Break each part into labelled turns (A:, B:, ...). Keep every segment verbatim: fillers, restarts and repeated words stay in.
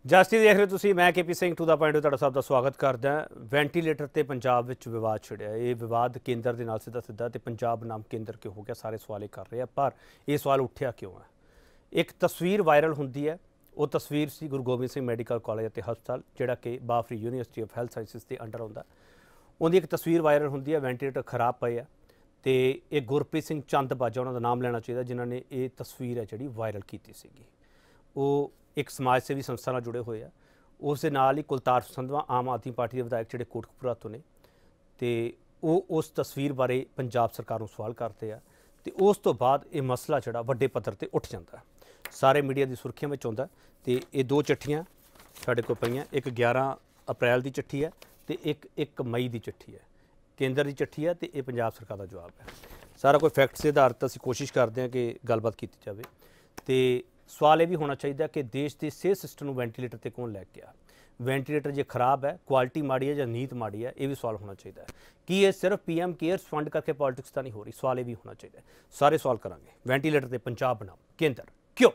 A: Justice ਦੇਖ ਰਹੇ ਤੁਸੀਂ ਮੈਂ KP Singh to the point ਤੁਹਾਡਾ ਸਭ ਦਾ ਸਵਾਗਤ ਕਰਦਾ। ਵੈਂਟੀਲੇਟਰ ਤੇ ਪੰਜਾਬ ਵਿੱਚ ਵਿਵਾਦ ਛਿੜਿਆ। ਇਹ ਵਿਵਾਦ ਕੇਂਦਰ ਦੇ ਨਾਲ ਸਿੱਧਾ ਸਿੱਧਾ ਤੇ ਪੰਜਾਬ ਨਾਮ ਕੇਂਦਰ ਕਿਉਂ ਹੋ ਗਿਆ, ਸਾਰੇ ਸਵਾਲ ਇਹ ਕਰ ਰਹੇ ਆ। ਪਰ ਇਹ ਸਵਾਲ ਉੱਠਿਆ ਕਿਉਂ ਹੈ? ਇੱਕ ਤਸਵੀਰ ਵਾਇਰਲ ਹੁੰਦੀ ਹੈ, ਉਹ ਤਸਵੀਰ ਸੀ ਗੁਰੂ ਗੋਬਿੰਦ ਸਿੰਘ ਮੈਡੀਕਲ ਕਾਲਜ ਅਤੇ ਹਸਪਤਾਲ ਜਿਹੜਾ ਕਿ ਬਾਫਰੀ ਯੂਨੀਵਰਸਿਟੀ ਆਫ ਹੈਲਥ ਸਾਇੰਸਿਸ ਦੇ ਅੰਡਰ ਆਉਂਦਾ। ਉਹਦੀ ਇੱਕ ਤਸਵੀਰ ਵਾਇਰਲ ਹੁੰਦੀ ਹੈ, ਵੈਂਟੀਲੇਟਰ ਖਰਾਬ ਪਏ ਆ ਤੇ ਇਹ ਗੁਰਪ੍ਰੀਤ ਸਿੰਘ ਚੰਦ ਬਾਜਾ ਉਹਨਾਂ ਦਾ ਨਾਮ ਲੈਣਾ ਚਾਹੀਦਾ ਜਿਨ੍ਹਾਂ ਨੇ ਇਹ ਤਸਵੀਰ ਹੈ ਜਿਹੜੀ ਵਾਇਰਲ ਕੀਤੀ ਸੀਗੀ। ਉਹ एक समाज सेवी संस्था नाल जुड़े हुए आ। उस दे नाल ही कुलतार संधवा आम आदमी पार्टी के विधायक जिहड़े कोटकपुरा तो ने ते वो उस तस्वीर बारे पंजाब सरकार नूं सवाल करते हैं तो उस तो बाद ये मसला जिहड़ा वड्डे पद्धर ते उठ जाता है, सारे मीडिया की सुर्खियां में आउंदा। ते ये दो चिट्ठियां साडे कोल पईआं, एक ग्यारह अप्रैल की चिट्ठी है तो एक एक मई की चिट्ठी है। केंद्र की चिट्ठी है तो ये पंजाब सरकार का जवाब है। सारा कोई फैक्ट्स के आधार पर असीं कोशिश करते हैं कि गलबात की जाए। तो सवाल यह भी होना चाहिए कि देश के सेहत सिस्टम में वेंटीलेटर ते कौन लैके गया, वेंटीलेटर जो खराब है, क्वालिटी माड़ी है या नीत माड़ी है, ये भी सवाल होना चाहिए। कि ये सिर्फ पी एम केयर्स फंड करके पॉलिटिक्स तो नहीं हो रही, सवाल ये भी होना चाहिए। सारे सवाल करांगे। वेंटीलेटर ते पंजाब बनाम केंद्र क्यों?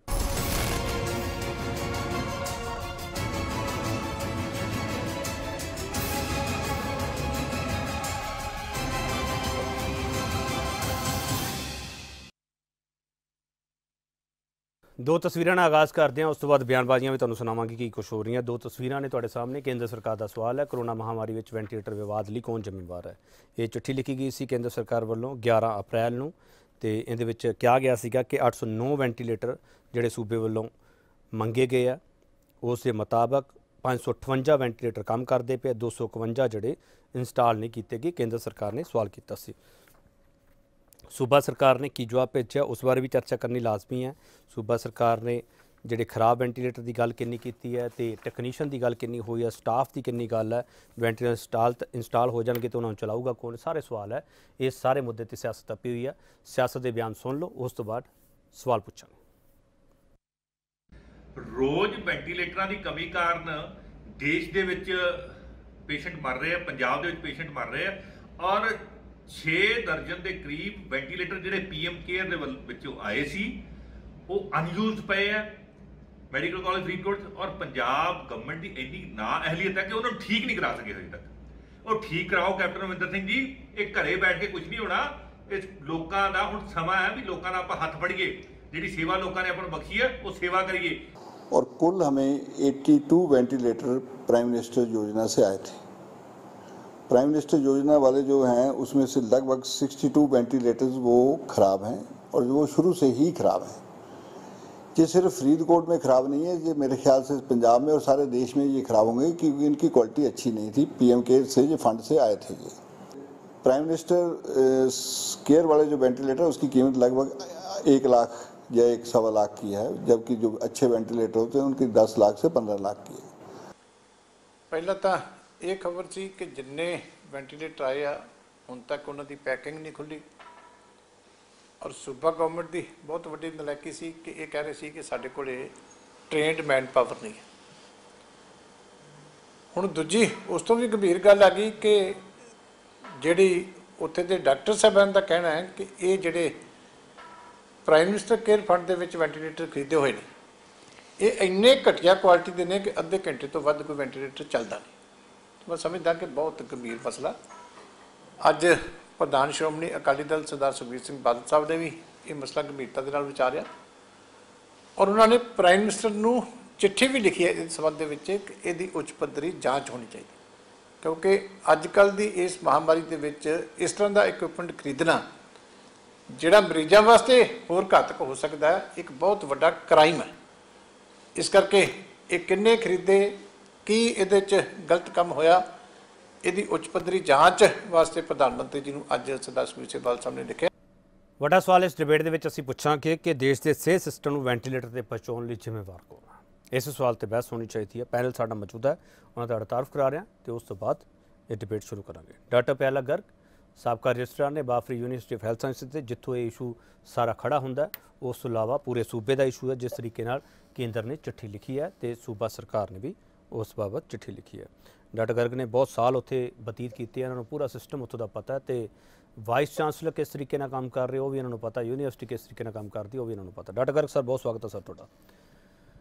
A: दो तस्वीरों का आगाज़ करते हैं, उस तो बाद बयानबाजियां भी तुहानूं सुणावांगे कि कुछ हो रही हैं। दो तस्वीरां ने तुहाडे सामने। केंद्र सरकार का सवाल है, करोना महामारी में वेंटीलेटर विवाद लई कौन जिम्मेवार है। ये चिट्ठी लिखी गई सी केंद्र सरकार वालों ग्यारह अप्रैल नूं ते इहदे विच कहा गया सीगा कि अठ सौ नौ वेंटीलेटर जिहड़े सूबे वालों मंगे गए आ, उस दे मुताबक पाँच सौ अठवंजा वेंटीलेटर काम करते पे, दो सौ इकवंजा जिहड़े इंस्टाल नहीं किए गए। केंद्र सरकार ने सवाल किया सी, सूबा सरकार ने की जवाब भेजा, उस बारे भी चर्चा करनी लाजमी है। सूबा सरकार ने जिहड़े खराब वेंटीलेटर की गल किन्नी कीती है तो टैक्नीशियन की गल किन्नी हुई है, स्टाफ की किन्नी गल है, वेंटीलेटर इंस्टाल इंस्टाल हो जाएंगे तो उन्होंने चलाऊगा कौन, सारे सवाल है। ये सारे मुद्दे ते सियासत तपी हुई है। सियासत के बयान सुन लो, उस तो बाद सवाल पूछांगे।
B: रोज़ वेंटीलेटर की कमी कारण देश के विच पेशेंट मर रहे हैं, पंजाब के पेशेंट मर रहे हैं और छे दर्जन के करीब वेंटीलेटर जिहड़े पी एम केयर दे विचों आए सी वो अनयूज पे है मैडिकल कॉलेज फरीदकोट। और पंजाब गवर्नमेंट की इन्नी ना अहलियत है कि उन्होंने ठीक नहीं करा सके अजे तक। वो ठीक कराओ कैप्टन अमरिंदर सिंह जी, एक घरे बैठ के कुछ नहीं होना। इस लोगों का हुण समा है भी लोगों का आप हाथ फड़िए, जिहड़ी सेवा लोगों ने अपन बख्शी है वो सेवा करिए।
C: और कुल हमें बयासी वेंटीलेटर प्राइम मिनिस्टर योजना से आए थे। प्राइम मिनिस्टर योजना वाले जो हैं उसमें से लगभग बासठ वेंटीलेटर्स वो ख़राब हैं और वो शुरू से ही ख़राब हैं। ये सिर्फ फरीदकोट में ख़राब नहीं है, ये मेरे ख्याल से पंजाब में और सारे देश में ये ख़राब होंगे क्योंकि इनकी क्वालिटी अच्छी नहीं थी। पीएम केयर से ये फंड से आए थे। ये प्राइम मिनिस्टर केयर वाले जो वेंटीलेटर उसकी कीमत लगभग एक लाख या एक सवा लाख की है, जबकि जो अच्छे वेंटीलेटर होते हैं उनकी दस लाख से पंद्रह लाख की है।
D: पहला तो ये खबर सी कि जिन्ने वेंटीलेटर आए आ हुण तक उन्होंने पैकिंग नहीं खुली और सूबा गवर्नमेंट की बहुत वड्डी नलैकी सी कि ये कह रहे सी कि साडे कोले ट्रेंड मैन पावर नहीं है। हुण दूजी उस तो भी गंभीर गल आ गई कि जिहड़ी उत्थे दे डॉक्टर साहबान का कहना है कि ये जिहड़े प्राइम मिनिस्टर केयर फंड दे विच वेंटीलेटर खरीदे हुए ने ये इन्ने घटिया क्वालिटी दे ने कि अद्धे घंटे तो वध कोई वेंटीलेटर चलता नहीं। मैं समझदा कि बहुत गंभीर मसला अज प्रधान श्रोमणी अकाली दल सरदार सुखबीर सिंह बादल साहब ने भी ये मसला गंभीरता के नाल विचारिया और उन्होंने प्राइम मिनिस्टर नूं चिट्ठी भी लिखी है इस संबंध में कि इसकी उच्च पद्धरी जांच होनी चाहिए, क्योंकि अजकल की इस महामारी के विच इस तरह का इक्विपमेंट खरीदना जिहड़ा मरीजों वास्ते होर घातक हो सकता है, एक बहुत वड्डा क्राइम है। इस करके ये किन्ने खरीदे, की इहदे च गलत काम होया, इहदी उच्च पद्धरी जांच वास्ते प्रधानमंत्री जी नूं अज सरदार सुखबीर सिंह बादल साहब ने लिखिया।
A: वड्डा सवाल इस डिबेट दे विच असीं पुछांगे कि देश के सेहत सिस्टम नूं वेंटीलेटर ते पहुंचाउण लई जिम्मेवार कौन है। इस सवाल ते बहस होनी चाहिए है। पैनल साडा मौजूद है, उन्हां दा तारुफ करा रहे हैं तो उस तो बाद ये डिबेट शुरू करांगे। डॉक्टर प्याला गर्ग साबका रजिस्ट्रार ने बाफरी यूनीवर्सिटी ऑफ हैल्थ साइंसिस से, जिथों ये इशू सारा खड़ा हुंदा है। उस तो इलावा पूरे सूबे का इशू है, जिस तरीके नाल केंद्र ने चिट्ठी लिखी है तो सूबा सरकार ने भी उस बाबत चिट्ठी लिखी है। डॉक्टर गर्ग ने बहुत साल उत्थे बतीत किए, इन्होंने पूरा सिस्टम उत्थों का पता है तो वाइस चांसलर किस तरीके नाल काम कर रहे हो भी इन्होंने पता, यूनीवर्सिटी किस तरीके नाल काम करती है वो भी इन्होंने पता। डॉक्टर गर्ग सर बहुत स्वागत है सर तुहाडा।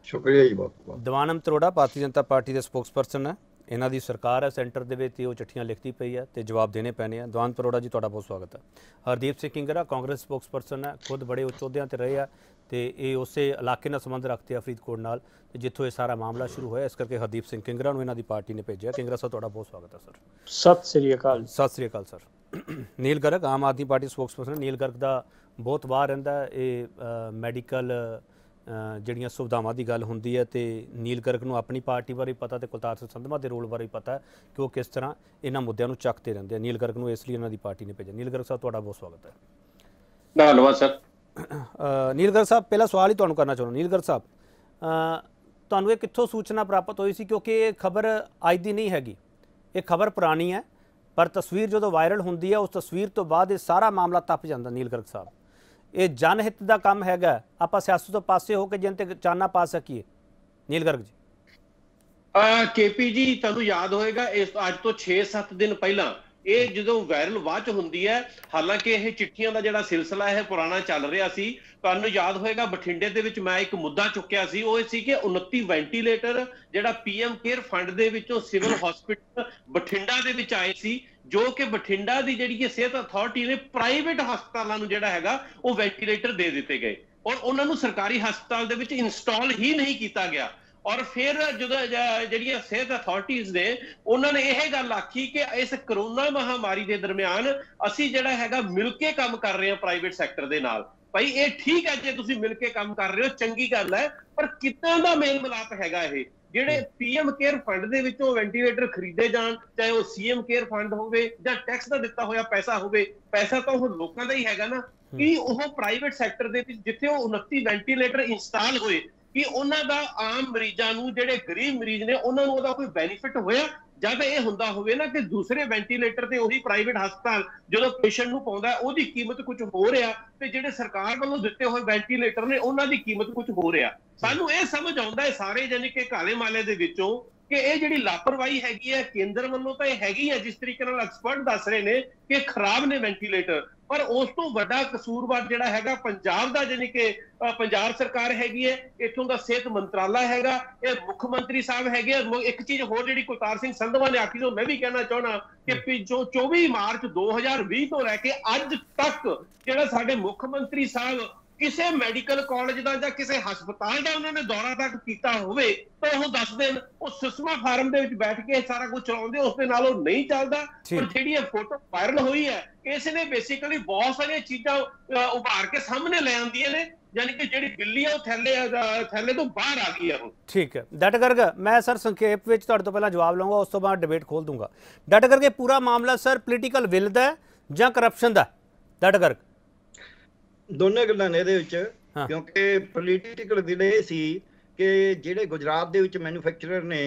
E: ਸ਼ੁਕਰੀਆ ਜੀ ਬਹੁਤ ਬਹੁਤ।
A: ਦੀਵਾਨੰਦ ਤਰੋੜਾ ਭਾਰਤੀ ਜਨਤਾ ਪਾਰਟੀ ਦੇ ਸਪੋਕਸਪਰਸਨ ਹੈ। ਇਹਨਾਂ ਦੀ ਸਰਕਾਰ ਹੈ ਸੈਂਟਰ ਦੇ ਵਿੱਚ, ਉਹ ਚਿੱਠੀਆਂ ਲਿਖਦੀ ਪਈ ਹੈ ਤੇ ਜਵਾਬ ਦੇਣੇ ਪੈਣੇ ਆ। ਦੀਵਾਨੰਦ ਤਰੋੜਾ ਜੀ ਤੁਹਾਡਾ ਬਹੁਤ ਸਵਾਗਤ ਹੈ। ਹਰਦੀਪ ਸਿੰਘ ਕਿੰਗਰਾ ਕਾਂਗਰਸ ਸਪੋਕਸਪਰਸਨ ਹੈ, ਖੁਦ ਬੜੇ ਉੱਚ ਅਹੁਦਿਆਂ ਤੇ ਰਹੇ ਆ ਤੇ ਇਹ ਉਸੇ ਇਲਾਕੇ ਨਾਲ ਸੰਬੰਧ ਰੱਖਦੇ ਆ ਫਰੀਦਕੋਟ ਨਾਲ, ਤੇ ਜਿੱਥੋਂ ਇਹ ਸਾਰਾ ਮਾਮਲਾ ਸ਼ੁਰੂ ਹੋਇਆ। ਇਸ ਕਰਕੇ ਹਰਦੀਪ ਸਿੰਘ ਕਿੰਗਰਾ ਨੂੰ ਇਹਨਾਂ ਦੀ ਪਾਰਟੀ ਨੇ ਭੇਜਿਆ। ਕਿੰਗਰਾ ਸਾਹਿਬ ਤੁਹਾਡਾ ਬਹੁਤ ਸਵਾਗਤ ਹੈ ਸਰ।
F: ਸਤਿ ਸ੍ਰੀ ਅਕਾਲ।
A: ਸਤਿ ਸ੍ਰੀ ਅਕਾਲ sir. Neel Garg Aam Aadmi Party spokesperson. Neel Garg ਦਾ ਬਹੁਤ ਵਾਰ ਰਹਿੰਦਾ ਇਹ ਮੈਡੀਕਲ ਜਿਹੜੀਆਂ ਸੁਵਿਧਾਵਾਂ ਦੀ ਗੱਲ ਹੁੰਦੀ ਹੈ, ਤੇ ਨੀਲ ਗਰਗ ਨੂੰ ਆਪਣੀ ਪਾਰਟੀ ਬਾਰੇ ਪਤਾ ਤੇ ਕੁਲਤਾਰ ਸਿੰਘ ਸੰਧਵਾ ਦੇ ਰੋਲ ਬਾਰੇ ਪਤਾ ਕਿ ਉਹ ਕਿਸ ਤਰ੍ਹਾਂ ਇਹਨਾਂ ਮੁੱਦਿਆਂ ਨੂੰ ਚੱਕਦੇ ਰਹਿੰਦੇ ਆ। ਨੀਲ ਗਰਗ ਨੂੰ ਇਸ ਲਈ ਇਹਨਾਂ ਦੀ ਪਾਰਟੀ ਨੇ ਭੇਜਿਆ। ਨੀਲ ਗਰਗ ਸਾਹਿਬ ਤੁਹਾਡਾ ਬਹੁਤ ਸਵਾਗਤ ਹੈ।
F: ਧੰਨਵਾਦ ਸਰ।
A: ਨੀਲ ਗਰਗ ਸਾਹਿਬ ਪਹਿਲਾ ਸਵਾਲ ਹੀ ਤੁਹਾਨੂੰ ਕਰਨਾ ਚਾਹੁੰਦਾ। ਨੀਲ ਗਰਗ ਸਾਹਿਬ, ਤੁਹਾਨੂੰ ਇਹ ਕਿੱਥੋਂ ਸੂਚਨਾ ਪ੍ਰਾਪਤ ਹੋਈ ਸੀ? ਕਿਉਂਕਿ ਇਹ ਖਬਰ ਅੱਜ ਦੀ ਨਹੀਂ ਹੈਗੀ, ਇਹ ਖਬਰ ਪੁਰਾਣੀ ਹੈ, ਪਰ ਤਸਵੀਰ ਜਦੋਂ ਵਾਇਰਲ ਹੁੰਦੀ ਹੈ ਉਸ ਤਸਵੀਰ ਤੋਂ ਬਾਅਦ ਇਹ ਸਾਰਾ ਮਾਮਲਾ ਤੱਪ ਜਾਂਦਾ। ਨੀਲ ਗਰਗ ਸਾਹਿਬ, ਇਹ ਜਨਹਿਤ ਦਾ ਕੰਮ ਹੈਗਾ, ਆਪਾਂ ਸਿਆਸਤ ਤੋਂ ਪਾਸੇ ਹੋ ਕੇ ਜਿਨ ਤੇ ਚਾਨਣਾ ਪਾ ਸਕੀਏ। ਨੀਲ ਗਰਗ ਜੀ।
G: ਕੇਪੀ ਜੀ, ਤੁਹਾਨੂੰ ਯਾਦ ਹੋਏਗਾ ਇਸ ਅੱਜ ਤੋਂ ਛੇ ਸੱਤ ਦਿਨ ਪਹਿਲਾਂ ਇਹ ਜਦੋਂ ਵਾਇਰਲ ਬਾਅਦ ਚ ਹੁੰਦੀ ਹੈ, ਹਾਲਾਂਕਿ ਇਹ ਚਿੱਠੀਆਂ ਦਾ ਜਿਹੜਾ ਸਿਲਸਿਲਾ ਹੈ ਪੁਰਾਣਾ ਚੱਲ ਰਿਹਾ ਸੀ। ਤੁਹਾਨੂੰ ਯਾਦ ਹੋਏਗਾ ਬਠਿੰਡੇ ਦੇ ਵਿੱਚ ਮੈਂ ਇੱਕ ਮੁੱਦਾ ਚੁੱਕਿਆ ਸੀ, ਉਹ ਇਹ ਸੀ ਕਿ ਉਨੱਤੀ ਵੈਂਟੀਲੇਟਰ ਜਿਹੜਾ ਪੀਐਮ ਕੇਅਰ ਫੰਡ ਦੇ ਵਿੱਚੋਂ ਸਿਵਲ ਹਸਪੀਟਲ ਬਠਿੰਡਾ ਦੇ ਵਿੱਚ ਆਏ ਸੀ, ਜੋ ਕਿ ਬਠਿੰਡਾ ਦੀ ਜਿਹੜੀ ਸਿਹਤ ਅਥਾਰਟੀ ਨੇ ਪ੍ਰਾਈਵੇਟ ਹਸਪਤਾਲਾਂ ਨੂੰ ਜਿਹੜਾ ਹੈਗਾ ਉਹ ਵੈਂਟੀਲੇਟਰ ਦੇ ਦਿੱਤੇ ਗਏ ਔਰ ਉਹਨਾਂ ਨੂੰ ਸਰਕਾਰੀ ਹਸਪਤਾਲ ਦੇ ਵਿੱਚ ਇੰਸਟਾਲ ਹੀ ਨਹੀਂ ਕੀਤਾ ਗਿਆ। ਔਰ ਫਿਰ ਜਦੋਂ ਜਿਹੜੀਆਂ ਸਿਹਤ ਅਥਾਰਟੀਜ਼ ਨੇ ਉਹਨਾਂ ਨੇ ਇਹ ਗੱਲ ਆਖੀ ਕਿ ਇਸ ਕਰੋਨਾ ਮਹਾਮਾਰੀ ਦੇ ਦਰਮਿਆਨ ਅਸੀਂ ਜਿਹੜਾ ਹੈਗਾ ਮਿਲ ਕੇ ਕੰਮ ਕਰ ਰਹੇ ਹਾਂ ਪ੍ਰਾਈਵੇਟ ਸੈਕਟਰ ਦੇ ਨਾਲ। ਭਾਈ ਇਹ ਠੀਕ ਹੈ ਜੇ ਤੁਸੀਂ ਮਿਲ ਕੇ ਕੰਮ ਕਰ ਰਹੇ ਹੋ, ਚੰਗੀ ਗੱਲ ਹੈ, ਪਰ ਕਿੱਦਾਂ ਦਾ ਮੇਲ ਮਿਲਾਪ ਹੈਗਾ ਇਹ? ਜਿਹੜੇ ਪੀਐਮ ਕੇਅਰ ਫੰਡ ਦੇ ਵਿੱਚੋਂ ਵੈਂਟੀਲੇਟਰ ਖਰੀਦੇ ਜਾਣ, ਚਾਹੇ ਉਹ ਸੀਐਮ ਕੇਅਰ ਫੰਡ ਹੋਵੇ ਜਾਂ ਟੈਕਸ ਦਾ ਦਿੱਤਾ ਹੋਇਆ ਪੈਸਾ ਹੋਵੇ, ਪੈਸਾ ਤਾਂ ਉਹ ਲੋਕਾਂ ਦਾ ਹੀ ਹੈਗਾ ਨਾ। ਕਿ ਉਹ ਪ੍ਰਾਈਵੇਟ ਸੈਕਟਰ ਦੇ ਵਿੱਚ ਜਿੱਥੇ ਉਹ ਉਨੱਤੀ ਵੈਂਟੀਲੇਟਰ ਇੰਸਟਾਲ ਹੋਏ, ਕਿ ਉਹਨਾਂ ਦਾ ਆਮ ਮਰੀਜ਼ਾਂ ਨੂੰ, ਜਿਹੜੇ ਗਰੀਬ ਮਰੀਜ਼ ਨੇ, ਉਹਨਾਂ ਨੂੰ ਉਹਦਾ ਕੋਈ ਬੈਨੀਫਿਟ ਹੋਇਆ? ਜਦ ਇਹ ਹੁੰਦਾ ਹੋਵੇ ਨਾ ਕਿ ਦੂਸਰੇ ਵੈਂਟੀਲੇਟਰ ਤੇ ਉਹੀ ਪ੍ਰਾਈਵੇਟ ਹਸਪਤਾਲ ਜਦੋਂ ਪੇਸ਼ੈਂਟ ਨੂੰ ਪਾਉਂਦਾ ਉਹਦੀ ਕੀਮਤ ਕੁਝ ਹੋ ਰਿਹਾ, ਤੇ ਜਿਹੜੇ ਸਰਕਾਰ ਵੱਲੋਂ ਦਿੱਤੇ ਹੋਏ ਵੈਂਟੀਲੇਟਰ ਨੇ ਉਹਨਾਂ ਦੀ ਕੀਮਤ ਕੁਝ ਹੋ ਰਿਹਾ। ਸਾਨੂੰ ਇਹ ਸਮਝ ਆਉਂਦਾ ਹੈ ਸਾਰੇ ਜਾਨੀ ਕਿ ਕਾਲੇ ਮਾਲੇ ਦੇ ਵਿੱਚੋਂ ਕਿ ਇਹ ਜਿਹੜੀ ਲਾਪਰਵਾਹੀ ਹੈਗੀ ਹੈ ਕੇਂਦਰ ਵੱਲੋਂ ਤਾਂ ਇਹ ਹੈਗੀ ਹੈ, ਜਿਸ ਤਰੀਕੇ ਨਾਲ ਐਕਸਪਰਟ ਦੱਸ ਰਹੇ ਨੇ ਕਿ ਖਰਾਬ ਨੇ ਵੈਂਟੀਲੇਟਰ, ਪਰ ਉਸ ਤੋਂ ਵੱਡਾ ਕਸੂਰਵਾਰ ਜਿਹੜਾ ਹੈਗਾ ਪੰਜਾਬ ਦਾ, ਜਾਨੀ ਕਿ ਪੰਜਾਬ ਸਰਕਾਰ ਹੈਗੀ ਹੈ, ਇੱਥੋਂ ਦਾ ਸਿਹਤ ਮੰਤਰਾਲਾ ਹੈਗਾ, ਇਹ ਮੁੱਖ ਮੰਤਰੀ ਸਾਹਿਬ ਹੈਗੇ। ਇੱਕ ਚੀਜ਼ ਹੋਰ ਜਿਹੜੀ ਕੁਲਤਾਰ ਸਿੰਘ ਸੰਧਵਾ ਨੇ ਆਖੀ, ਮੈਂ ਵੀ ਕਹਿਣਾ ਚਾਹੁੰਦਾ ਕਿ ਜੋ ਚੌਵੀ ਮਾਰਚ ਦੋ ਹਜ਼ਾਰ ਵੀਹ ਤੋਂ ਲੈ ਕੇ ਅੱਜ ਤੱਕ ਜਿਹੜਾ ਸਾਡੇ ਮੁੱਖ ਮੰਤਰੀ ਸਾਹਿਬ ਕਿਸੇ ਮੈਡੀਕਲ ਕਾਲਜ ਦਾ ਜਾਂ ਕਿਸੇ ਹਸਪਤਾਲ ਦਾ ਉਹਨਾਂ ਨੇ ਦੌਰਾ ਤੱਕ ਕੀਤਾ ਹੋਵੇ ਤਾਂ ਉਹ ਦੱਸ ਦੇਣ। ਉਹ ਸੁਸ਼ਮਾ ਫਾਰਮ ਦੇ ਵਿੱਚ ਬੈਠ ਕੇ ਸਾਰਾ ਕੁਝ ਚਲਾਉਂਦੇ, ਉਸ ਦੇ ਨਾਲ ਉਹ ਨਹੀਂ ਚੱਲਦਾ। ਪਰ ਜਿਹੜੀ ਇਹ ਫੋਟੋ ਵਾਇਰਲ ਹੋਈ ਹੈ, ਇਸ ਨੇ ਬੇਸਿਕਲੀ ਬਹੁਤ ਸਾਰੀਆਂ ਚੀਜ਼ਾਂ ਉਭਾਰ ਕੇ ਸਾਹਮਣੇ ਲੈ ਆਉਂਦੀਆਂ ਨੇ, ਯਾਨੀ ਕਿ ਜਿਹੜੀ ਬਿੱਲੀ ਆ ਉਹ ਥੈਲੇ ਥੈਲੇ ਤੋਂ ਬਾਹਰ ਆ ਗਈ ਆ ਹੁਣ।
A: ਠੀਕ ਹੈ ਡਾਕਟਰ ਗਰਗ, ਮੈਂ ਸਰ ਸੰਖੇਪ ਵਿੱਚ ਤੁਹਾਡੇ ਤੋਂ ਪਹਿਲਾਂ ਜਵਾਬ ਲਵਾਂਗਾ, ਉਸ ਤੋਂ ਬਾਅਦ ਡਿਬੇਟ ਖੋਲ ਦੂੰਗਾ। ਡਾਕਟਰ ਗਰਗ, ਇਹ ਪੂਰਾ ਮਾਮਲਾ ਸਰ ਪੋਲੀਟੀਕਲ ਵਿਲ ਦਾ ਜਾਂ ਕਰਪਸ਼ਨ ਦਾ? ਡਾਕਟਰ ਗਰਗ,
E: ਦੋਨੇ ਗੱਲਾਂ ਨੇ ਇਹਦੇ ਵਿੱਚ, ਕਿਉਂਕਿ ਪੋਲੀਟੀਕਲ ਵਿਲ ਇਹ ਸੀ ਕਿ ਜਿਹੜੇ ਗੁਜਰਾਤ ਦੇ ਵਿੱਚ ਮੈਨੂਫੈਕਚਰਰ ਨੇ,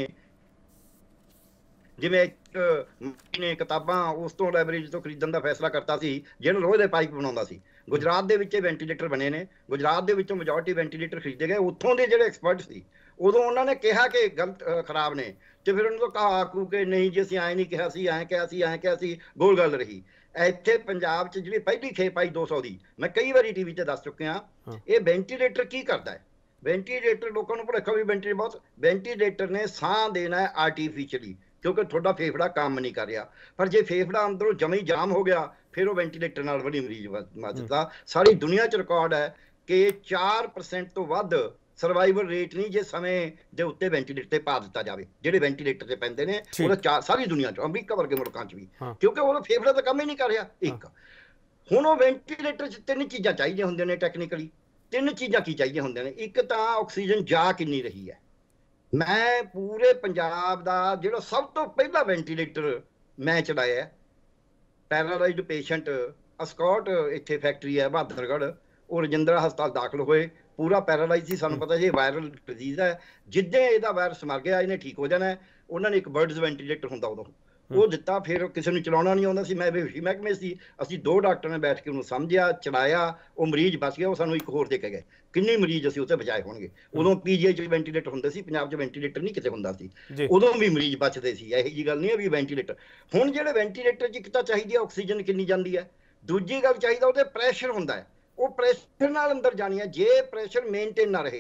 E: ਜਿਵੇਂ ਨੇ ਕਿਤਾਬਾਂ ਉਸ ਤੋਂ ਲਾਇਬ੍ਰੇਰੀ ਤੋਂ ਖਰੀਦਣ ਦਾ ਫੈਸਲਾ ਕਰਤਾ ਸੀ, ਜਿਹੜਾ ਲੋਹੇ ਦੇ ਪਾਈਪ ਬਣਾਉਂਦਾ ਸੀ, ਗੁਜਰਾਤ ਦੇ ਵਿੱਚ ਇਹ ਵੈਂਟੀਲੇਟਰ ਬਣੇ ਨੇ, ਗੁਜਰਾਤ ਦੇ ਵਿੱਚੋਂ ਮੈਜੋਰਟੀ ਵੈਂਟੀਲੇਟਰ ਖਰੀਦੇ ਗਏ। ਉੱਥੋਂ ਦੇ ਜਿਹੜੇ ਐਕਸਪਰਟ ਸੀ ਉਦੋਂ ਉਹਨਾਂ ਨੇ ਕਿਹਾ ਕਿ ਗਲਤ ਖਰਾਬ ਨੇ, ਤੇ ਫਿਰ ਉਹਨਾਂ ਤੋਂ ਕਹਾ ਆਕੂ ਕਿ ਨਹੀਂ ਜੀ ਅਸੀਂ ਐਂ ਨਹੀਂ ਕਿਹਾ ਸੀ, ਐਂ ਕਿਹਾ ਸੀ, ਐਂ ਕਿਹਾ ਸੀ, ਗੋਲ ਗੱਲ ਰਹੀ। ਇੱਥੇ ਪੰਜਾਬ 'ਚ ਜਿਹੜੀ ਪਹਿਲੀ ਖੇਪ ਆਈ ਦੋ ਸੌ ਦੀ, ਮੈਂ ਕਈ ਵਾਰੀ ਟੀਵੀ 'ਤੇ ਦੱਸ ਚੁੱਕਿਆ, ਇਹ ਵੈਂਟੀਲੇਟਰ ਕੀ ਕਰਦਾ ਹੈ? ਵੈਂਟੀਲੇਟਰ ਲੋਕਾਂ ਨੂੰ ਭੁਲੇਖਾ ਵੀ ਵੈਂਟੀਲੇਟਰ ਬਹੁਤ, ਵੈਂਟੀਲੇਟਰ ਨੇ ਸਾਹ ਦੇਣਾ ਹੈ ਆਰਟੀਫਿਸ਼ਲੀ, ਕਿਉਂਕਿ ਤੁਹਾਡਾ ਫੇਫੜਾ ਕੰਮ ਨਹੀਂ ਕਰ ਰਿਹਾ। ਪਰ ਜੇ ਫੇਫੜਾ ਅੰਦਰੋਂ ਜਮੀ ਜਾਮ ਹੋ ਗਿਆ ਫਿਰ ਉਹ ਵੈਂਟੀਲੇਟਰ ਨਾਲ ਬੜੀ ਮਰੀਜ਼ ਮਰਦਾ। ਸਾਰੀ ਦੁਨੀਆ 'ਚ ਰਿਕਾਰਡ ਹੈ ਕਿ ਚਾਰ ਪਰਸੈਂਟ ਤੋਂ ਵੱਧ ਸਰਵਾਈਵਲ ਰੇਟ ਨਹੀਂ ਜੇ ਸਮੇਂ ਦੇ ਉੱਤੇ ਵੈਂਟੀਲੇਟਰ ਤੇ ਪਾ ਦਿੱਤਾ ਜਾਵੇ। ਜਿਹੜੇ ਵੈਂਟੀਲੇਟਰ ਤੇ ਪੈਂਦੇ ਨੇ ਉਹਦਾ ਚਾਰ ਸਾਰੀ ਦੁਨੀਆ 'ਚ, ਅਮਰੀਕਾ ਵਰਗੇ ਮੁਲਕਾਂ 'ਚ ਵੀ, ਕਿਉਂਕਿ ਉਹਦਾ ਫੇਫੜਾ ਤਾਂ ਕੰਮ ਹੀ ਨਹੀਂ ਕਰ ਰਿਹਾ। ਇੱਕ ਹੁਣ ਉਹ ਵੈਂਟੀਲੇਟਰ 'ਚ ਤਿੰਨ ਚੀਜ਼ਾਂ ਚਾਹੀਦੀਆਂ ਹੁੰਦੀਆਂ ਨੇ ਟੈਕਨੀਕਲੀ। ਤਿੰਨ ਚੀਜ਼ਾਂ ਕੀ ਚਾਹੀਦੀਆਂ ਹੁੰਦੀਆਂ ਨੇ? ਇੱਕ ਤਾਂ ਆਕਸੀਜਨ ਜਾ ਕਿੰਨੀ ਰਹੀ ਹੈ। ਮੈਂ ਪੂਰੇ ਪੰਜਾਬ ਦਾ ਜਿਹੜਾ ਸਭ ਤੋਂ ਪਹਿਲਾ ਵੈਂਟੀਲੇਟਰ ਮੈਂ ਚਲਾਇਆ, ਪੈਰਾਲਾਈਜ਼ਡ ਪੇਸ਼ੈਂਟ ਅਸਕੌਟ ਇੱਥੇ ਫੈਕਟਰੀ ਹੈ ਬਹਾਦਰਗੜ੍ਹ, ਉਹ ਰਜਿੰਦਰਾ ਹਸਪਤਾਲ ਦਾਖਲ ਹੋਏ, ਪੂਰਾ ਪੈਰਾਲਾਈਜ਼ ਸੀ। ਸਾਨੂੰ ਪਤਾ ਜੀ ਵਾਇਰਲ ਡਿਜ਼ੀਜ਼ ਹੈ, ਜਿੱਦਾਂ ਇਹਦਾ ਵਾਇਰਸ ਮਰ ਗਿਆ ਇਹਨੇ ਠੀਕ ਹੋ ਜਾਣਾ। ਉਹਨਾਂ ਨੇ ਇੱਕ ਬਰਡਸ ਵੈਂਟੀਲੇਟਰ ਹੁੰਦਾ ਉਦੋਂ, ਉਹ ਦਿੱਤਾ। ਫਿਰ ਕਿਸੇ ਨੂੰ ਚਲਾਉਣਾ ਨਹੀਂ ਆਉਂਦਾ ਸੀ, ਮੈਂ ਬੇਹੋਸ਼ੀ ਮਹਿਕਮੇ ਸੀ, ਅਸੀਂ ਦੋ ਡਾਕਟਰ ਨੇ ਬੈਠ ਕੇ ਉਹਨੂੰ ਸਮਝਿਆ, ਚਲਾਇਆ, ਉਹ ਮਰੀਜ਼ ਬਚ ਗਿਆ। ਉਹ ਸਾਨੂੰ ਇੱਕ ਹੋਰ ਦੇ ਕੇ ਗਏ, ਕਿੰਨੇ ਮਰੀਜ਼ ਅਸੀਂ ਉੱਥੇ ਬਚਾਏ ਹੋਣਗੇ। ਉਦੋਂ ਪੀਜੀਆਈ 'ਚ ਵੈਂਟੀਲੇਟਰ ਹੁੰਦੇ ਸੀ, ਪੰਜਾਬ 'ਚ ਵੈਂਟੀਲੇਟਰ ਨਹੀਂ ਕਿਤੇ ਹੁੰਦਾ ਸੀ, ਉਦੋਂ ਵੀ ਮਰੀਜ਼ ਬਚਦੇ ਸੀ। ਇਹੋ ਜਿਹੀ ਗੱਲ ਨਹੀਂ ਹੈ ਵੀ ਵੈਂਟੀਲੇਟਰ। ਹੁਣ ਜਿਹੜੇ ਵੈਂਟੀਲੇਟਰ 'ਚ ਇੱਕ ਤਾਂ ਚਾਹੀਦੀ ਹੈ ਆਕਸੀਜਨ ਕਿੰਨੀ ਜਾਂਦੀ ਹੈ, ਦੂਜੀ ਗੱਲ ਚਾਹੀਦਾ ਉਹਦੇ ਪ੍ਰੈਸ਼ਰ ਹੁੰਦਾ ਹੈ, ਉਹ ਪ੍ਰੈਸ਼ਰ ਨਾਲ ਅੰਦਰ ਜਾਣੀ ਹੈ। ਜੇ ਪ੍ਰੈਸ਼ਰ ਮੇਨਟੇਨ ਨਾ ਰਹੇ,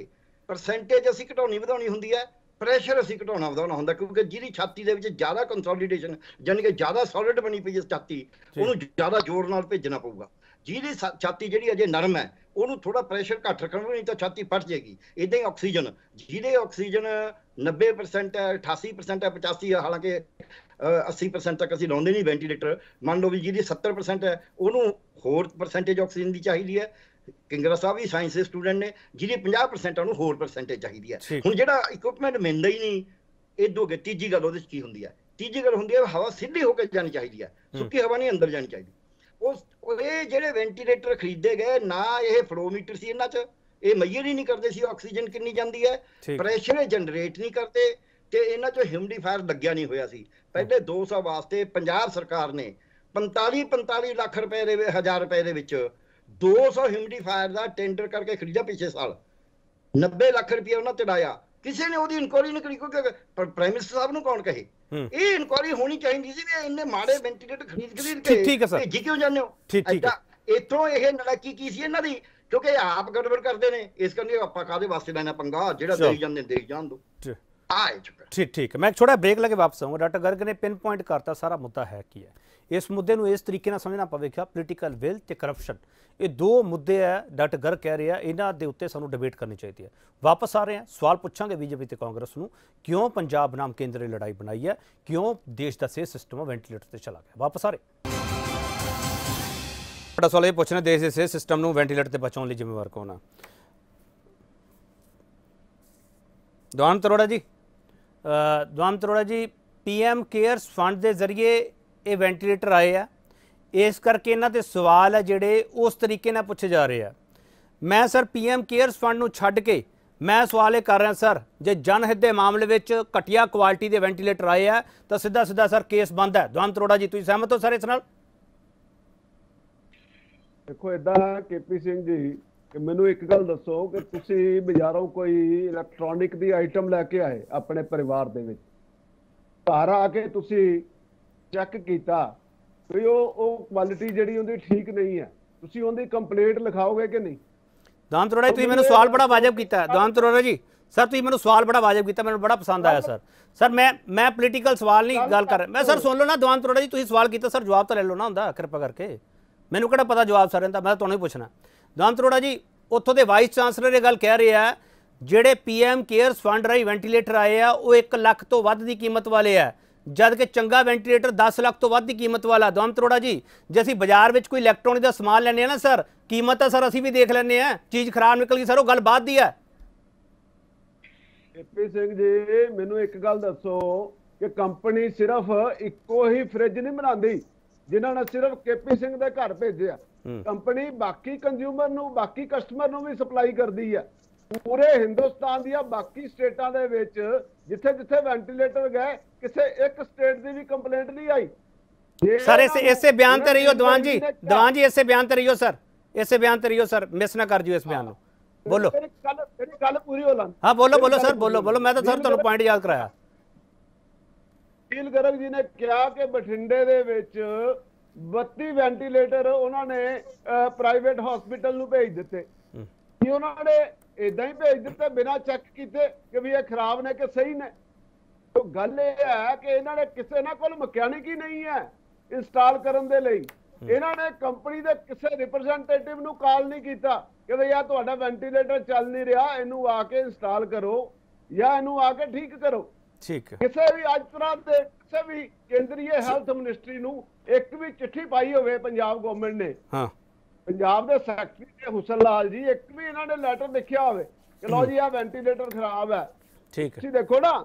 E: ਪਰਸੈਂਟੇਜ ਅਸੀਂ ਘਟਾਉਣੀ ਵਧਾਉਣੀ ਹੁੰਦੀ ਹੈ, ਪ੍ਰੈਸ਼ਰ ਅਸੀਂ ਘਟਾਉਣਾ ਵਧਾਉਣਾ ਹੁੰਦਾ, ਕਿਉਂਕਿ ਜਿਹਦੀ ਛਾਤੀ ਦੇ ਵਿੱਚ ਜ਼ਿਆਦਾ ਕੰਸੋਲੀਡੇਸ਼ਨ ਯਾਨੀ ਕਿ ਜ਼ਿਆਦਾ ਸੋਲਿਡ ਬਣੀ ਪਈ ਹੈ ਛਾਤੀ, ਉਹਨੂੰ ਜ਼ਿਆਦਾ ਜ਼ੋਰ ਨਾਲ ਭੇਜਣਾ ਪਊਗਾ। ਜਿਹਦੀ ਛਾਤੀ ਜਿਹੜੀ ਅਜੇ ਨਰਮ ਹੈ ਉਹਨੂੰ ਥੋੜਾ ਪ੍ਰੈਸ਼ਰ ਘੱਟ ਰੱਖਣਾ, ਨਹੀਂ ਤਾਂ ਛਾਤੀ ਫਟ ਜਾਏਗੀ। ਇਦਾਂ ਹੀ ਆਕਸੀਜਨ, ਜਿਹਦੇ ਆਕਸੀਜਨ ਨੱਬੇ ਪਰਸੈਂਟ ਹੈ, ਅਠਾਸੀ ਪਰਸੈਂਟ ਹੈ, ਪਚਾਸੀ ਹੈ, ਹਾਲਾਂਕਿ ਅੱਸੀ ਪਰਸੈਂਟ ਤੱਕ ਅਸੀਂ ਲਾਉਂਦੇ ਨਹੀਂ ਵੈਂਟੀਲੇਟਰ, ਮੰਨ ਲਓ ਵੀ ਜਿਹਦੀ ਸੱਤਰ ਪਰਸੈਂਟ ਹੈ ਉਹਨੂੰ ਹੋਰ ਪਰਸੈਂਟੇਜ ਆਕਸੀਜਨ ਦੀ ਚਾਹੀਦੀ ਹੈ। ਕਿੰਗਰਾ ਸਾਹਿਬ ਵੀ ਸਾਇੰਸ ਦੇ ਸਟੂਡੈਂਟ ਨੇ, ਜਿਹਦੀ ਪੰਜਾਹ ਪਰਸੈਂਟ ਉਹਨੂੰ ਹੋਰ ਪਰਸੈਂਟੇਜ ਚਾਹੀਦੀ ਹੈ। ਹੁਣ ਜਿਹੜਾ ਇਕਵਿਪਮੈਂਟ ਮਿਲਦਾ ਹੀ ਨਹੀਂ, ਇਹ ਦੋ ਗੇ ਤੀਜੀ ਗੱਲ ਉਹਦੇ 'ਚ ਕੀ ਹੁੰਦੀ ਹੈ? ਤੀਜੀ ਗੱਲ ਹੁੰਦੀ ਹੈ ਹਵਾ ਸਿੱਧੀ ਹੋ ਕੇ ਜਾਣੀ ਚਾਹੀਦੀ ਹੈ, ਸੁੱਕੀ ਹਵਾ ਨਹੀਂ ਅੰਦਰ ਜਾਣੀ ਚਾਹੀਦੀ। ਉਹ ਇਹ ਜਿਹੜੇ ਵੈਂਟੀਲੇਟਰ ਖਰੀਦੇ ਗਏ ਨਾ, ਇਹ ਫਲੋਮੀਟਰ ਸੀ ਇਹਨਾਂ 'ਚ, ਇਹ ਮੈਜ਼ਰ ਹੀ ਨਹੀਂ ਕਰਦੇ ਸੀ ਆਕਸੀਜਨ ਕਿੰਨੀ ਜਾਂਦੀ ਹੈ, ਪ੍ਰੈਸ਼ਰ ਜਨਰੇਟ ਨਹੀਂ ਕਰਦੇ, ਤੇ ਇਹਨਾਂ 'ਚ ਹਿਊਮਿਡੀਫਾਇਰ ਲੱਗਿਆ ਨਹੀਂ ਹੋਇਆ ਸੀ। ਪਹਿਲੇ ਦੋ ਸੌ ਵਾਸਤੇ ਪੰਜਾਬ ਸਰਕਾਰ ਨੇ ਪੰਤਾਲੀ ਪੰਤਾਲੀ ਲੱਖ ਰੁਪਏ ਦੇ ਹਜ਼ਾਰ ਰੁਪਏ ਦੇ ਵਿੱਚ ਦੋ ਸੌ ਹਿਊਮਿਡੀਫਾਇਰ ਦਾ ਟੈਂਡਰ ਕਰਕੇ ਖਰੀਦਿਆ ਪਿਛਲੇ ਸਾਲ, ਨੱਬੇ ਲੱਖ ਰੁਪਏ ਉਹਨਾਂ ਤੇ ਲਾਇਆ। ਕਿਸੇ ਨੇ ਉਹਦੀ ਇਨਕੁਆਇਰੀ ਨਹੀਂ ਕਰੀ, ਕਿਉਂਕਿ ਪ੍ਰਾਈਮ ਮਿਨਿਸਟਰ ਸਾਹਿਬ ਨੂੰ ਕੌਣ ਕਹੇ? ਇਹ ਇਨਕੁਆਇਰੀ ਹੋਣੀ ਚਾਹੀਦੀ ਸੀ ਵੀ ਇੰਨੇ ਮਾੜੇ ਵੈਂਟੀਲੇਟਰ ਖਰੀਦ ਖਰੀਦ ਕੇ ਭੇਜੀ ਕਿਉਂ ਜਾਂਦੇ ਹੋ? ਇੱਥੋਂ ਇਹ ਨਲਾਇਕੀ ਕੀ ਸੀ ਇਹਨਾਂ ਦੀ? ਕਿਉਂਕਿ ਆਪ ਗੜਬੜ ਕਰਦੇ ਨੇ, ਇਸ ਕਰਕੇ ਆਪਾਂ ਕਾਹਦੇ ਵਾਸਤੇ ਲੈਣਾ ਪੰਗਾ, ਜਿਹੜਾ ਦੇਈ ਜਾਂਦੇ ਦੇਈ ਜਾਣ ਦੋ।
A: ठीक ठीक मैं छोटा ब्रेक लगे वापस आऊँगा। डॉक्टर गर्ग ने पिन पॉइंट करता सारा मुद्दा है की है। इस मुद्दे ਨੂੰ ਇਸ ਤਰੀਕੇ ਨਾਲ ਸਮਝਣਾ ਪਵੇਗਾ, ਪੋਲੀਟੀਕਲ ਵਿਲ ਤੇ ਕਰਪਸ਼ਨ, ਇਹ ਦੋ ਮੁੱਦੇ ਹੈ ਡਾਕਟਰ ਗਰਗ ਕਹਿ ਰਿਹਾ, ਇਹਨਾਂ ਦੇ ਉੱਤੇ ਸਾਨੂੰ ਡਿਬੇਟ ਕਰਨੀ ਚਾਹੀਦੀ ਹੈ। ਵਾਪਸ ਆ ਰਹੇ ਹਾਂ, ਸਵਾਲ ਪੁੱਛਾਂਗੇ ਬੀਜੇਪੀ ਤੇ ਕਾਂਗਰਸ ਨੂੰ, ਕਿਉਂ ਪੰਜਾਬ ਨਾਮ ਕੇਂਦਰ ਦੀ ਲੜਾਈ ਬਣਾਈ ਹੈ, ਕਿਉਂ ਦੇਸ਼ ਦਾ ਸਿਹਤ ਸਿਸਟਮ ਵੈਂਟੀਲੇਟਰ ਤੇ ਚਲਾ ਗਿਆ। ਵਾਪਸ ਆ ਰਹੇ ਤੁਹਾਡਾ ਸਵਾਲ ਇਹ ਪੁੱਛਣਾ, ਦੇਸ਼ ਦੇ ਸਿਹਤ ਸਿਸਟਮ ਨੂੰ ਵੈਂਟੀਲੇਟਰ ਤੇ ਬਚਾਉਣ ਲਈ ਜ਼ਿੰਮੇਵਾਰ ਕੌਣ ਆ? ਦਵਾਨ ਤਰੋੜਾ ਜੀ, ਦਵਾਨ ਤਰੋੜਾ ਜੀ, ਪੀ ਐਮ ਕੇਅਰਸ ਫੰਡ ਦੇ ਜ਼ਰੀਏ ਇਹ ਵੈਂਟੀਲੇਟਰ ਆਏ ਆ, ਇਸ ਕਰਕੇ ਇਹਨਾਂ ਦੇ ਸਵਾਲ ਹੈ ਜਿਹੜੇ ਉਸ ਤਰੀਕੇ ਨਾਲ ਪੁੱਛੇ ਜਾ ਰਹੇ ਆ। ਮੈਂ sir P M cares fund ਨੂੰ ਛੱਡ ਕੇ ਮੈਂ ਸਵਾਲ ਇਹ ਕਰ ਰਿਹਾ ਸਰ, ਜੇ ਜਨਹਿਤ ਦੇ ਮਾਮਲੇ ਵਿੱਚ ਘਟੀਆ ਕੁਆਲਿਟੀ ਦੇ ਵੈਂਟੀਲੇਟਰ ਆਏ ਆ ਤਾਂ ਸਿੱਧਾ ਸਿੱਧਾ ਸਰ ਕੇਸ ਬੰਦ ਹੈ। ਦਵਾਨ ਤਰੋੜਾ ਜੀ, ਤੁਸੀਂ ਸਹਿਮਤ ਹੋ ਸਰ ਇਸ ਨਾਲ?
H: ਦੇਖੋ ਇੱਦਾਂ ਕੇ ਪੀ ਸਿੰਘ ਜੀ, ਕਿ ਮੈਨੂੰ ਇੱਕ ਗੱਲ ਦੱਸੋ ਕਿ ਤੁਸੀਂ ਬਾਜ਼ਾਰੋਂ ਕੋਈ ਇਲੈਕਟ੍ਰੋਨਿਕ ਦੀ ਆਈਟਮ ਲੈ ਕੇ ਆਏ ਆਪਣੇ ਪਰਿਵਾਰ ਦੇ ਵਿੱਚ, ਘਰ ਆ ਕੇ ਤੁਸੀਂ ਚੈੱਕ ਕੀਤਾ ਵੀ ਉਹ ਉਹ ਕੁਆਲਿਟੀ ਜਿਹੜੀ ਉਹਦੀ ਠੀਕ ਨਹੀਂ ਹੈ, ਤੁਸੀਂ ਉਹਦੀ ਕੰਪਲੇਂਟ ਲਿਖਾਓਗੇ ਕਿ ਨਹੀਂ?
A: ਦਵਾਨ ਤਰੋੜਾ, ਤੁਸੀਂ ਮੈਨੂੰ ਸਵਾਲ ਬੜਾ ਵਾਜਬ ਕੀਤਾ। ਦਵਾਨ ਤਰੋੜਾ ਜੀ ਸਰ, ਤੁਸੀਂ ਮੈਨੂੰ ਸਵਾਲ ਬੜਾ ਵਾਜਬ ਕੀਤਾ, ਮੈਨੂੰ ਬੜਾ ਪਸੰਦ ਆਇਆ ਸਰ। ਸਰ ਮੈਂ ਮੈਂ ਪੋਲੀਟੀਕਲ ਸਵਾਲ ਨਹੀਂ ਗੱਲ ਕਰ ਰਿਹਾ ਮੈਂ ਸਰ, ਸੁਣ ਲਓ ਨਾ ਦਵਾਨ ਤਰੋੜਾ ਜੀ, ਤੁਸੀਂ ਸਵਾਲ ਕੀਤਾ ਸਰ, ਜਵਾਬ ਤਾਂ ਲੈ ਲਓ ਨਾ ਹੁੰਦਾ, ਕਿਰਪਾ ਕਰਕੇ। ਮੈਨੂੰ ਕਿਹੜਾ ਪਤਾ ਜਵਾਬ ਸਾਰਿਆਂ ਦਾ, ਮੈਂ ਤੁਹਾਨੂੰ ਹੀ ਪੁੱਛਣਾ। ਦਵਾਨ ਤਰੋੜਾ ਜੀ, ਉੱਥੋਂ ਦੇ ਵਾਈਸ ਚਾਂਸਲਰ ਇਹ ਗੱਲ ਕਹਿ ਰਿਹਾ ਹੈ, ਜਿਹੜੇ ਪੀ ਐਮ ਕੇਅਰਸ ਫੰਡ ਰਾਹੀਂ ਵੈਂਟੀਲੇਟਰ ਆਏ ਆ ਉਹ ਇੱਕ ਲੱਖ ਤੋਂ ਵੱਧ ਦੀ ਕੀਮਤ ਵਾਲੇ ਆ, ਜਦ ਕਿ ਚੰਗਾ ਵੈਂਟੀਲੇਟਰ ਦਸ ਲੱਖ ਤੋਂ ਵੱਧ ਦੀ ਕੀਮਤ ਵਾਲਾ। ਦਵਾਨ ਤਰੋੜਾ ਜੀ, ਜੇ ਅਸੀਂ ਬਾਜ਼ਾਰ ਵਿੱਚ ਕੋਈ ਇਲੈਕਟ੍ਰੋਨਿਕ ਦਾ ਸਮਾਨ ਲੈਂਦੇ ਆ ਨਾ ਸਰ, ਕੀਮਤ ਤਾਂ ਸਰ ਅਸੀਂ ਵੀ ਦੇਖ ਲੈਂਦੇ ਆ, ਚੀਜ਼ ਖਰਾਬ ਨਿਕਲ ਗਈ ਸਰ, ਉਹ ਗੱਲ ਬਾਤ ਦੀ ਹੈ।
H: ਕੇ ਪੀ ਸਿੰਘ ਜੀ, ਮੈਨੂੰ ਇੱਕ ਗੱਲ ਦੱਸੋ ਕਿ ਕੰਪਨੀ ਸਿਰਫ ਇੱਕੋ ਹੀ ਫ੍ਰਿਜ ਨਹੀਂ ਬਣਾਉਂਦੀ ਜਿਨ੍ਹਾਂ ਨੇ ਸਿਰਫ ਕੇ ਪੀ ਸਿੰਘ ਦੇ ਘਰ ਭੇਜਿਆ, ਕੰਪਨੀ ਬਾਕੀ ਕੰਜ਼ਿਊਮਰ ਨੂੰ, ਬਾਕੀ ਕਸਟਮਰ ਨੂੰ ਵੀ ਸਪਲਾਈ ਕਰਦੀ ਹੈ। ਪੂਰੇ ਹਿੰਦੁਸਤਾਨ ਦੀਆਂ ਬਾਕੀ ਸਟੇਟਾਂ ਦੇ ਵਿੱਚ ਜਿੱਥੇ ਜਿੱਥੇ ਵੈਂਟੀਲੇਟਰ ਗਏ, ਕਿਸੇ ਇੱਕ ਸਟੇਟ ਦੀ ਵੀ ਕੰਪਲੇਂਟ ਨਹੀਂ ਆਈ।
A: ਸਰ ਇਸੇ ਇਸੇ ਬਿਆਨ ਤੇ ਰਹੀਓ ਦਵਾਨ ਜੀ, ਦਵਾਨ ਜੀ ਇਸੇ ਬਿਆਨ ਤੇ ਰਹੀਓ ਸਰ, ਇਸੇ ਬਿਆਨ ਤੇ ਰਹੀਓ ਸਰ, ਮਿਸ ਨਾ ਕਰ ਜਿਓ ਇਸ ਬਿਆਨ ਨੂੰ। ਬੋਲੋ,
H: ਮੇਰੀ ਗੱਲ ਪੂਰੀ ਹੋ ਲਾਂ।
A: ਹਾਂ ਬੋਲੋ ਬੋਲੋ ਸਰ, ਬੋਲੋ ਬੋਲੋ, ਮੈਂ ਤਾਂ ਸਰ ਤੁਹਾਨੂੰ ਪੁਆਇੰਟ ਯਾਦ ਕਰਾਇਆ।
H: ਨੀਲ ਗਰਗ ਜੀ ਨੇ ਕਿਹਾ ਕਿ ਬਠਿੰਡੇ ਦੇ ਵਿੱਚ ਬੱਤੀ ਵੈਂਟੀਲੇਟਰ ਉਹਨਾਂ ਨੇ ਪ੍ਰਾਈਵੇਟ ਹਸਪੀਟਲ ਨੂੰ ਭੇਜ ਦਿੱਤੇ। ਕੀ ਉਹਨਾਂ ਨੇ ਇਦਾਂ ਹੀ ਭੇਜ ਦਿੱਤੇ ਬਿਨਾਂ ਚੈੱਕ ਕੀਤੇ ਕਿ ਵੀ ਇਹ ਖਰਾਬ ਨੇ ਕਿ ਸਹੀ ਨੇ? तो गल ये है कि इन्होंने किसी ना कोल मकैनिक ही नहीं है इंस्टॉल करने दे लई। इन्होंने कंपनी दे किसी रिप्रेजेंटेटिव नूं कॉल नहीं किया कि भई यार तुहाडा वेंटीलेटर चल नहीं रहा, इनू आके इंस्टॉल करो या इनू आके ठीक करो। ठीक है। किसी भी अज तरह के किसी भी केंद्रीय हेल्थ मिनिस्ट्री नूं एक भी चिट्ठी पाई होवे पंजाब गवर्नमेंट ने, हाँ पंजाब दे सैकटरी हुसन लाल जी एक भी इन्होंने लैटर लिखिया होवे कि लो जी आ वेंटीलेटर खराब है। ठीक है। तुसीं देखो ना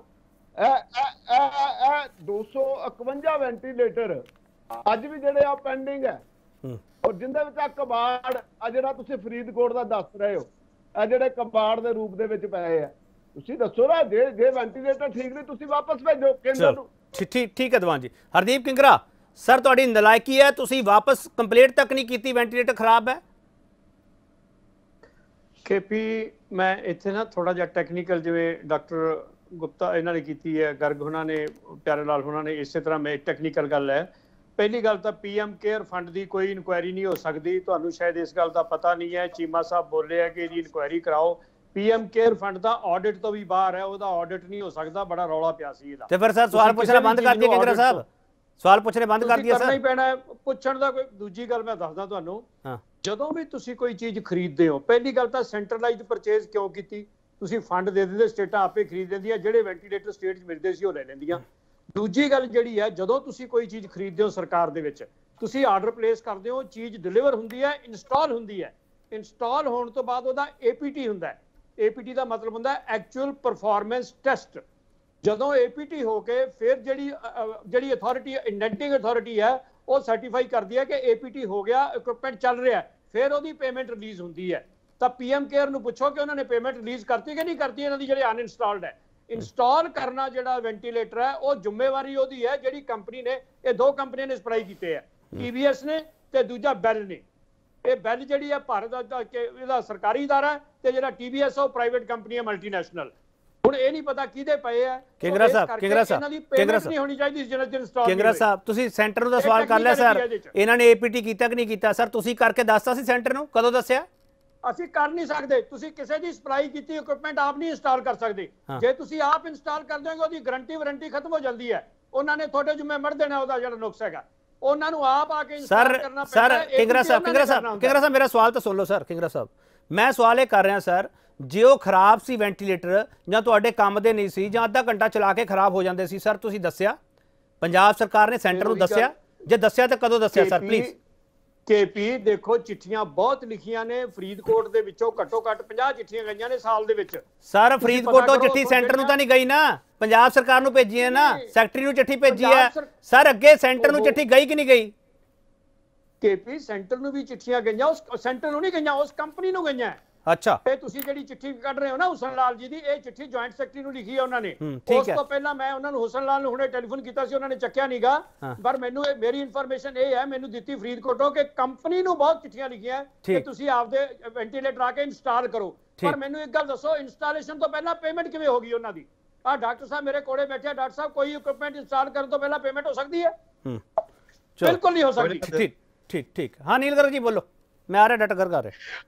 H: दो सौ इकवंजा वेंटीलेटर अज भी जिहड़े आ पेंडिंग है और जिंदे विच आ कबाड़ आ जिहड़ा तुसीं फरीदकोट दा दस रहे हो आ जिहड़े कबाड़ दे रूप दे विच पए आ, तुसीं दसो ना जे जे वेंटीलेटर ठीक नहीं तुसीं वापस भेजो केंद्र नूं। ठीक ठीक है दवान जी। हरदीप किंगरा सर तुहाडी नलायकी है, तुसीं वापस कंप्लेंट तक नहीं कीती, वेंटीलेटर खराब है।
F: केपी मैं इत्थे ना थोड़ा जिहा टैक्नीकल जिवें डॉक्टर गुप्ता इन्हों ने की है, गर्ग उन्होंने प्यारे लाल उन्होंने इस तरह में टैक्नीकल गल है। पहली गल तो पी एम केयर फंड की कोई इंक्वायरी नहीं हो सकती, तो शायद इस गल का पता नहीं है। चीमा साहब बोले है कि इनक्वायरी कराओ, ਪੀਐਮ ਕੇਅਰ ਫੰਡ ਦਾ ਆਡਿਟ ਤੋਂ ਵੀ ਬਾਹਰ ਹੈ, ਉਹਦਾ ਆਡਿਟ ਨਹੀਂ ਹੋ ਸਕਦਾ, ਬੜਾ ਰੌਲਾ ਪਿਆ ਸੀ ਇਹਦਾ।
A: ਤੇ ਫਿਰ ਸਰ ਸਵਾਲ ਪੁੱਛਣਾ ਬੰਦ ਕਰ ਦਿਆ ਕਿੰਗਰਾ ਸਾਹਿਬ, ਸਵਾਲ ਪੁੱਛਣੇ ਬੰਦ ਕਰ ਦਿਆ ਸਰ।
F: ਕਰਨਾ ਹੀ ਪੈਣਾ ਹੈ ਪੁੱਛਣ ਦਾ। ਕੋਈ ਦੂਜੀ ਗੱਲ ਮੈਂ ਦੱਸਦਾ ਤੁਹਾਨੂੰ,
A: ਹਾਂ,
F: ਜਦੋਂ ਵੀ ਤੁਸੀਂ ਕੋਈ ਚੀਜ਼ ਖਰੀਦਦੇ ਹੋ, ਪਹਿਲੀ ਗੱਲ ਤਾਂ ਸੈਂਟਰਲਾਈਜ਼ਡ ਪਰਚੇਜ਼ ਕਿਉਂ ਕੀਤੀ? ਤੁਸੀਂ ਫੰਡ ਦੇ ਦਿੰਦੇ, ਸਟੇਟਾਂ ਆਪੇ ਖਰੀਦ ਲੈਂਦੀਆਂ, ਜਿਹੜੇ ਵੈਂਟੀਲੇਟਰ ਸਟੇਟ 'ਚ ਮਿਲਦੇ ਸੀ ਉਹ ਲੈ ਲੈਂਦੀਆਂ। ਦੂਜੀ ਗੱਲ ਜਿਹੜੀ ਹੈ, ਜਦੋਂ ਤੁਸੀਂ ਕੋਈ ਚੀਜ਼ ਖਰੀਦਦੇ ਹੋ ਸਰਕਾਰ ਦੇ ਵਿੱਚ, ਤੁਸੀਂ ਆਰਡਰ ਪਲੇਸ ਕਰਦੇ ਹੋ, ਚੀਜ਼ ਡਿਲੀਵਰ ਹੁੰਦੀ ਹੈ, ਇੰਸਟਾਲ ਹੁੰਦੀ ਹੈ। ਇੰਸਟਾਲ ਹੋਣ ਤੋਂ ਬਾਅਦ ਉਹਦਾ ਏਪੀਟੀ ਹੁੰਦਾ ਹੈ। ਏਪੀਟੀ ਦਾ ਮਤਲਬ ਹੁੰਦਾ ਹੈ ਐਕਚੁਅਲ ਪਰਫਾਰਮੈਂਸ ਟੈਸਟ। ਜਦੋਂ ਏਪੀਟੀ ਹੋ ਕੇ ਫਿਰ ਜਿਹੜੀ ਜਿਹੜੀ ਅਥਾਰਟੀ ਇੰਡੈਂਟਿੰਗ ਅਥਾਰਟੀ ਹੈ ਉਹ ਸਰਟੀਫਾਈ ਕਰਦੀ ਹੈ ਕਿ ਏਪੀਟੀ ਹੋ ਗਿਆ, ਇਕਵਿਪਮੈਂਟ ਚੱਲ ਰਿਹਾ, ਫਿਰ ਉਹਦੀ ਪੇਮੈਂਟ ਰਿਲੀਜ਼ ਹੁੰਦੀ ਹੈ। ਤਾਂ ਪੀਐਮ ਕੇਅਰ ਨੂੰ ਪੁੱਛੋ ਕਿ ਉਹਨਾਂ ਨੇ ਪੇਮੈਂਟ ਰਿਲੀਜ਼ ਕਰਤੀ ਕਿ ਨਹੀਂ ਕਰਤੀ ਇਹਨਾਂ ਦੀ ਜਿਹੜੇ ਅਨਇੰਸਟਾਲਡ ਹੈ। ਇੰਸਟਾਲ ਕਰਨਾ ਜਿਹੜਾ ਵੈਂਟੀਲੇਟਰ ਹੈ ਉਹ ਜ਼ਿੰਮੇਵਾਰੀ ਉਹਦੀ ਹੈ, ਜਿਹੜੀ ਕੰਪਨੀ ਨੇ, ਇਹ ਦੋ ਕੰਪਨੀਆਂ ਨੇ ਸਪਲਾਈ ਕੀਤੇ ਹੈ, ਟੀਵੀਐਸ ਨੇ ਤੇ ਦੂਜਾ ਬੈਲ ਨੇ। ਇਹ ਬੈਲ ਜਿਹੜੀ ਹੈ ਭਾਰਤ ਦਾ ਇਹਦਾ ਸਰਕਾਰੀ ਅਦਾਰਾ ਹੈ ਤੇ ਜਿਹੜਾ ਟੀਵੀਐਸ ਉਹ ਪ੍ਰਾਈਵੇਟ ਕੰਪਨੀ ਹੈ, ਮਲਟੀਨੈਸ਼ਨਲ। ਹੁਣ ਇਹ ਨਹੀਂ ਪਤਾ ਕਿਹਦੇ ਪਏ ਆ।
A: ਕਿੰਗਰਾ ਸਾਹਿਬ ਕਿੰਗਰਾ ਸਾਹਿਬ
F: ਇਹਨਾਂ ਦੀ ਪੇਮੈਂਟ ਨਹੀਂ ਹੋਣੀ ਚਾਹੀਦੀ ਜਿੰਨਾ ਚਿਰ ਇੰਸਟਾਲ।
A: ਕਿੰਗਰਾ ਸਾਹਿਬ ਤੁਸੀਂ ਸੈਂਟਰ ਨੂੰ ਦਾ ਸਵਾਲ ਕਰ ਲਿਆ ਸਰ, ਇਹਨਾਂ ਨੇ ਏਪੀਟੀ ਕੀਤਾ ਕਿ ਨਹੀਂ ਕੀਤਾ? ਸਰ ਤੁਸੀਂ ਕਰਕੇ ਦੱਸਤਾ ਸੀ ਸੈਂਟਰ ਨੂੰ, ਕਦੋਂ ਦੱਸਿਆ?
F: ਅਸੀਂ ਕਰ ਨਹੀਂ ਸਕਦੇ। ਤੁਸੀਂ ਕਿਸੇ ਦੀ ਸਪਲਾਈ ਕੀਤੀ ਇਕਵਿਪਮੈਂਟ ਆਪ ਨਹੀਂ ਇੰਸਟਾਲ ਕਰ ਸਕਦੇ। ਜੇ ਤੁਸੀਂ ਆਪ ਇੰਸਟਾਲ ਕਰ ਦਿਓਗੇ ਉਹਦੀ ਗਾਰੰਟੀ ਵਾਰੰਟੀ ਖਤਮ ਹੋ ਜਾਂਦੀ ਹੈ। ਉਹਨਾਂ ਨੇ ਤੁਹਾਡੇ ਜ਼ਿੰਮੇ ਮੜ ਦੇਣਾ, ਉਹਦਾ ਜਿਹੜਾ ਨੁਕਸ ਹੈਗਾ ਉਹਨਾਂ ਨੂੰ ਆਪ ਆ ਕੇ ਇੰਸਟਾਲ ਕਰਨਾ ਪੈਂਦਾ।
A: ਸਰ ਕਿੰਗਰਾ ਸਾਹਿਬ ਕਿੰਗਰਾ ਸਾਹਿਬ ਕਿੰਗਰਾ ਸਾਹਿਬ ਮੇਰਾ ਸਵਾਲ ਤਾਂ ਸੁਣ ਲਓ ਸਰ। ਕਿੰਗਰਾ ਸਾਹਿਬ ਮੈਂ ਸਵਾਲ ਇਹ ਕਰ ਰਿਹਾ ਸਰ, ਜੇ ਉਹ ਖਰਾਬ ਸੀ ਵੈਂਟੀਲੇਟਰ ਜਾਂ ਤੁਹਾਡੇ ਕੰਮ ਦੇ ਨਹੀਂ ਸੀ ਜਾਂ ਅੱਧਾ ਘੰਟਾ ਚਲਾ ਕੇ ਖਰਾਬ ਹੋ ਜਾਂਦੇ ਸੀ, ਸਰ ਤੁਸੀਂ ਦੱਸਿਆ? ਪੰਜਾਬ ਸਰਕਾਰ ਨੇ ਸੈਂਟਰ ਨੂੰ ਦੱਸਿਆ? ਜੇ ਦੱਸਿਆ ਤਾਂ ਕਦੋਂ ਦੱਸਿਆ ਸਰ ਪਲੀਜ਼?
F: ਕੇਪੀ ਦੇਖੋ, ਚਿੱਠੀਆਂ ਬਹੁਤ ਲਿਖੀਆਂ ਨੇ ਫਰੀਦਕੋਟ ਦੇ ਵਿੱਚੋਂ, ਘੱਟੋ ਘੱਟ ਪੰਜਾਹ ਚਿੱਠੀਆਂ ਗਈਆਂ ਨੇ ਸਾਲ ਦੇ ਵਿੱਚ।
A: ਸਰ ਫਰੀਦਕੋਟੋਂ ਚਿੱਠੀ ਸੈਂਟਰ ਨੂੰ ਤਾਂ ਨਹੀਂ ਗਈ ਨਾ, ਪੰਜਾਬ ਸਰਕਾਰ ਨੂੰ ਭੇਜੀ ਹੈ ਨਾ, ਸੈਕਟਰੀ ਨੂੰ ਚਿੱਠੀ ਭੇਜੀ ਹੈ ਸਰ। ਅੱਗੇ ਸੈਂਟਰ ਨੂੰ ਚਿੱਠੀ ਗਈ ਕਿ ਨਹੀਂ ਗਈ?
F: ਕੇਪੀ ਸੈਂਟਰ ਨੂੰ ਵੀ ਚਿੱਠੀਆਂ ਗਈਆਂ, ਉਸ ਸੈਂਟਰ ਨੂੰ ਨਹੀਂ ਗਈਆਂ, ਉਸ ਕੰਪਨੀ ਨੂੰ ਗਈਆਂ।
A: ਅੱਛਾ,
F: ਇਹ ਤੁਸੀਂ ਜਿਹੜੀ ਚਿੱਠੀ ਕੱਢ ਰਹੇ ਹੋ ਨਾ ਹੁਸਨ ਲਾਲ ਜੀ ਦੀ, ਇਹ ਚਿੱਠੀ ਜੁਆਇੰਟ ਸੈਕਟਰੀ ਨੂੰ ਲਿਖੀ ਹੈ ਉਹਨਾਂ ਨੇ। ਉਸ ਤੋਂ ਪਹਿਲਾਂ ਮੈਂ ਉਹਨਾਂ ਨੂੰ ਹੁਸਨ ਲਾਲ ਨੂੰ ਹੁਣੇ ਟੈਲੀਫੋਨ ਕੀਤਾ ਸੀ, ਉਹਨਾਂ ਨੇ ਚੱਕਿਆ ਨਹੀਂਗਾ। ਪਰ ਮੈਨੂੰ ਮੇਰੀ ਇਨਫੋਰਮੇਸ਼ਨ ਇਹ ਹੈ, ਮੈਨੂੰ ਦਿੱਤੀ ਫਰੀਦਕੋਟੋਂ, ਕਿ ਕੰਪਨੀ ਨੂੰ ਬਹੁਤ ਚਿੱਠੀਆਂ ਲਿਖੀਆਂ ਕਿ ਤੁਸੀਂ ਆਪਦੇ ਵੈਂਟੀਲੇਟਰ ਆ ਕੇ ਇੰਸਟਾਲ ਕਰੋ। ਪਰ ਮੈਨੂੰ ਇੱਕ ਗੱਲ ਦੱਸੋ, ਇੰਸਟਾਲੇਸ਼ਨ ਤੋਂ ਪਹਿਲਾਂ ਪੇਮੈਂਟ ਕਿਵੇਂ ਹੋ ਗਈ ਉਹਨਾਂ ਦੀ? ਆ ਡਾਕਟਰ ਸਾਹਿਬ ਮੇਰੇ ਕੋਲੇ ਬੈਠੇ, ਡਾਕਟਰ ਸਾਹਿਬ ਕੋਈ ਇਕਵਿਪਮੈਂਟ ਇੰਸਟਾਲ ਕਰਨ ਤੋਂ ਪਹਿਲਾਂ ਪੇਮੈਂਟ ਹੋ ਸਕਦੀ ਹੈ? ਬਿਲਕੁਲ ਨਹੀਂ ਹੋ ਸਕਦੀ।
A: ਠੀਕ ਠੀਕ ਠੀਕ ਹਾਂ ਨੀਲ ਗਰਗ ਜੀ ਬੋਲੋ, ਮੈਂ ਆ ਰਿਹਾ ਡਟ ਕਰ ਰਿਹਾ।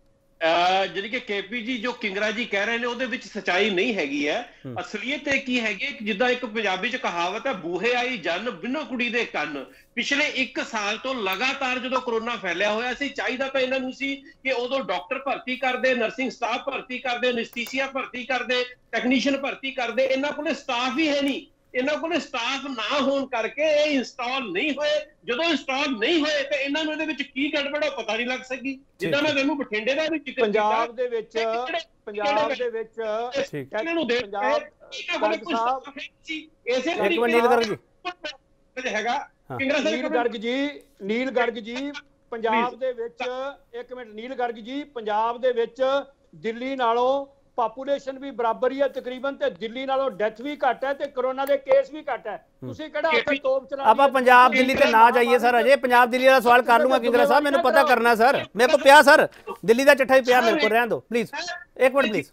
G: ਜਿਹੜੀ ਕਿ ਕੇਪੀ ਜੀ ਜੋ ਕਿੰਗਰਾ ਜੀ ਕਹਿ ਰਹੇ ਨੇ ਉਹਦੇ ਵਿੱਚ ਸਚਾਈ ਨਹੀਂ ਹੈਗੀ ਹੈ। ਅਸਲੀਅਤ ਇਹ ਕੀ ਹੈਗੀ, ਜਿੱਦਾਂ ਇੱਕ ਪੰਜਾਬੀ ਚ ਕਹਾਵਤ ਹੈ, ਬੂਹੇ ਆਈ ਜਨ ਬਿਨਾਂ ਕੁੜੀ ਦੇ ਕੰਨ। ਪਿਛਲੇ ਇੱਕ ਸਾਲ ਤੋਂ ਲਗਾਤਾਰ ਜਦੋਂ ਕਰੋਨਾ ਫੈਲਿਆ ਹੋਇਆ ਸੀ, ਚਾਹੀਦਾ ਤਾਂ ਇਹਨਾਂ ਨੂੰ ਸੀ ਕਿ ਉਦੋਂ ਡਾਕਟਰ ਭਰਤੀ ਕਰਦੇ, ਨਰਸਿੰਗ ਸਟਾਫ ਭਰਤੀ ਕਰਦੇ, ਅਨੈਸਥੀਸੀਆ ਭਰਤੀ ਕਰਦੇ, ਟੈਕਨੀਸ਼ੀਅਨ ਭਰਤੀ ਕਰਦੇ। ਇਹਨਾਂ ਕੋਲੇ ਸਟਾਫ ਹੀ ਹੈ ਨਹੀਂ। ਇਹਨਾਂ ਕੋਲੇ ਸਟਾਫ ਨਾ ਹੋਣ ਕਰਕੇ ਇਹ ਇੰਸਟਾਲ ਨਹੀਂ ਹੋਏ। ਜਦੋਂ ਇੰਸਟਾਲ ਨਹੀਂ ਹੋਏ ਤੇ ਇਹਨਾਂ ਨੂੰ ਇਹਦੇ ਵਿੱਚ ਕੀ ਗੜਬੜ ਹੈ ਪਤਾ ਨਹੀਂ ਲੱਗ ਸਕੀ। ਜਿੱਦਾਂ ਮੈਂ ਤੁਹਾਨੂੰ ਬਠਿੰਡੇ ਦਾ ਵੀ ਜ਼ਿਕਰ ਕੀਤਾ,
F: ਪੰਜਾਬ ਦੇ ਵਿੱਚ ਪੰਜਾਬ ਦੇ ਵਿੱਚ
G: ਇਹਨਾਂ ਨੂੰ ਦੇਖ
F: ਪੰਜਾਬ ਸਾਹਿਬ
G: ਇਸੇ
A: ਇੱਕ ਮਿੰਟ ਨੀਲ ਗਰਗ ਜੀ
G: ਹੈਗਾ ਕਿੰਗਰਾ
F: ਨੀਲ ਗਰਗ ਜੀ ਨੀਲ ਗਰਗ ਜੀ ਪੰਜਾਬ ਦੇ ਵਿੱਚ ਇੱਕ ਮਿੰਟ ਨੀਲ ਗਰਗ ਜੀ ਪੰਜਾਬ ਦੇ ਵਿੱਚ ਦਿੱਲੀ ਨਾਲੋਂ ਪਾਪੂਲੇਸ਼ਨ ਵੀ ਬਰਾਬਰ ਹੀ ਹੈ ਤਕਰੀਬਨ, ਤੇ ਦਿੱਲੀ ਨਾਲੋਂ ਡੈਥ ਵੀ ਘੱਟ ਹੈ ਤੇ ਕਰੋਨਾ ਦੇ ਕੇਸ ਵੀ ਘੱਟ ਹੈ। ਤੁਸੀਂ ਕਿਹੜਾ ਉੱਥੇ ਤੋਪ ਚਲਾ?
A: ਆਪਾਂ ਪੰਜਾਬ ਦਿੱਲੀ ਤੇ ਨਾ ਜਾਈਏ ਸਰ, ਅਜੇ ਪੰਜਾਬ ਦਿੱਲੀ ਦਾ ਸਵਾਲ ਕਰ ਲੂੰਗਾ ਕਿੰਗਰਾ ਸਾਹਿਬ, ਮੈਨੂੰ ਪਤਾ ਕਰਨਾ ਸਰ, ਮੇਰੇ ਕੋਲ ਪਿਆ ਸਰ, ਦਿੱਲੀ ਦਾ ਚਿੱਠਾ ਵੀ ਪਿਆ ਮੇਰੇ ਕੋਲ, ਰਹਿਣ ਦਿਓ ਪਲੀਜ਼ ਇੱਕ ਮਿੰਟ ਪਲੀਜ਼।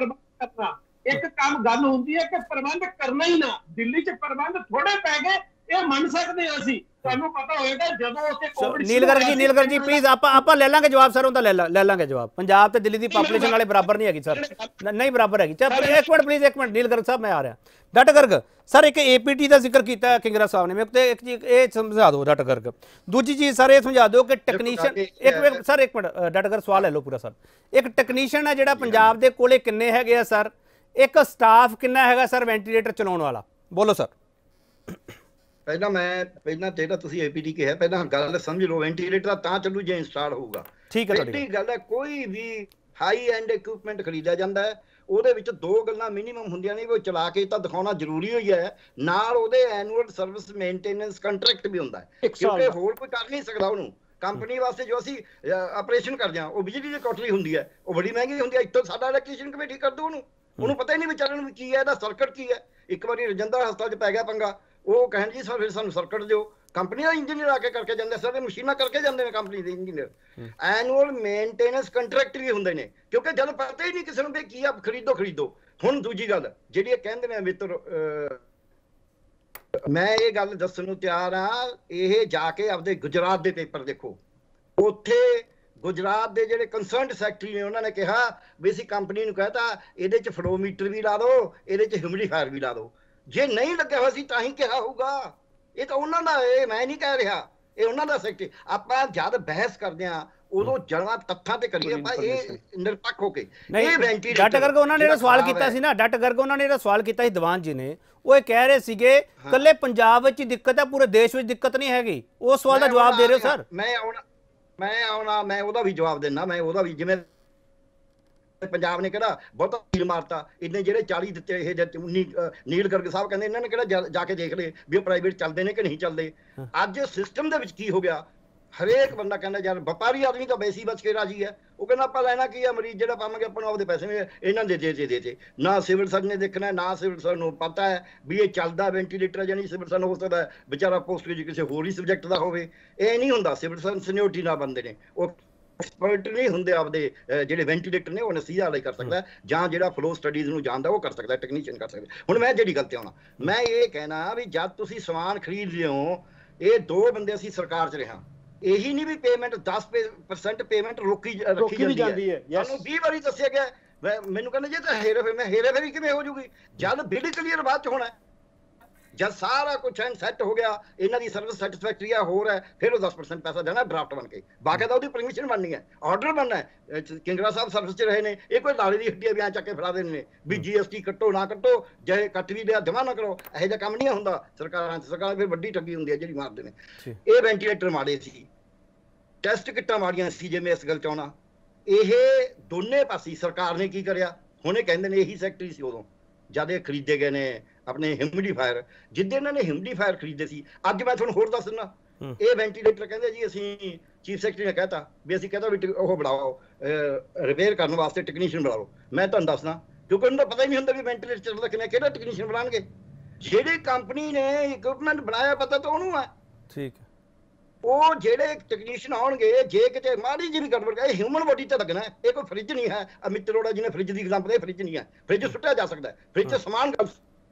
G: ਇੱਕ ਕੰਮ ਗੱਲ ਹੁੰਦੀ ਹੈ ਕਿ ਪ੍ਰਬੰਧ ਕਰਨਾ ਹੀ ਨਾ, ਦਿੱਲੀ 'ਚ ਪ੍ਰਬੰਧ ਥੋੜੇ ਪੈ ਗਏ, ਇਹ ਮੰਨ ਸਕਦੇ ਹਾਂ ਅਸੀਂ। ਤੁਹਾਨੂੰ ਪਤਾ ਹੋਏਗਾ ਜਦੋਂ ਉੱਥੇ ਕੋਵਿਡ
A: ਨੀਲ ਗਰਗ ਜੀ ਨੀਲ ਗਰਗ ਜੀ ਪਲੀਜ਼ ਆਪਾਂ ਆਪਾਂ ਲੈ ਲਾਂਗੇ ਜਵਾਬ ਸਰ, ਉਹਦਾ ਲੈ ਲੈ ਲਾਂਗੇ ਜਵਾਬ। ਪੰਜਾਬ ਤੇ ਦਿੱਲੀ ਦੀ ਪਾਪੂਲੇਸ਼ਨ ਵਾਲੇ ਬਰਾਬਰ ਨਹੀਂ ਹੈਗੀ ਸਰ, ਨਹੀਂ ਬਰਾਬਰ ਹੈਗੀ। ਇੱਕ ਮਿੰਟ ਪਲੀਜ਼ ਇੱਕ ਮਿੰਟ ਨੀਲ ਗਰਗ ਸਾਹਿਬ ਮੈਂ ਆ ਰਿਹਾ। ਡਟ ਗਰਗ ਸਰ, ਇੱਕ ਏਪੀਟੀ ਦਾ ਜ਼ਿਕਰ ਕੀਤਾ ਕਿੰਗਰਾ ਸਾਹਿਬ ਨੇ, ਮੇਰੇ ਤੇ ਇੱਕ ਚੀਜ਼ ਇਹ ਸਮਝਾ ਦਿਓ ਡਟ ਗਰਗ। ਦੂਜੀ ਚੀਜ਼ ਸਰ ਇਹ ਸਮਝਾ ਦਿਓ ਕਿ ਟੈਕਨੀਸ਼ੀਅਨ, ਇੱਕ ਮਿੰਟ ਸਰ ਇੱਕ ਮਿੰਟ ਡਟ ਗਰਗ ਸਵਾਲ ਲੈ ਲਓ ਪੂਰਾ ਸਰ। ਇੱਕ ਟੈਕਨੀਸ਼ੀਅਨ ਹੈ ਜਿਹੜਾ ਪੰਜਾਬ ਦੇ ਕੋਲੇ ਕਿੰਨੇ ਹੈਗੇ ਆ ਸਰ? ਇੱਕ ਸਟਾਫ ਕਿੰਨਾ ਹੈਗਾ ਸਰ ਵੈਂਟੀਲੇਟਰ ਚਲਾਉਣ ਵਾਲਾ? ਬੋਲੋ ਸਰ।
E: ਪਹਿਲਾਂ ਮੈਂ ਪਹਿਲਾਂ ਜਿਹੜਾ ਤੁਸੀਂ ਏਪੀਡੀ ਕਿਹਾ, ਪਹਿਲਾਂ ਗੱਲ ਸਮਝ ਲਓ, ਵੈਂਟੀਲੇਟਰ ਤਾਂ ਚੱਲੂ ਜੇ ਇੰਸਟਾਲ ਹੋਊਗਾ।
A: ਠੀਕ ਹੈ,
E: ਪਹਿਲੀ ਗੱਲ ਹੈ, ਕੋਈ ਵੀ ਹਾਈ ਐਂਡ ਇਕਵਿਪਮੈਂਟ ਖਰੀਦਿਆ ਜਾਂਦਾ ਹੈ, ਉਹਦੇ ਵਿੱਚ ਦੋ ਗੱਲਾਂ ਮਿਨੀਮਮ ਹੁੰਦੀਆਂ ਨੇ, ਉਹ ਚਲਾ ਕੇ ਤਾਂ ਦਿਖਾਉਣਾ ਜ਼ਰੂਰੀ ਹੋਈ ਹੈ, ਨਾਲ ਉਹਦੇ ਐਨੂਅਲ ਸਰਵਿਸ ਮੇਨਟੇਨੈਂਸ ਕੰਟਰੈਕਟ ਵੀ ਹੁੰਦਾ ਹੈ, ਕਿਉਂਕਿ ਹੋਰ ਕੋਈ ਕਰ ਨਹੀਂ ਸਕਦਾ ਉਹਨੂੰ। ਕੰਪਨੀ ਵਾਸਤੇ ਜੋ ਅਸੀਂ ਆਪਰੇਸ਼ਨ ਕਰਦੇ ਹਾਂ, ਉਹ ਬਿਜਲੀ ਦੀ ਕੋਠੜੀ ਹੁੰਦੀ ਹੈ, ਉਹ ਬੜੀ ਮਹਿੰਗੀ ਹੁੰਦੀ ਹੈ। ਇੱਥੋਂ ਸਾਡਾ ਇਲੈਕਟ੍ਰੀਸ਼ੀਅਨ ਕਿਵੇਂ ਠੀਕ ਕਰ ਦੂ ਉਹਨੂੰ? ਉਹਨੂੰ ਪਤਾ ਹੀ ਨਹੀਂ ਵਿਚਾਰਨ ਨੂੰ ਕੀ ਹੈ, ਇਹਦਾ ਸਰਕਟ ਕੀ ਹੈ। ਇੱਕ ਵਾਰੀ ਰਜਿੰਦਰ ਹਸਪਤਾਲ 'ਚ ਪੈ ਗਿਆ ਪੰਗਾ, ਉਹ ਕਹਿਣ ਜੀ ਸਰ ਫਿਰ ਸਾਨੂੰ ਸਰਕਟ ਦਿਓ। ਕੰਪਨੀ ਦਾ ਇੰਜੀਨੀਅਰ ਆ ਕੇ ਕਰਕੇ ਜਾਂਦੇ ਸਰ, ਇਹ ਮਸ਼ੀਨਾਂ ਕਰਕੇ ਜਾਂਦੇ ਨੇ ਕੰਪਨੀ ਦੇ ਇੰਜੀਨੀਅਰ। ਐਨੂਅਲ ਮੇਨਟੇਨੈਂਸ ਕੰਟਰੈਕਟ ਵੀ ਹੁੰਦੇ ਨੇ, ਕਿਉਂਕਿ ਜਦ ਪਤਾ ਹੀ ਨਹੀਂ ਕਿਸੇ ਨੂੰ ਵੀ ਕੀ ਆ, ਖਰੀਦੋ ਖਰੀਦੋ। ਹੁਣ ਦੂਜੀ ਗੱਲ ਜਿਹੜੀ ਇਹ ਕਹਿੰਦੇ ਨੇ ਮਿੱਤਰ, ਮੈਂ ਇਹ ਗੱਲ ਦੱਸਣ ਨੂੰ ਤਿਆਰ ਹਾਂ, ਇਹ ਜਾ ਕੇ ਆਪਦੇ ਗੁਜਰਾਤ ਦੇ ਪੇਪਰ ਦੇਖੋ। ਉੱਥੇ ਗੁਜਰਾਤ ਦੇ ਜਿਹੜੇ ਕੰਸਰਨਡ ਸੈਕਟਰੀ ਨੇ ਉਹਨਾਂ ਨੇ ਕਿਹਾ ਵੀ ਅਸੀਂ ਕੰਪਨੀ ਨੂੰ ਕਹਤਾ ਇਹਦੇ 'ਚ ਫਲੋਮੀਟਰ ਵੀ ਲਾ ਦਿਓ, ਇਹਦੇ 'ਚ ਹਿਊਮਿਡੀਫਾਇਰ ਵੀ ਲਾ ਦਿਓ। ਜੇ ਨਹੀਂ ਲੱਗਿਆ ਹੋਇਆ ਸੀ ਤਾਂ ਹੀ ਕਿਹਾ ਹੋਊਗਾ। ਇਹ ਤਾਂ ਉਹਨਾਂ ਦਾ, ਇਹ ਮੈਂ ਨਹੀਂ ਕਹਿ ਰਿਹਾ, ਇਹ ਉਹਨਾਂ ਦਾ ਸੈਕਟਰੀ। ਆਪਾਂ ਜਦ ਬਹਿਸ ਕਰਦੇ ਹਾਂ ਉਦੋਂ ਜੜਾਂ ਤੱਥਾਂ ਤੇ ਕਰੀਏ ਆਪਾਂ, ਇਹ ਨਿਰਪੱਖ ਹੋ ਕੇ। ਇਹ ਵੈਂਟੀਲੇਟਰ
A: ਡਾਕਟਰ ਕਰਕੇ ਉਹਨਾਂ ਨੇ ਜਿਹੜਾ ਸਵਾਲ ਕੀਤਾ ਸੀ ਨਾ, ਡਾਕਟਰ ਕਰਕੇ ਉਹਨਾਂ ਨੇ ਜਿਹੜਾ ਸਵਾਲ ਕੀਤਾ ਸੀ ਦੀਵਾਨ ਜੀ ਨੇ, ਉਹ ਇਹ ਕਹਿ ਰਹੇ ਸੀਗੇ ਕੱਲੇ ਪੰਜਾਬ ਵਿੱਚ ਹੀ ਦਿੱਕਤ ਹੈ, ਪੂਰੇ ਦੇਸ਼ ਵਿੱਚ ਦਿੱਕਤ ਨਹੀਂ ਹੈਗੀ। ਉਸ ਸਵਾਲ ਦਾ ਜਵਾਬ ਦੇ ਰਹੇ ਹੋ ਸਰ?
E: ਮੈਂ ਆਉਣਾ ਮੈਂ ਆਉਣਾ ਮੈਂ ਉਹਦਾ ਵੀ ਜਵਾਬ ਦਿੰਦਾ। ਮੈਂ ਉਹਦਾ ਵੀ, ਜਿਵੇਂ ਪੰਜਾਬ ਨੇ ਕਿਹੜਾ ਬਹੁਤਾ ਨੀਲ ਮਾਰਤਾ, ਇੰਨੇ ਜਿਹੜੇ ਚਾਲੀ ਦਿੱਤੇ ਇਹ ਉੱਨੀ ਨੀਲ ਗਰਗ ਸਾਹਿਬ ਕਹਿੰਦੇ ਇਹਨਾਂ ਨੇ ਕਿਹੜਾ ਜਾ ਕੇ ਦੇਖ ਲਏ ਵੀ ਉਹ ਪ੍ਰਾਈਵੇਟ ਚੱਲਦੇ ਨੇ ਕਿ ਨਹੀਂ ਚੱਲਦੇ। ਅੱਜ ਸਿਸਟਮ ਦੇ ਵਿੱਚ ਕੀ ਹੋ ਗਿਆ, ਹਰੇਕ ਬੰਦਾ ਕਹਿੰਦਾ ਯਾਰ ਵਪਾਰੀ ਆਦਮੀ ਤਾਂ ਵੈਸੇ ਹੀ ਬਚ ਕੇ ਰਾਜੀ ਹੈ। ਉਹ ਕਹਿੰਦਾ ਆਪਾਂ ਲੈਣਾ ਕੀ ਆ, ਮਰੀਜ਼ ਜਿਹੜਾ ਪਾਵਾਂਗੇ ਆਪਾਂ ਨੂੰ ਆਪਦੇ ਪੈਸੇ ਵੀ ਇਹਨਾਂ ਦੇ ਦੇ ਦੇ ਦੇ ਨਾ ਸਿਵਲ ਸਰਜਨ ਨੇ ਦੇਖਣਾ, ਨਾ ਸਿਵਲ ਸਰਜਨ ਨੂੰ ਪਤਾ ਹੈ ਵੀ ਇਹ ਚੱਲਦਾ ਵੈਂਟੀਲੇਟਰ ਹੈ ਜਾਂ ਨਹੀਂ। ਸਿਵਲ ਸਰਜਨ ਹੋ ਸਕਦਾ ਵਿਚਾਰਾ ਪੋਸਟ ਕਿਸੇ ਹੋਰ ਹੀ ਸਬਜੈਕਟ ਦਾ ਹੋਵੇ, ਇਹ ਨਹੀਂ ਹੁੰਦਾ। ਸਿਵਲ ਸਰਜਨ ਸੀਨੀਅਰਟੀ ਨਾਲ ਬੰਦੇ ਨੇ, ਉਹ ਐਕਸਪਰਟ ਨਹੀਂ ਹੁੰਦੇ ਆਪਦੇ ਜਿਹੜੇ ਵੈਂਟੀਲੇਟਰ ਨੇ, ਉਹ ਨਸੀਹਾ ਵਾਲਾ ਕਰ ਸਕਦਾ ਜਾਂ ਜਿਹੜਾ ਫਲੋ ਸਟੱਡੀਜ਼ ਨੂੰ ਜਾਣਦਾ ਉਹ ਕਰ ਸਕਦਾ, ਟੈਕਨੀਸ਼ੀਅਨ ਕਰ ਸਕਦਾ। ਹੁਣ ਮੈਂ ਜਿਹੜੀ ਗੱਲ ਤੇ ਆਉਣਾ, ਮੈਂ ਇਹ ਕਹਿਣਾ ਵੀ ਜਦ ਤੁਸੀਂ ਸਮਾਨ ਖਰੀਦ ਲਿਓ, ਇਹ ਦੋ ਬੰਦੇ ਅਸੀਂ ਸਰਕਾਰ 'ਚ ਰਿਹਾ, ਇਹੀ ਨਹੀਂ ਵੀ ਪੇਮੈਂਟ ਦਸ ਪਰਸੈਂਟ ਪੇਮੈਂਟ ਰੋਕੀ ਰੱਖੀ ਜਾਂਦੀ ਹੈ। ਸਾਨੂੰ ਵੀਹ ਵਾਰੀ ਦੱਸਿਆ ਗਿਆ, ਮੈਨੂੰ ਕਹਿੰਦੇ ਜੇ ਤਾਂ ਹੇਰੇ ਫੇਰ, ਮੈਂ ਹੇਰੇ ਫੇਰੀ ਕਿਵੇਂ ਹੋ ਜੂਗੀ ਜਦ ਬਿਲ ਕਲੀਅਰ ਬਾਅਦ 'ਚ ਹੋਣਾ। ਜਦ ਸਾਰਾ ਕੁਝ ਐਨ ਸੈੱਟ ਹੋ ਗਿਆ, ਇਹਨਾਂ ਦੀ ਸਰਵਿਸ ਸੈਟੀਸਫੈਕਟਰੀ ਆ ਹੋਰ ਹੈ, ਫਿਰ ਉਹ ਦਸ ਪਰਸੈਂਟ ਪੈਸਾ ਦੇਣਾ ਡਰਾਫਟ ਬਣ ਕੇ, ਬਾਕੀ ਤਾਂ ਉਹਦੀ ਪਰਮਿਸ਼ਨ ਬਣਨੀ ਹੈ, ਆਰਡਰ ਬਣਨਾ ਹੈ। ਕਿੰਗਰਾ ਸਾਹਿਬ ਸਰਵਿਸ 'ਚ ਰਹੇ ਨੇ, ਇਹ ਕੋਈ ਲਾਲੇ ਦੀ ਹੱਡੀ ਬਿਆਨ ਚੱਕ ਕੇ ਫੜਾ ਦੇਣੇ ਨੇ ਵੀ ਜੀ ਐਸ ਟੀ ਕੱਟੋ ਨਾ ਕੱਟੋ, ਜੇ ਕੱਟ ਵੀ ਲਿਆ ਜਮਾ ਨਾ ਕਰੋ। ਇਹੋ ਜਿਹਾ ਕੰਮ ਨਹੀਂ ਹੁੰਦਾ ਸਰਕਾਰਾਂ 'ਚ। ਸਰਕਾਰ ਫਿਰ ਵੱਡੀ ਠੱਗੀ ਹੁੰਦੀ ਹੈ ਜਿਹੜੀ ਮਾਰਦੇ ਨੇ। ਇਹ ਵੈਂਟੀਲੇਟਰ ਮਾੜੇ ਸੀ, ਟੈਸਟ ਕਿੱਟਾਂ ਮਾੜੀਆਂ ਸੀ, ਜੇ ਮੈਂ ਇਸ ਗੱਲ 'ਚ ਆਉਣਾ। ਇਹ ਦੋਨੇ ਪਾਸੇ ਸਰਕਾਰ ਨੇ ਕੀ ਕਰਿਆ, ਹੁਣ ਇਹ ਕਹਿੰਦੇ ਨੇ ਇਹੀ ਸੈਕਟਰੀ ਸੀ ਉਦੋਂ ਜਦ ਇਹ ਖਰੀਦੇ ਗਏ ਨੇ ਆਪਣੇ ਹਿਊਮਿਡੀਫਾਇਰ। ਜਿੱਦੇ ਇਹਨਾਂ ਨੇ ਹਿਊਮਿਡੀਫਾਇਰ ਖਰੀਦੇ ਸੀ, ਅੱਜ ਮੈਂ ਤੁਹਾਨੂੰ ਹੋਰ ਦੱਸ ਦਿੰਦਾ, ਇਹ ਵੈਂਟੀਲੇਟਰ ਕਹਿੰਦੇ ਜੀ ਅਸੀਂ ਚੀਫ ਸੈਕਟਰੀ ਨੇ ਕਹਿਤਾ ਵੀ ਅਸੀਂ ਕਹਿੰਦਾ ਵੀ ਉਹ ਬਣਾਓ, ਰਿਪੇਅਰ ਕਰਨ ਵਾਸਤੇ ਟੈਕਨੀਸ਼ੀਅਨ ਬਣਾਓ। ਮੈਂ ਤੁਹਾਨੂੰ ਦੱਸਦਾ, ਕਿਉਂਕਿ ਉਹਨਾਂ ਦਾ ਪਤਾ ਹੀ ਨਹੀਂ ਹੁੰਦਾ ਵੀ ਵੈਂਟੀਲੇਟਰ ਚੱਲਦਾ ਕਿਵੇਂ, ਕਿਹੜਾ ਟੈਕਨੀਸ਼ੀਅਨ ਬਣਾਉਣਗੇ। ਜਿਹੜੀ ਕੰਪਨੀ ਨੇ ਇਕਵਿਪਮੈਂਟ ਬਣਾਇਆ ਪਤਾ ਤਾਂ ਉਹਨੂੰ ਹੈ। ਠੀਕ ਹੈ, ਉਹ ਜਿਹੜੇ ਟੈਕਨੀਸ਼ੀਅਨ ਆਉਣਗੇ, ਜੇ ਕਿਤੇ ਮਾੜੀ ਜਿਹੀ ਵੀ ਗੜਬੜ ਇਹ ਹਿਊਮਨ ਬੋਡੀ ਤੇ ਲੱਗਣਾ। ਇਹ ਕੋਈ ਫ੍ਰਿਜ ਨਹੀਂ ਹੈ, ਅਮਿਤ ਅਰੋੜਾ ਜਿਹਨੇ ਫ੍ਰਿਜ ਦੀ ਐਗਜ਼ਾਮਪਲ, ਇਹ ਫ੍ਰਿਜ ਨਹੀਂ ਹੈ। ਫ੍ਰਿਜ ਸੁੱਟਿਆ ਜਾ ਸਕਦਾ, ਫ੍ਰਿਜ 'ਚ ਸਮਾਨ ਗਲ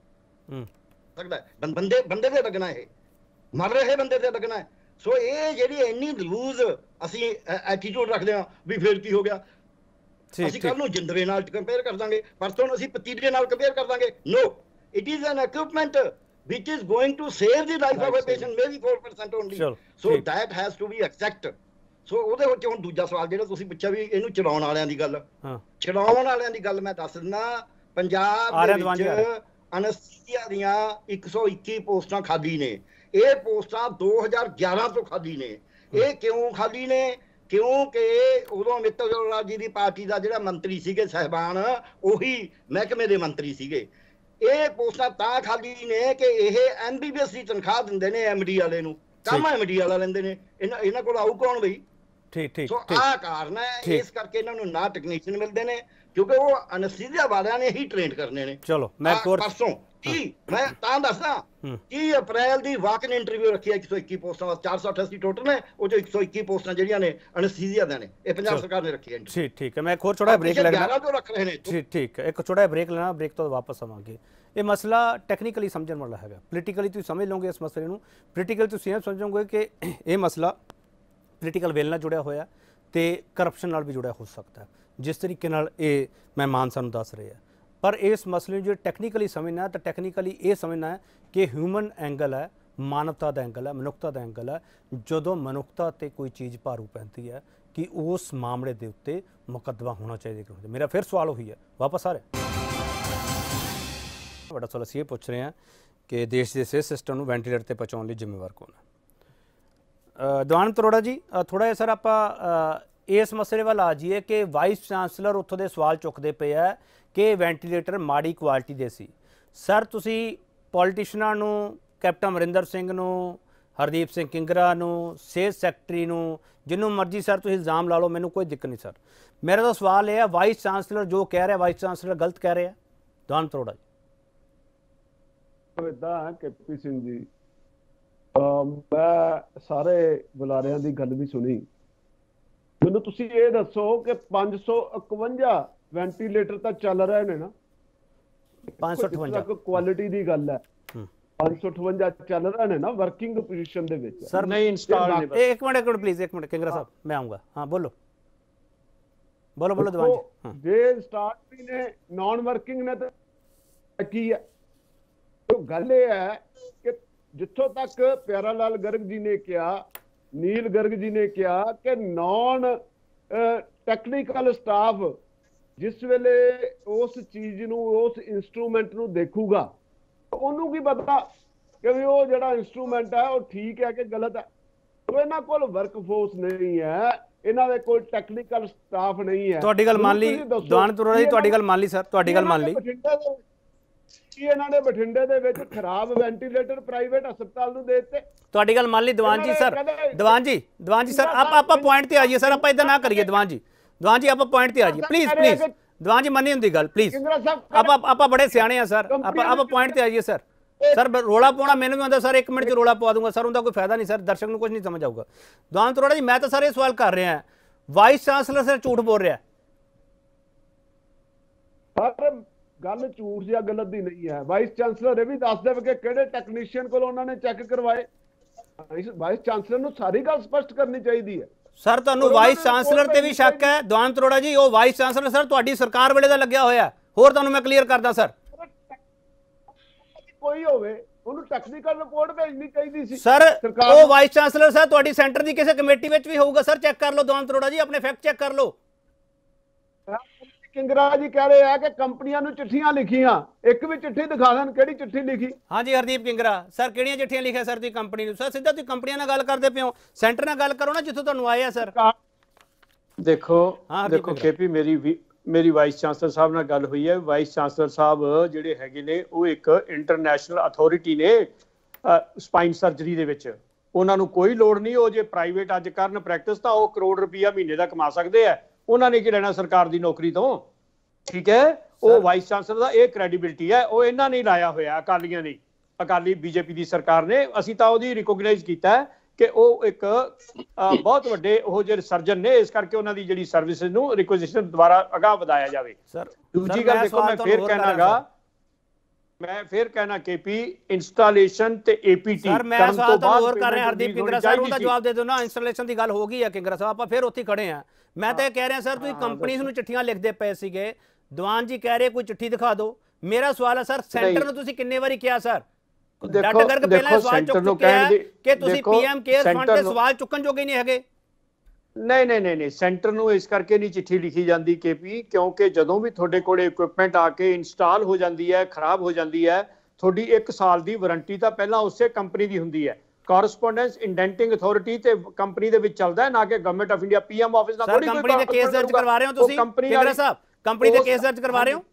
E: ਸਕਦਾ, ਬੰਦੇ ਬੰਦੇ ਤੇ ਲੱਗਣਾ, ਇਹ ਮਰ ਰਹੇ ਬੰਦੇ ਤੇ ਲੱਗਣਾ ਹੈ। ਸੋ ਇਹ ਜਿਹੜੀ ਇੰਨੀ ਲੂਜ਼ ਅਸੀਂ ਐਟੀਟਿਊਡ ਰੱਖਦੇ ਹਾਂ ਵੀ ਫਿਰ ਕੀ ਹੋ ਗਿਆ, ਅਸੀਂ ਕੱਲ ਨੂੰ ਜਿੰਦਰੇ ਨਾਲ ਕੰਪੇਅਰ ਕਰ ਦਾਂਗੇ, ਪਰਸੋਂ ਨੂੰ ਅਸੀਂ ਪਤੀਲੇ ਨਾਲ ਕੰਪੇਅਰ ਕਰ ਦਾਂਗੇ। No, it is an equipment which is going to save the life of a patient, maybe four percent only. So that has to be exact. So ਉਹਦੇ ਵਿੱਚ ਹੁਣ ਦੂਜਾ ਸਵਾਲ ਜਿਹੜਾ ਤੁਸੀਂ ਪੁੱਛਿਆ ਵੀ ਇਹਨੂੰ ਚਲਾਉਣ ਵਾਲਿਆਂ ਦੀ ਗੱਲ, ਚਲਾਉਣ ਵਾਲਿਆਂ ਦੀ ਗੱਲ ਮੈਂ ਦੱਸ ਦਿੰਦਾ। ਪੰਜਾਬ ਦੇ ਵਿੱਚ ਅਨਸਥੀਸੀਆ ਦੀਆਂ ਇੱਕ ਸੌ ਇੱਕੀ ਪੋਸਟਾਂ ਖਾਲੀ ਨੇ। ਇਹ ਪੋਸਟਾਂ ਦੋ ਹਜ਼ਾਰ ਗਿਆਰਾਂ ਤੋਂ ਖਾਲੀ ਨੇ। ਇਹ ਕਿਉਂ ਖਾਲੀ ਨੇ? ਕਿਉਂਕਿ ਉਦੋਂ ਅਮਿਤ ਅਰੋੜਾ ਜੀ ਦੀ ਪਾਰਟੀ ਦਾ ਜਿਹੜਾ ਮੰਤਰੀ ਸੀਗੇ ਸਾਹਿਬਾਨ, ਉਹੀ ਮਹਿਕਮੇ ਦੇ ਮੰਤਰੀ ਸੀਗੇ। ਇਹ ਪੋਸਟਾਂ ਤਾਂ ਖਾਲੀ ਨੇ ਕਿ ਇਹ ਐਮ ਬੀ ਬੀ ਐਸ ਦੀ ਤਨਖਾਹ ਦਿੰਦੇ ਨੇ ਐਮ ਡੀ ਵਾਲੇ ਨੂੰ, ਕੰਮ ਐਮ ਡੀ ਵਾਲਾ ਲੈਂਦੇ ਨੇ। ਇਹਨਾਂ ਇਹਨਾਂ ਕੋਲ ਆਊ ਕੌਣ ਬਈ? ਠੀਕ ਠੀਕ। ਸੋ ਆਹ ਕਾਰਨ ਹੈ, ਇਸ ਕਰਕੇ ਇਹਨਾਂ ਨੂੰ ਨਾ ਟੈਕਨੀਸ਼ੀਅਨ ਮਿਲਦੇ ਨੇ, ਕਿਉਂਕਿ ਉਹ ਅਨਸਥੀਸੀਆ ਵਾਲਿਆਂ ਨੇ ਹੀ ਟ੍ਰੇਨ ਕਰਨੇ ਨੇ। ਚਲੋ ਮੈਂ ਪਰਸੋਂ ਕੀ ਮੈਂ ਤਾਂ ਦੱਸਦਾ, ਤੀਹ ਅਪ੍ਰੈਲ ਦੀ ਵਾਕ ਇਨ ਇੰਟਰਵਿਊ ਰੱਖੀ ਹੈ ਇੱਕ ਸੌ ਇੱਕੀ ਪੋਸਟਾਂ ਵਾਸਤੇ। ਚਾਰ ਸੌ ਅਠਾਸੀ ਟੋਟਲ ਨੇ, ਉਹ ਚੋਂ ਇੱਕ ਸੌ ਇੱਕੀ ਪੋਸਟਾਂ ਜਿਹੜੀਆਂ ਨੇ ਅਨਸਥੀਸੀਆ ਦੀਆਂ ਨੇ, ਇਹ ਪੰਜਾਬ ਸਰਕਾਰ ਨੇ ਰੱਖੀ ਹੈ।
A: ਠੀਕ ਠੀਕ ਹੈ, ਮੈਂ ਇੱਕ ਹੋਰ ਛੋਟਾ ਬ੍ਰੇਕ ਲੈਣਾ।
E: ਰੱਖ ਰਹੇ ਨੇ। ਠੀਕ
A: ਠੀਕ ਹੈ, ਇੱਕ ਛੋਟਾ ਬ੍ਰੇਕ ਲੈਣਾ, ਬ੍ਰੇਕ ਤੋਂ ਵਾਪਸ ਆਵਾਂਗੇ। ਇਹ ਮਸਲਾ ਟੈਕਨੀਕਲੀ ਸਮਝਣ ਵਾਲਾ ਹੈਗਾ, ਪੋਲੀਟੀਕਲੀ ਤੁਸੀਂ ਸਮਝ ਲਓਗੇ ਇਸ ਮਸਲੇ ਨੂੰ। ਪੋਲੀਟੀਕਲ ਤੁਸੀਂ ਇਹ ਸਮਝੋਗੇ ਕਿ ਇਹ ਮਸਲਾ ਪੋਲੀਟੀਕਲ ਵੇਲ ਨਾਲ ਜੁੜਿਆ ਹੋਇਆ ਤੇ ਕਰਪਸ਼ਨ ਨਾਲ ਵੀ ਜੁੜਿਆ ਹੋ ਸਕਦਾ, ਜਿਸ ਤਰੀਕੇ ਨਾਲ ਇਹ ਮਹਿਮਾਨ ਸਾਨੂੰ ਦੱਸ ਰਹੇ ਆ। ਪਰ ਇਸ ਮਸਲੇ ਨੂੰ ਜੇ ਟੈਕਨੀਕਲੀ ਸਮਝਣਾ ਤਾਂ ਟੈਕਨੀਕਲੀ ਇਹ ਸਮਝਣਾ ਹੈ ਕਿ ਹਿਊਮਨ ਐਂਗਲ ਹੈ, ਮਾਨਵਤਾ ਦਾ ਐਂਗਲ ਹੈ, ਮਨੁੱਖਤਾ ਦਾ ਐਂਗਲ ਹੈ। ਜਦੋਂ ਮਨੁੱਖਤਾ ਤੇ ਕੋਈ ਚੀਜ਼ ਭਾਰੂ ਪੈਂਦੀ ਹੈ ਕਿ ਉਸ ਮਾਮਲੇ ਦੇ ਉੱਤੇ ਮੁਕੱਦਮਾ ਹੋਣਾ ਚਾਹੀਦਾ ਕਿ ਮੇਰਾ ਫਿਰ ਸਵਾਲ ਉਹੀ ਹੈ, ਵਾਪਸ ਆ ਰਿਹਾ ਵੱਡਾ ਸਵਾਲ ਅਸੀਂ ਇਹ ਪੁੱਛ ਰਹੇ ਹਾਂ ਕਿ ਦੇਸ਼ ਦੇ ਸਿਹਤ ਸਿਸਟਮ ਨੂੰ ਵੈਂਟੀਲੇਟਰ ਤੇ ਪਹੁੰਚਾਉਣ ਲਈ ਜ਼ਿੰਮੇਵਾਰ ਕੌਣ ਹੈ? ਦੀਵਾਨ ਅਰੋੜਾ ਜੀ, ਥੋੜ੍ਹਾ ਜਿਹਾ ਸਰ ਆਪਾਂ ਇਸ ਮਸਲੇ ਵੱਲ ਆ ਜਾਈਏ ਕਿ ਵਾਈਸ ਚਾਂਸਲਰ ਉੱਥੋਂ ਦੇ ਸਵਾਲ ਚੁੱਕਦੇ ਪਏ ਆ ਕਿ ਵੈਂਟੀਲੇਟਰ ਮਾੜੀ ਕੁਆਲਿਟੀ ਦੇ ਸੀ। ਸਰ ਤੁਸੀਂ ਪੋਲੀਟੀਸ਼ੀਅਨਾਂ ਨੂੰ, ਕੈਪਟਨ ਅਮਰਿੰਦਰ ਸਿੰਘ ਨੂੰ, ਹਰਦੀਪ ਸਿੰਘ ਕਿੰਗਰਾ ਨੂੰ, ਸਿਹਤ ਸੈਕਟਰੀ ਨੂੰ, ਜਿਹਨੂੰ ਮਰਜ਼ੀ ਸਰ ਤੁਸੀਂ ਇਲਜ਼ਾਮ ਲਾ ਲਓ, ਮੈਨੂੰ ਕੋਈ ਦਿੱਕਤ ਨਹੀਂ ਸਰ। ਮੇਰਾ ਤਾਂ ਸਵਾਲ ਇਹ ਹੈ, ਵਾਈਸ ਚਾਂਸਲਰ ਜੋ ਕਹਿ ਰਿਹਾ, ਵਾਈਸ ਚਾਂਸਲਰ ਗਲਤ ਕਹਿ ਰਿਹਾ? ਦੀਵਾਨ ਅਰੋੜਾ ਜੀ।
H: ਇਦਾਂ ਕੇ ਪੀ ਸਿੰਘ ਜੀ, ਮੈਂ ਸਾਰੇ ਬੁਲਾਰਿਆਂ ਦੀ ਗੱਲ ਵੀ ਸੁਣੀ। ਮੈਨੂੰ ਤੁਸੀਂ ਇਹ ਦੱਸੋ ਕਿ ਪੰਜ ਸੌ ਇਕਵੰਜਾ ਵੈਂਟੀਲੇਟਰ ਤਾਂ ਚੱਲ ਰਹੇ ਨੇ ਨਾ?
A: ਪੰਜ ਸੌ ਅਠਵੰਜਾ
H: ਕੁਆਲਿਟੀ ਦੀ ਗੱਲ ਹੈ। ਪੰਜ ਸੌ ਅਠਵੰਜਾ ਚੱਲ ਰਹੇ ਨੇ ਨਾ ਵਰਕਿੰਗ ਪੋਜੀਸ਼ਨ ਦੇ ਵਿੱਚ?
A: ਸਰ ਨਹੀਂ ਇੰਸਟਾਲ ਨਹੀਂ। ਇੱਕ ਮਿੰਟ ਇੱਕ ਮਿੰਟ ਪਲੀਜ਼, ਇੱਕ ਮਿੰਟ ਕਿੰਗਰਾ ਸਾਹਿਬ, ਮੈਂ ਆਉਂਗਾ। ਹਾਂ ਬੋਲੋ। बोलो बोलो दीवान जी। हाँ।
H: जे स्टार्ट भी ने नॉन वर्किंग ने तो की है, तो गल ये है कि जिथों तक प्यारा लाल गर्ग जी ने कहा, नील गर्ग जी ने कहा कि नॉन टैक्नीकल स्टाफ जिस वेले उस चीज नू उस इंस्ट्रूमेंट नू देखूगा तो उन्होंने की पता कि भी वो जड़ा इंस्ट्रूमेंट है वो ठीक है कि गलत है। तो इन्हां कोल वर्क फोर्स नहीं है, इन्हां दे कोल टैक्नीकल स्टाफ नहीं है।
A: ਤੁਹਾਡੀ ਗੱਲ ਮੰਨ ਲਈ ਦੀਵਾਨ ਤੁਰਾ ਜੀ, ਤੁਹਾਡੀ ਗੱਲ ਮੰਨ ਲਈ ਸਰ, ਤੁਹਾਡੀ ਗੱਲ ਮੰਨ ਲਈ।
H: ਕੀ ਇਹਨਾਂ ਨੇ ਬਠਿੰਡੇ ਦੇ ਵਿੱਚ ਖਰਾਬ ਵੈਂਟੀਲੇਟਰ ਪ੍ਰਾਈਵੇਟ ਹਸਪਤਾਲ ਨੂੰ ਦੇ ਦਿੱਤੇ?
A: ਤੁਹਾਡੀ ਗੱਲ ਮੰਨ ਲਈ ਦੀਵਾਨ ਜੀ। ਸਰ ਦੀਵਾਨ ਜੀ, ਦੀਵਾਨ ਜੀ ਸਰ ਆਪਾਂ ਆਪਾਂ ਪੁਆਇੰਟ ਤੇ ਆ ਜਾਈਏ ਸਰ, ਆਪਾਂ ਇਦਾਂ ਨਾ ਕਰੀਏ ਦੀਵਾਨ ਜੀ। ਦੀਵਾਨ ਜੀ ਆਪਾਂ ਪੁਆਇੰਟ ਤੇ ਆ ਜਾਈਏ ਪਲੀਜ਼ ਪਲੀਜ਼। ਦੀਵਾਨ ਜੀ ਮੰਨੀ ਹੁੰਦੀ ਗੱਲ ਪਲੀਜ਼, ਆਪਾਂ ਆਪਾਂ ਬੜੇ ਸਿਆਣੇ ਆ ਸਰ, ਆਪਾਂ ਆਪਾਂ ਪੁਆਇੰਟ ਤੇ ਆ ਜਾਈਏ ਸਰ। ਸਰ ਰੋਲਾ ਪਾਉਣਾ ਮੈਨੂੰ ਵੀ ਆਉਂਦਾ ਸਰ, ਇੱਕ ਮਿੰਟ ਚ ਰੋਲਾ ਪਵਾ ਦੂੰਗਾ ਸਰ, ਉਹਦਾ ਕੋਈ ਫਾਇਦਾ ਨਹੀਂ ਸਰ, ਦਰਸ਼ਕ ਨੂੰ ਕੁਝ ਨਹੀਂ ਸਮਝ ਆਊਗਾ। ਦੀਵਾਨ ਤੁਰਾ ਜੀ ਮੈਂ ਤਾਂ ਸਰ ਇਹ ਸਵਾਲ ਕਰ ਰਿਹਾ, ਵਾਈਸ ਚਾਂਸਲਰ ਸਰ ਝੂਠ ਬੋਲ ਰਿਹਾ।
H: ਪਰ ਗੱਲ ਝੂਠ ਜਾਂ ਗਲਤ ਦੀ ਨਹੀਂ ਹੈ। ਵਾਈਸ ਚਾਂਸਲਰ ਇਹ ਵੀ ਦੱਸ ਦੇਵੇ ਕਿ ਕਿਹੜੇ ਟੈਕਨੀਸ਼ੀਅਨ ਕੋਲ ਉਹਨਾਂ ਨੇ ਚੈੱਕ ਕਰਵਾਏ। ਵਾਈਸ ਚਾਂਸਲਰ ਨੂੰ ਸਾਰੀ ਗੱਲ ਸਪਸ਼ਟ ਕਰਨੀ ਚਾਹੀਦੀ ਹੈ।
A: ਸਰ ਤੁਹਾਨੂੰ ਵਾਈਸ ਚਾਂਸਲਰ ਤੇ ਵੀ ਸ਼ੱਕ ਹੈ ਦੀਵਾਨ ਤੁਰਾ ਜੀ? ਉਹ ਵਾਈਸ ਚਾਂਸਲਰ ਸਰ ਤੁਹਾਡੀ ਸਰਕਾਰ ਵੇਲੇ ਦਾ ਲੱਗਿਆ ਹੋਇਆ। ਹੋਰ ਤੁਹਾਨੂੰ ਮੈਂ ਕਲੀਅਰ ਕਰਦਾ ਸਰ,
H: ਕੋਈ ਹੋਵੇ ਉਹਨੂੰ ਟੈਕਨੀਕਲ ਰਿਪੋਰਟ ਭੇਜਣੀ ਚਾਹੀਦੀ ਸੀ
A: ਸਰ। ਉਹ ਵਾਈਸ ਚਾਂਸਲਰ ਸਰ ਤੁਹਾਡੀ ਸੈਂਟਰ ਦੀ ਕਿਸੇ ਕਮੇਟੀ ਵਿੱਚ ਵੀ ਹੋਊਗਾ ਸਰ, ਚੈੱਕ ਕਰ ਲਓ ਦੀਵਾਨ ਤੁਰਾ ਜੀ, ਆਪਣੇ ਫੈਕਟ ਚੈੱਕ ਕਰ ਲਓ। ਕਿੰਗਰਾ ਜੀ ਕਹਿ ਰਹੇ ਆ ਕਿ ਕੰਪਨੀਆਂ ਨੂੰ ਚਿੱਠੀਆਂ ਲਿਖੀਆਂ, ਇੱਕ ਵੀ ਚਿੱਠੀ ਦਿਖਾ ਦੇਣ, ਕਿਹੜੀ ਚਿੱਠੀ ਲਿਖੀ? ਹਾਂਜੀ ਹਰਦੀਪ ਕਿੰਗਰਾ ਸਰ, ਕਿਹੜੀਆਂ ਚਿੱਠੀਆਂ ਲਿਖਿਆ ਸਰ ਤੁਸੀਂ ਕੰਪਨੀ ਨੂੰ? ਸਰ ਸਿੱਧਾ ਤੁਸੀਂ ਕੰਪਨੀਆਂ ਨਾਲ ਗੱਲ ਕਰਦੇ ਪਿਓ, ਸੈਂਟਰ ਨਾਲ ਗੱਲ ਕਰੋ ਨਾ ਜਿੱਥੋਂ ਤੁਹਾਨੂੰ ਆਏ ਆ ਸਰ।
F: ਦੇਖੋ ਦੇਖੋ ਕੇਪੀ, ਮੇਰੀ ਵੀ ਮੇਰੀ ਵਾਈਸ ਚਾਂਸਲਰ ਸਾਹਿਬ ਨਾਲ ਗੱਲ ਹੋਈ ਹੈ। ਵਾਈਸ ਚਾਂਸਲਰ ਸਾਹਿਬ ਜਿਹੜੇ ਹੈਗੇ ਨੇ ਉਹ ਇੱਕ ਇੰਟਰਨੈਸ਼ਨਲ ਅਥਾਰਟੀ ਨੇ ਸਪਾਈਨ ਸਰਜਰੀ ਦੇ ਵਿੱਚ, ਉਹਨਾਂ ਨੂੰ ਕੋਈ ਲੋੜ ਨਹੀਂ। ਉਹ ਜੇ ਪ੍ਰਾਈਵੇਟ ਅੱਜ ਕਰਨ ਪ੍ਰੈਕਟਿਸ ਤਾਂ ਉਹ ਕਰੋੜ ਰੁਪਈਆ ਮਹੀਨੇ ਦਾ ਕਮਾ ਸਕਦੇ ਆ, ਉਹਨਾਂ ਨੇ ਕੀ ਲੈਣਾ ਸਰਕਾਰ ਦੀ ਨੌਕਰੀ ਤੋਂ? ਠੀਕ ਹੈ, ਉਹ ਵਾਈਸ ਚਾਂਸਲਰ ਦਾ ਇਹ ਕ੍ਰੈਡੀਬਿਲਿਟੀ ਹੈ, ਉਹ ਇਹਨਾਂ ਨੇ ਲਾਇਆ ਹੋਇਆ, ਅਕਾਲੀਆਂ ਨੇ, ਅਕਾਲੀ ਬੀਜੇਪੀ ਦੀ ਸਰਕਾਰ ਨੇ। ਅਸੀਂ ਤਾਂ ਉਹਦੀ ਰਿਕੋਗਨਾਈਜ਼ ਕੀਤਾ ਕਿ ਉਹ ਇੱਕ ਬਹੁਤ ਵੱਡੇ ਉਹ ਜਿਹੜੇ ਸਰਜਨ ਨੇ, ਇਸ ਕਰਕੇ ਉਹਨਾਂ ਦੀ ਜਿਹੜੀ ਸਰਵਿਸਿਜ਼ ਨੂੰ ਰਿਕੁਇਜ਼ੀਸ਼ਨ ਦੁਬਾਰਾ ਅਗਾਂਹ ਵਧਾਇਆ ਜਾਵੇ। ਸਰ ਦੂਜੀ ਗੱਲ ਦੇਖੋ, ਮੈਂ ਫੇਰ ਕਹਿਣਾਗਾ, ਮੈਂ ਫੇਰ ਕਹਿਣਾ ਕੇਪੀ, ਇੰਸਟਾਲੇਸ਼ਨ ਤੇ ਏਪੀਟੀ
A: ਸਰ ਮੈਂ ਸਵਾਲ ਤੁਹਾਨੂੰ ਹੋਰ ਕਰ ਰਿਹਾ ਹਰਦੀਪ ਕਿੰਗਰਾ ਸਾਹਿਬ, ਉਹਦਾ ਜਵਾਬ ਦੇ ਦਿਓ ਨਾ। ਇੰਸਟਾਲੇਸ਼ਨ ਦੀ ਗੱਲ ਹੋ ਗਈ ਹੈ ਕਿੰਗਰਾ ਸਾਹਿਬ, ਆਪਾਂ ਫੇਰ ਉੱਥੇ ਖੜੇ ਆ। ਮੈਂ ਤਾਂ ਇਹ ਕਹਿ ਰਿਹਾ ਸਰ, ਤੁਸੀਂ ਕੰਪਨੀਆਂ ਨੂੰ ਚਿੱਠੀਆਂ ਲਿਖਦੇ ਪਏ ਸੀਗੇ, ਦੀਵਾਨ ਜੀ ਕਹਿ ਰਹੇ ਕੋਈ ਚਿੱਠੀ ਦਿਖਾ ਦਿਓ। ਮੇਰਾ ਸਵਾਲ ਹੈ ਸਰ, ਸੈਂਟਰ ਨੂੰ ਤੁਸੀਂ ਕਿੰਨੇ ਵਾਰੀ ਕਿਹਾ ਸਰ? ਡਾਕਟਰ ਗਰਗ ਪਹਿਲਾਂ ਸਵਾਲ ਚੁੱਕ ਚੁੱਕਿਆ ਕਿ ਤੁਸੀਂ ਪੀਐਮ ਕੇਅਰ ਫੰਡ ਦੇ ਸਵਾਲ ਚੁੱਕਣ ਜੋਗੇ ਨਹੀਂ ਹੈਗੇ।
F: ਨਹੀਂ ਨਹੀਂ ਨਹੀਂ ਨਹੀਂ ਸੈਂਟਰ ਨੂੰ ਇਸ ਕਰਕੇ ਨਹੀਂ ਚਿੱਠੀ ਲਿਖੀ ਜਾਂਦੀ ਕੇਪੀ, ਕਿਉਂਕਿ ਜਦੋਂ ਵੀ ਤੁਹਾਡੇ ਕੋਲ ਇਕਵਿਪਮੈਂਟ ਆ ਕੇ ਇੰਸਟਾਲ ਹੋ ਜਾਂਦੀ ਹੈ, ਖਰਾਬ ਹੋ ਜਾਂਦੀ ਹੈ, ਤੁਹਾਡੀ ਇੱਕ ਸਾਲ ਦੀ ਵਾਰੰਟੀ ਤਾਂ ਪਹਿਲਾਂ ਉਸੇ ਕੰਪਨੀ ਦੀ ਹੁੰਦੀ ਹੈ। ਕੋਰਸਪੋਂਡੈਂਸ ਇੰਡੈਂਟਿੰਗ ਅਥਾਰਟੀ ਤੇ ਕੰਪਨੀ ਦੇ ਵਿੱਚ ਚੱਲਦਾ ਹੈ, ਨਾ ਕਿ government of India PM office ਦਾ।
A: ਥੋੜੀ ਕੰਪਨੀ ਦੇ ਕੇਸ ਦਰਜ ਕਰਵਾ ਰਹੇ ਹੋ ਤੁਸੀਂ ਕਿੰਗਰਾ ਸਾਹਿਬ? ਕੰਪਨੀ ਦੇ ਕੇਸ ਦਰਜ ਕਰਵਾ ਰਹੇ ਹੋ?